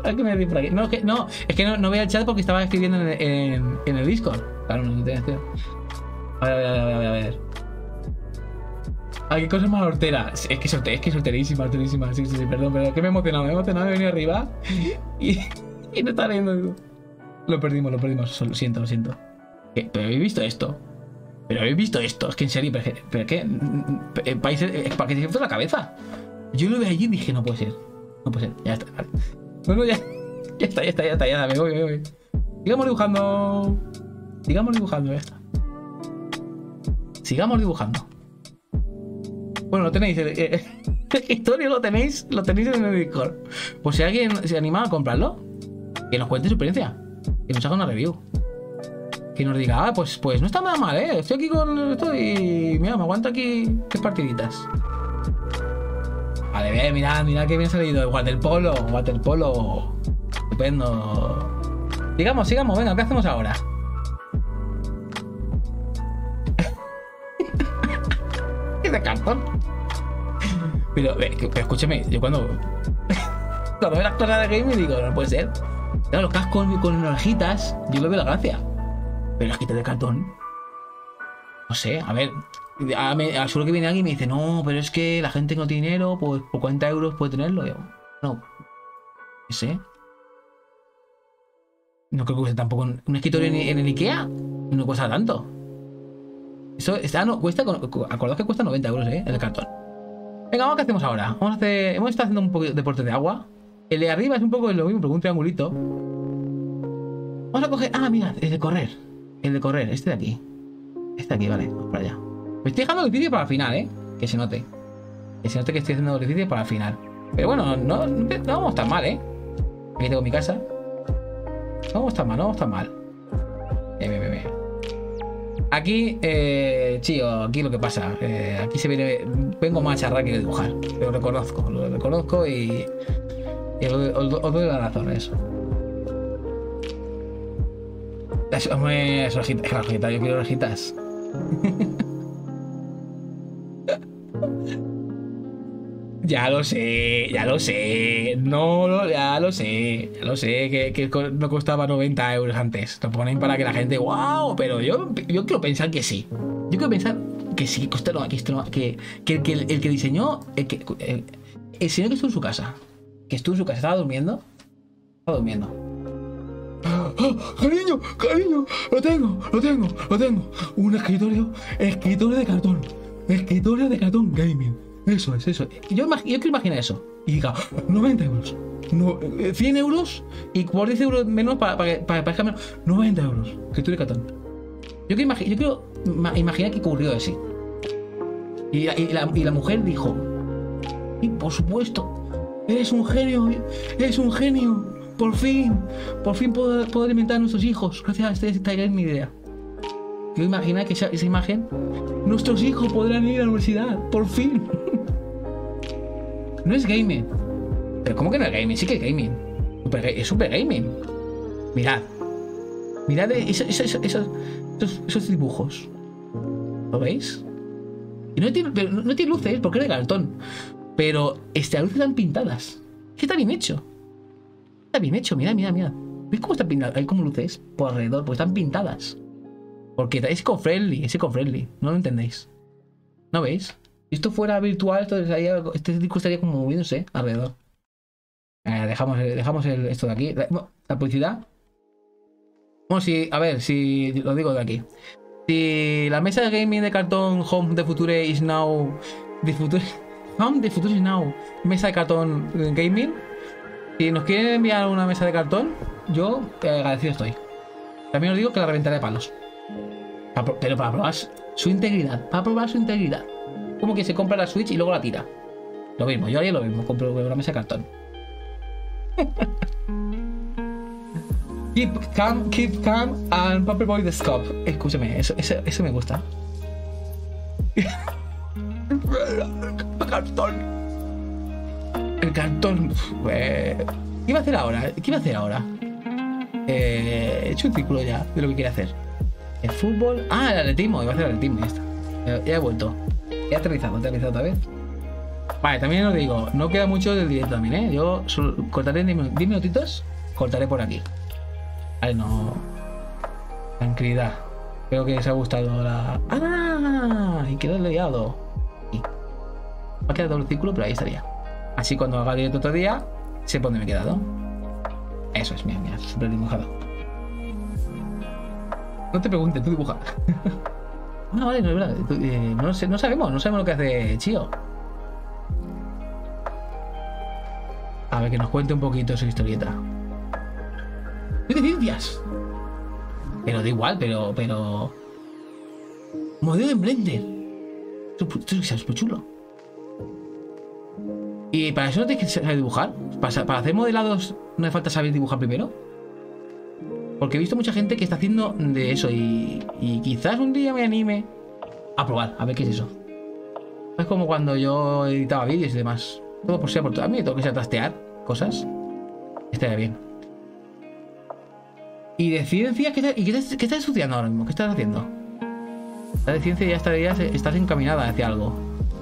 ¿A qué me decís por aquí? No, que, no, es que no, no veo el chat porque estaba escribiendo en, en, en el Discord. Claro, no tiene sentido. A ver, a ver, a ver, a ver. Ay, qué cosa más hortera. Es que sorte, es que solterísima, solterísima. Sí, sí, sí, perdón, pero es que me he emocionado, me he emocionado, me he venido arriba y, y no está leyendo. Lo perdimos, lo perdimos. Lo siento, lo siento. ¿Qué? ¿Pero habéis visto esto? ¿Pero habéis visto esto? Es que en serio, ¿pero, pero qué? ¿Países? ¿Es para que se la cabeza? Yo lo vi allí y dije, no puede ser. No puede ser, ya está, vale. No, no, ya, ya está, ya está, ya está, ya está, me voy, me voy. Sigamos dibujando. Sigamos dibujando, ya está. Sigamos dibujando. Bueno, lo tenéis, eh, eh, el historia lo tenéis, lo tenéis en el Discord. Pues si alguien se anima a comprarlo, que nos cuente su experiencia, que nos haga una review, que nos diga, ah, pues, pues no está nada mal, eh. Estoy aquí con esto y mira, me aguanto aquí tres partiditas. Vale, bien, mirad, mirad que bien salido. Waterpolo, waterpolo. Estupendo. Sigamos, sigamos, venga, ¿qué hacemos ahora? Es de cartón. Pero, pero escúchame, yo cuando cuando veo las cosas de gaming digo, no puede ser. Claro, los cascos con, con orejitas, yo le veo la gracia. Pero las quitas de cartón, no sé, a ver, a, me, a seguro que viene alguien y me dice, no, pero es que la gente que no tiene dinero, pues por cuarenta euros puede tenerlo. Yo, no, no sé. No creo que cueste tampoco un, un escritorio en, en el Ikea, no cuesta tanto. Eso está, no, cuesta, acordaos que cuesta noventa euros, eh, el cartón. Venga, vamos, ¿qué hacemos ahora? Vamos a hacer, hemos estado haciendo un poco de deporte de agua. El de arriba es un poco lo mismo, pero un triangulito. Vamos a coger, ah, mira, el de correr. El de correr, este de aquí. Este de aquí, vale, vamos para allá. Me estoy dejando el ejercicio para el final, eh. Que se note. Que se note que estoy haciendo el ejercicio para el final. Pero bueno, no, no, no vamos tan mal, eh. Aquí tengo mi casa. No vamos tan mal, no vamos tan mal. Bien, bien, bien. Aquí, eh, chío, aquí lo que pasa, eh, aquí se viene, vengo más a charrar que a dibujar, lo reconozco, lo reconozco y, y os, os, os doy la razón en eso. Las, hombre, las orejitas, las orejitas, yo quiero orejitas. Ya lo sé, ya lo sé, no, lo, ya lo sé, ya lo sé, que, que no costaba noventa euros antes. Lo ponen para que la gente, wow, pero yo, yo quiero pensar que sí. Yo quiero pensar que sí, que, esto no, que, esto no, que, que, que el, el que diseñó, el, que, el, el señor que estuvo en su casa, que estuvo en su casa, estaba durmiendo, estaba durmiendo. ¡Ah, cariño, cariño! Lo tengo, lo tengo, lo tengo. Un escritorio, escritorio de cartón, escritorio de cartón gaming. Eso es, eso. Yo, yo quiero imaginar eso. Y diga, noventa euros. No, cien euros y por diez euros menos para para, para, para menos. noventa euros. Escritorio de cartón. Yo quiero, imagi yo quiero imaginar que ocurrió así. Y, y, la, y la mujer dijo, y por supuesto, eres un genio, eres un genio. Por fin, por fin puedo, puedo alimentar a nuestros hijos. Gracias a ustedes, esta es mi idea. Quiero imaginar que esa, esa imagen, nuestros hijos podrán ir a la universidad, por fin. No es gaming. Pero ¿cómo que no es gaming? Sí que es gaming. Super, es super gaming. Mirad. Mirad esos, esos, esos, esos, esos dibujos. ¿Lo veis? Y no tiene, pero no tiene luces porque es de cartón. Pero estas luces están pintadas. Es que está bien hecho. Está bien hecho, mirad, mirad, mirad. ¿Veis cómo están pintadas? Hay como luces por alrededor, porque están pintadas. Porque es eco-friendly, es eco-friendly. No lo entendéis. ¿No veis? Si esto fuera virtual, esto estaría, este disco estaría como moviéndose alrededor. Eh, dejamos dejamos el, esto de aquí. La, la publicidad. Bueno, si, a ver, si lo digo de aquí. Si la mesa de gaming de cartón Home de Future is now. De Future, Home de Future is now. Mesa de cartón gaming. Si nos quieren enviar una mesa de cartón, yo eh, agradecido estoy. También os digo que la reventaré de palos. Pero para probar su integridad. Para probar su integridad. Como que se compra la Switch y luego la tira. Lo mismo, yo haría lo mismo. Compro una mesa de cartón. Keep calm, keep calm and Paperboy the scope. Escúchame, eso, eso, eso me gusta. El cartón. El cartón. Eh, ¿Qué iba a hacer ahora? ¿Qué iba a hacer ahora? Eh, he hecho un círculo ya de lo que quiere hacer. El fútbol. Ah, el atletismo. Iba a hacer el atletismo. Ya está. Ya, ya he vuelto. He aterrizado, he aterrizado otra vez. Vale, también os digo, no queda mucho del directo también, ¿eh? Yo solo cortaré en diez minutitos, cortaré por aquí. Vale, no... Tranquilidad. Espero que os haya gustado la... ¡Ah! Y quedó liado. Y... Va a quedar doble círculo, pero ahí estaría. Así cuando haga directo otro día, sé por dónde me he quedado. Eso es, mira, mira, súper dibujado. No te preguntes, tú dibuja. Ah, vale, no es verdad. Eh, no, sé, no sabemos, no sabemos lo que hace Chío. A ver, que nos cuente un poquito su historieta. ¡Qué de ciencias! Pero da igual, pero... pero... Modelo en Blender. Esto es muy chulo. ¿Y para eso no tienes que saber dibujar? ¿Para, para hacer modelados no hace falta saber dibujar primero? Porque he visto mucha gente que está haciendo de eso y, y quizás un día me anime a probar, a ver qué es eso. Es como cuando yo editaba vídeos y demás. Todo por ser por todo. A mí me tengo que ser trastear cosas. Estaría bien. ¿Y de ciencia? ¿Qué, ¿Y qué, estás, qué estás estudiando ahora mismo? ¿Qué estás haciendo? La de ciencia ya estarías, estás encaminada hacia algo.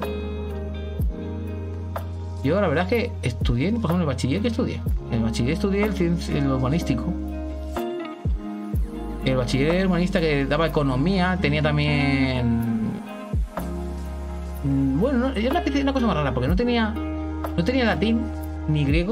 Yo la verdad es que estudié, por ejemplo, el bachiller que estudié. El bachiller estudié el, el humanístico. El bachiller humanista que daba economía tenía también... Bueno, no, era una, especie, una cosa más rara, porque no tenía... No tenía latín, ni griego.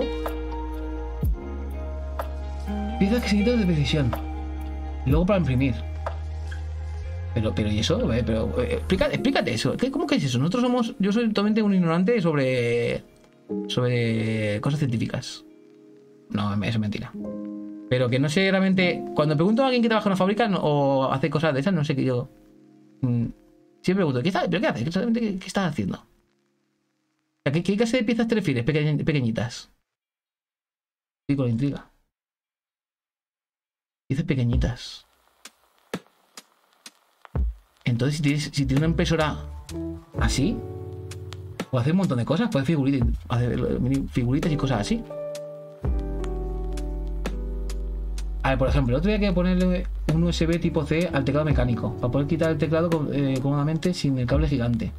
Piezas que se quitan de precisión. Y luego para imprimir. Pero, pero, ¿y eso? Pero, eh, explícate, explícate eso. ¿Qué, ¿Cómo que es eso? Nosotros somos... Yo soy totalmente un ignorante sobre... Sobre cosas científicas. No, eso es mentira. Pero que no sé realmente... Cuando pregunto a alguien que trabaja en una fábrica no, o hace cosas de esas, no sé qué yo... Mmm, siempre pregunto, ¿qué, está, ¿pero qué haces? Exactamente qué, qué estás haciendo? ¿A qué, qué clase de piezas te refieres? Peque, pequeñitas. Sí, con la intriga. Piezas pequeñitas. Entonces, si tienes, si tienes una impresora así, puedes hacer un montón de cosas. Puedes figuritas, hacer figuritas y cosas así. A ver, por ejemplo, el otro día hay que ponerle un U S B tipo C al teclado mecánico para poder quitar el teclado eh, cómodamente sin el cable gigante.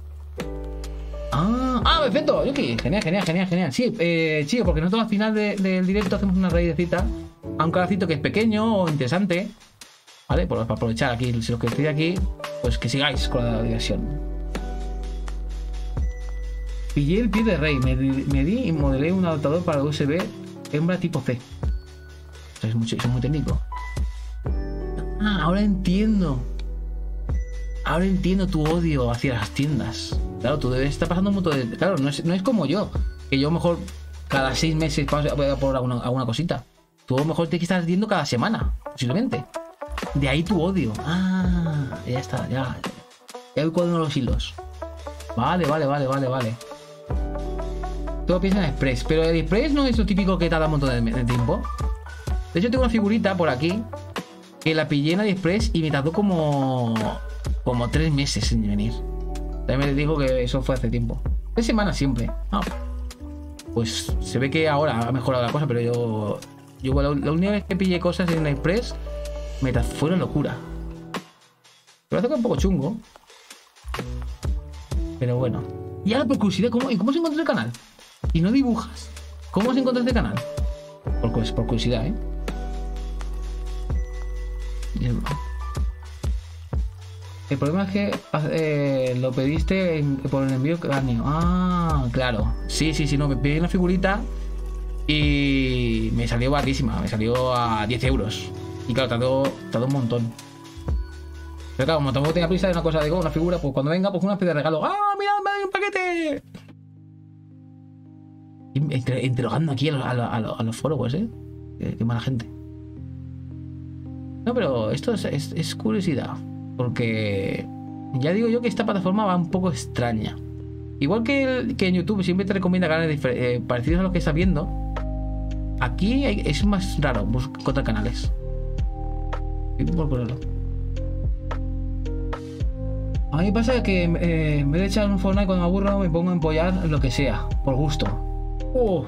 Ah, ah, perfecto. Yuki, genial, genial, genial, genial. Sí, eh, chido, porque nosotros al final de, del directo hacemos una raidecita a un canalcito que es pequeño o interesante, ¿vale? Por, para aprovechar aquí, si los que estéis aquí, pues que sigáis con la diversión. Pillé el pie de rey, me, me di y modelé un adaptador para U S B hembra tipo C. Eso es, mucho, eso es muy técnico. Ah, ahora entiendo. Ahora entiendo tu odio hacia las tiendas. Claro, tú debes estar pasando un montón de... Claro, no es, no es como yo, que yo mejor cada seis meses voy a por alguna, alguna cosita. Tú a lo mejor tienes que estar viendo cada semana, posiblemente. De ahí tu odio. Ah, ya está, ya. Ya voy cuadrando los hilos. Vale, vale, vale, vale, vale. Todo piensa en Express, pero el Express no es lo típico que tarda un montón de, de tiempo. De hecho, tengo una figurita por aquí que la pillé en AliExpress y me tardó como... Como tres meses en venir. También me digo que eso fue hace tiempo. Tres semanas siempre. Ah, pues se ve que ahora ha mejorado la cosa, pero yo... Yo la, la única vez que pillé cosas en AliExpress me fue una locura. Me parece que es un poco chungo. Pero bueno. Y ahora por curiosidad, ¿cómo, ¿y cómo se encontró el canal? Y no dibujas. ¿Cómo se encontró este canal? Por, por curiosidad, ¿eh? El problema es que eh, lo pediste en, por el envío cráneo. Ah, claro. Sí, sí, sí, no, me pedí una figurita y me salió baratísima. Me salió a diez euros. Y claro, tardó, tardó un montón. Pero claro, como tampoco tenía prisa de una cosa, digo, una figura, pues cuando venga, pues una especie de regalo. ¡Ah, mira, me ha dado un paquete! Entre, interrogando aquí a los, a los, a los, a los followers, ¿eh? Qué, qué mala gente. No, pero esto es, es, es curiosidad. Porque ya digo yo que esta plataforma va un poco extraña. Igual que, el, que en YouTube siempre te recomienda canales eh, parecidos a los que estás viendo. Aquí hay, es más raro encontrar canales. Por ponerlo. A mí me pasa que eh, en vez de echar un Fortnite cuando me aburro, me pongo a empollar lo que sea, por gusto. Uh,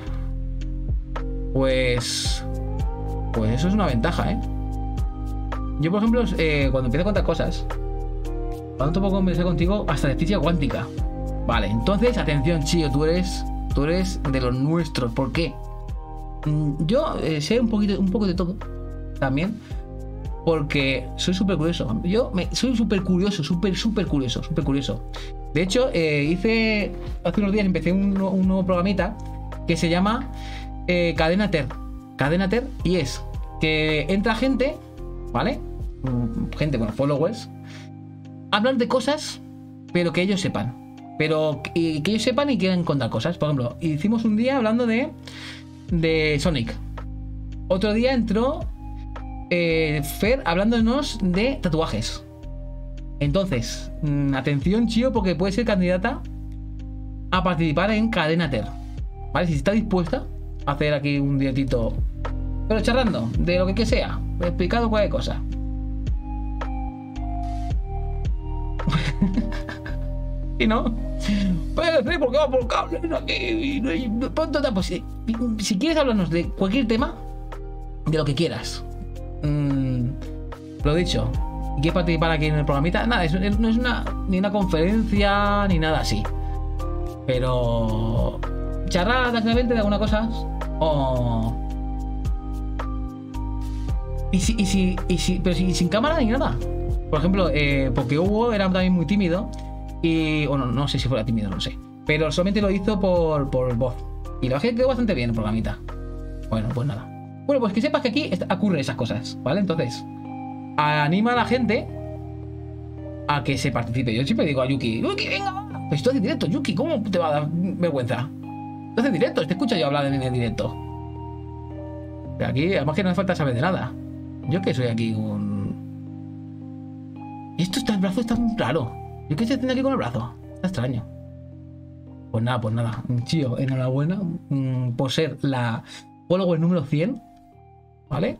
pues... Pues eso es una ventaja, ¿eh? Yo, por ejemplo, eh, cuando empiezo a contar cosas, cuando un poco conversar contigo, hasta de física cuántica. Vale, entonces, atención, Chío, tú eres, tú eres de los nuestros. ¿Por qué? Mm, Yo eh, sé un poquito, un poco de todo también, porque soy súper curioso. Yo me, soy súper curioso, súper, súper curioso, súper curioso. De hecho, eh, hice, hace unos días empecé un, un nuevo programita que se llama eh, Cadena Ter. Cadena Ter, y es que entra gente, ¿vale? Mm, Gente, bueno, followers, hablan de cosas, pero que ellos sepan. Pero que, que ellos sepan y quieran contar cosas. Por ejemplo, hicimos un día hablando de, de Sonic. Otro día entró eh, Fer hablándonos de tatuajes. Entonces, mmm, atención, Chío, porque puede ser candidata a participar en Cadena Ter. ¿Vale? Si está dispuesta a hacer aquí un directito, pero charlando de lo que, que sea, explicando cualquier cosa. Y no, pero sí, porque va por cable aquí, no hay, pronto, pues, si, si quieres hablarnos de cualquier tema, de lo que quieras, mm, lo dicho, y quieres participar aquí en el programita, nada, es, no es una ni una conferencia ni nada así, pero charlar tranquilamente de algunas cosas, o y si, y si, y si, pero si, sin cámara ni nada. Por ejemplo, eh, porque Hugo era también muy tímido. Y, bueno, no sé si fuera tímido, no sé. Pero solamente lo hizo por, por voz. Y la verdad es que quedó bastante bien el programita. Bueno, pues nada. Bueno, pues que sepas que aquí ocurren esas cosas, ¿vale? Entonces, anima a la gente a que se participe. Yo siempre digo a Yuki, Yuki, venga, pues esto es directo, Yuki, ¿cómo te va a dar vergüenza? Esto es directo, te escucho yo hablar en el directo. Pero aquí, además que no hace falta saber de nada. Yo que soy aquí un... Esto está, el brazo está muy raro. ¿Yo qué estoy haciendo aquí con el brazo? Está extraño. Pues nada, pues nada. Chío, enhorabuena mmm, por ser la follower número cien. ¿Vale?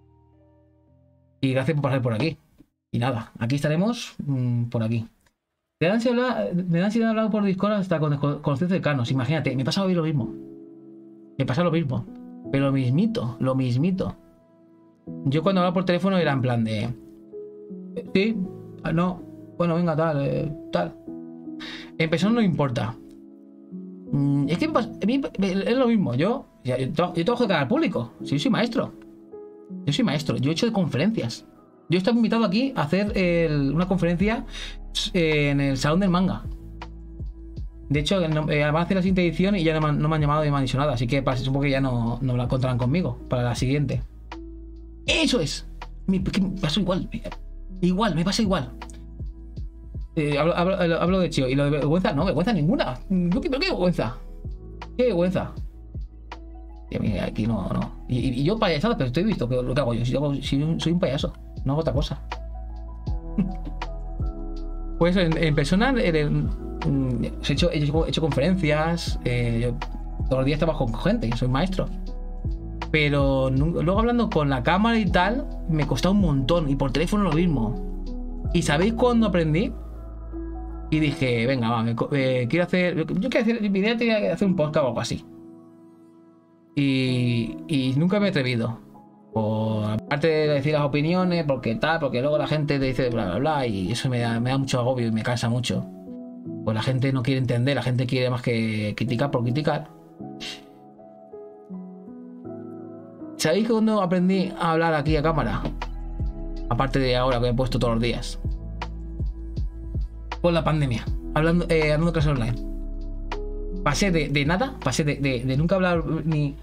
Y gracias por pasar por aquí. Y nada, aquí estaremos mmm, por aquí. Me da ansiedad, me da ansiedad hablar por Discord hasta con conocidos cercanos. Imagínate, me pasa hoy lo mismo. Me pasa lo mismo. Pero lo mismito, lo mismito. Yo cuando hablaba por teléfono era en plan de... Sí, no... Bueno, venga, tal, eh, tal. En persona no importa. Mm, es que me pasa, a mí es lo mismo. Yo, yo, yo trabajo de cara al público. Sí, yo soy maestro. Yo soy maestro. Yo he hecho de conferencias. Yo he estado invitado aquí a hacer el, una conferencia eh, en el Salón del Manga. De hecho, eh, además de la siguiente edición y ya no me, no me han llamado y me han dicho nada. Así que supongo que ya no, no la encontrarán conmigo para la siguiente. Eso es. Me, me pasa igual. Igual, me pasa igual. Eh, hablo, hablo, hablo de Chío. Y lo de vergüenza, no, vergüenza ninguna. ¿Pero qué vergüenza? ¿Qué vergüenza? Y a mí aquí no, no. Y, y yo payasada, pero estoy visto que lo que hago yo. Si, yo hago, si soy un payaso, no hago otra cosa. Pues en, en persona en, en, en, he, hecho, he, hecho, he hecho conferencias. Eh, yo todos los días trabajo con gente, soy maestro. Pero no, luego hablando con la cámara y tal, me costó un montón. Y por teléfono lo mismo. ¿Y sabéis cuándo aprendí? Y dije, venga, va, me, eh, quiero hacer... Yo quiero hacer... Mi idea tenía hacer un podcast o algo así. Y, y nunca me he atrevido. Por aparte de decir las opiniones, porque tal, porque luego la gente te dice bla, bla, bla, y eso me da, me da mucho agobio y me cansa mucho. Pues la gente no quiere entender, la gente quiere más que criticar por criticar. ¿Sabéis que cuando aprendí a hablar aquí a cámara? Aparte de ahora que me he puesto todos los días. Por la pandemia, hablando, eh, hablando clases online. Pasé de, de nada, pasé de, de, de nunca hablar ni...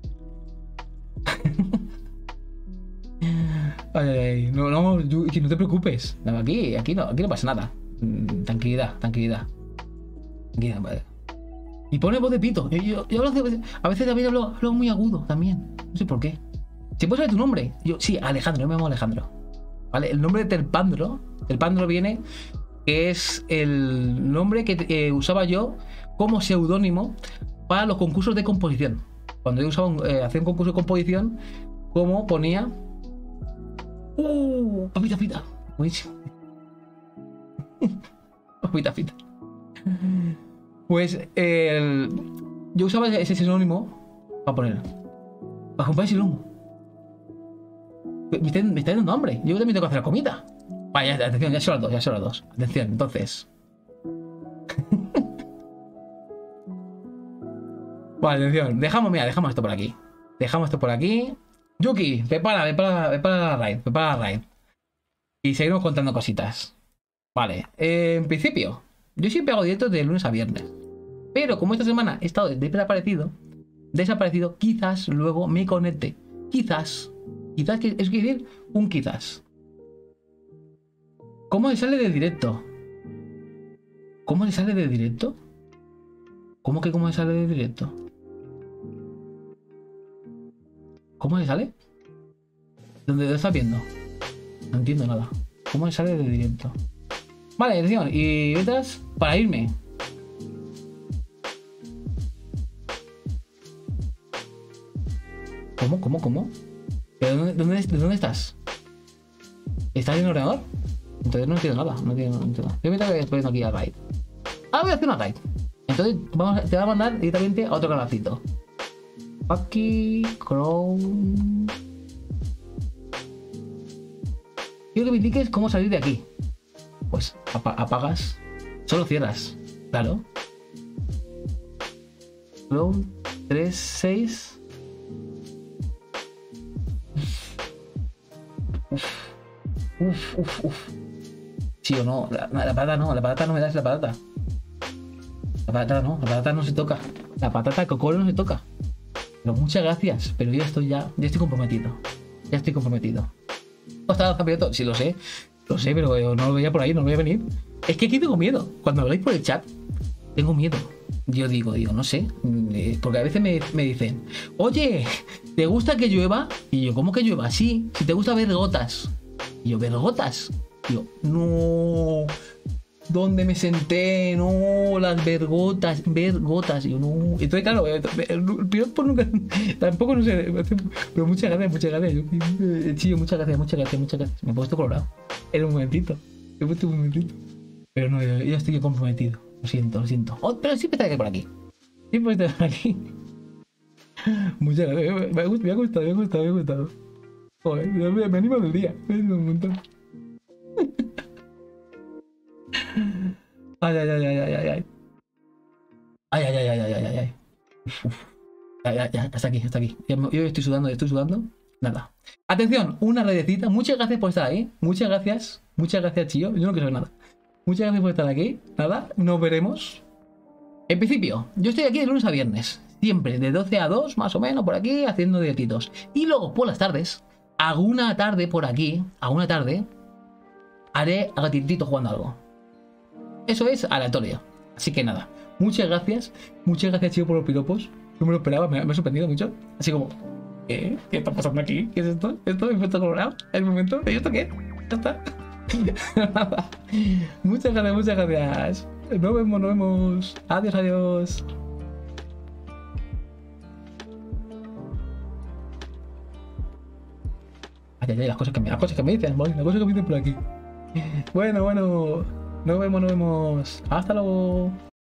ay, ay, no, no, yo, no te preocupes. No, aquí, aquí no, aquí no pasa nada. Tranquilidad, tranquilidad. Tranquilidad, vale. Y pone voz de pito. Yo, yo, yo hablo de, a veces también hablo, hablo muy agudo también. No sé por qué. ¿Se puede saber tu nombre? Yo, sí, Alejandro, yo me llamo Alejandro. ¿Vale? El nombre de Telpandro. Telpandro viene... que es el nombre que eh, usaba yo como seudónimo para los concursos de composición. Cuando yo usaba un, eh, hacía un concurso de composición, como ponía... ¡Uh! Papita Fita. Buenísimo. Papita Fita. Pues el, yo usaba ese seudónimo para poner... Para acompañar el humo. Me está, me está dando hambre. Yo también tengo que hacer la comida. Vaya, atención, ya son las dos, ya son las dos. Atención, entonces. Vale, atención. Dejamos, mira, dejamos esto por aquí. Dejamos esto por aquí. Yuki, prepara, prepara, prepara la raid, prepara la raid. Y seguimos contando cositas. Vale, eh, en principio, yo siempre hago directos de lunes a viernes. Pero como esta semana he estado desaparecido, desaparecido, quizás luego me conecte. Quizás, quizás, es decir, un quizás. ¿Cómo se sale del directo? ¿Cómo se sale del directo? ¿Cómo que cómo se sale del directo? ¿Cómo se sale? ¿Dónde lo estás viendo? No entiendo nada. ¿Cómo se sale del directo? Vale, atención. Y letras para irme. ¿Cómo? ¿Cómo? ¿Cómo? ¿De dónde, dónde, ¿De dónde estás? ¿Estás en el ordenador? Entonces no entiendo nada. No entiendo, no entiendo. Yo me tengo que ir aquí a raid. Ah, voy a hacer una raid. Entonces vamos, te va a mandar directamente a otro canalcito. Aquí, Chrome. Quiero que me indiques cómo salir de aquí. Pues ap apagas. Solo cierras. Claro. Chrome tres seis. Uf. Uf, uf, uf. Sí o no. La, la patata no. La patata no me das la patata. La patata no. La patata no se toca. La patata cocoro no se toca. Pero muchas gracias. Pero yo estoy ya. Ya estoy comprometido. Ya estoy comprometido. ¿No está el campeonato? Sí, lo sé. Lo sé, pero no lo veía por ahí. No lo voy a venir. Es que aquí tengo miedo. Cuando habláis por el chat, tengo miedo. Yo digo, digo, no sé. Porque a veces me, me dicen, oye, ¿te gusta que llueva? Y yo, ¿cómo que llueva? Sí, si te gusta ver gotas. Y yo, ¿ver gotas? Y yo, no. ¿Dónde me senté? No, las vergotas, vergotas. Y yo, no. Entonces, claro, el piropo nunca. Tampoco no sé. Pero muchas gracias, muchas gracias. Yo, chillo, muchas gracias, muchas gracias, muchas gracias. Me he puesto colorado. Era un momentito. Me he puesto un momentito. Pero no, yo, yo estoy comprometido. Lo siento, lo siento. Oh, pero siempre estaré por aquí. Siempre estaré por aquí. Muchas gracias. Me, me, me ha gustado, me ha gustado, me ha gustado. Joder, me, me animo del día. Me animo un montón. Ay, ay, ay, ay, ay, ay. Ay, ay, ay, ay, ay, ay, ay. Uf, uf. Ya, ya, ya, hasta aquí, hasta aquí. Yo, yo estoy sudando, estoy sudando. Nada. Atención, una redecita. Muchas gracias por estar ahí. Muchas gracias. Muchas gracias, Chío. Yo no quiero saber nada. Muchas gracias por estar aquí. Nada, nos veremos. En principio, yo estoy aquí de lunes a viernes. Siempre, de doce a dos, más o menos, por aquí, haciendo directitos. Y luego, por las tardes, alguna tarde por aquí, alguna tarde, haré a gatitito jugando algo. Eso es aleatorio. Así que nada, muchas gracias. Muchas gracias, Chío, por los piropos. No me lo esperaba, me, me ha sorprendido mucho. Así como, ¿qué? ¿Qué está pasando aquí? ¿Qué es esto? ¿Esto me efecto colorado? ¿El momento? ¿Y esto qué? Ya está. Muchas gracias, muchas gracias. Nos vemos, nos vemos. Adiós, adiós. Ay, ay, ay, las cosas que me, las cosas que me dicen, las cosas que me dicen por aquí. Bueno, bueno. Nos vemos, nos vemos. Hasta luego.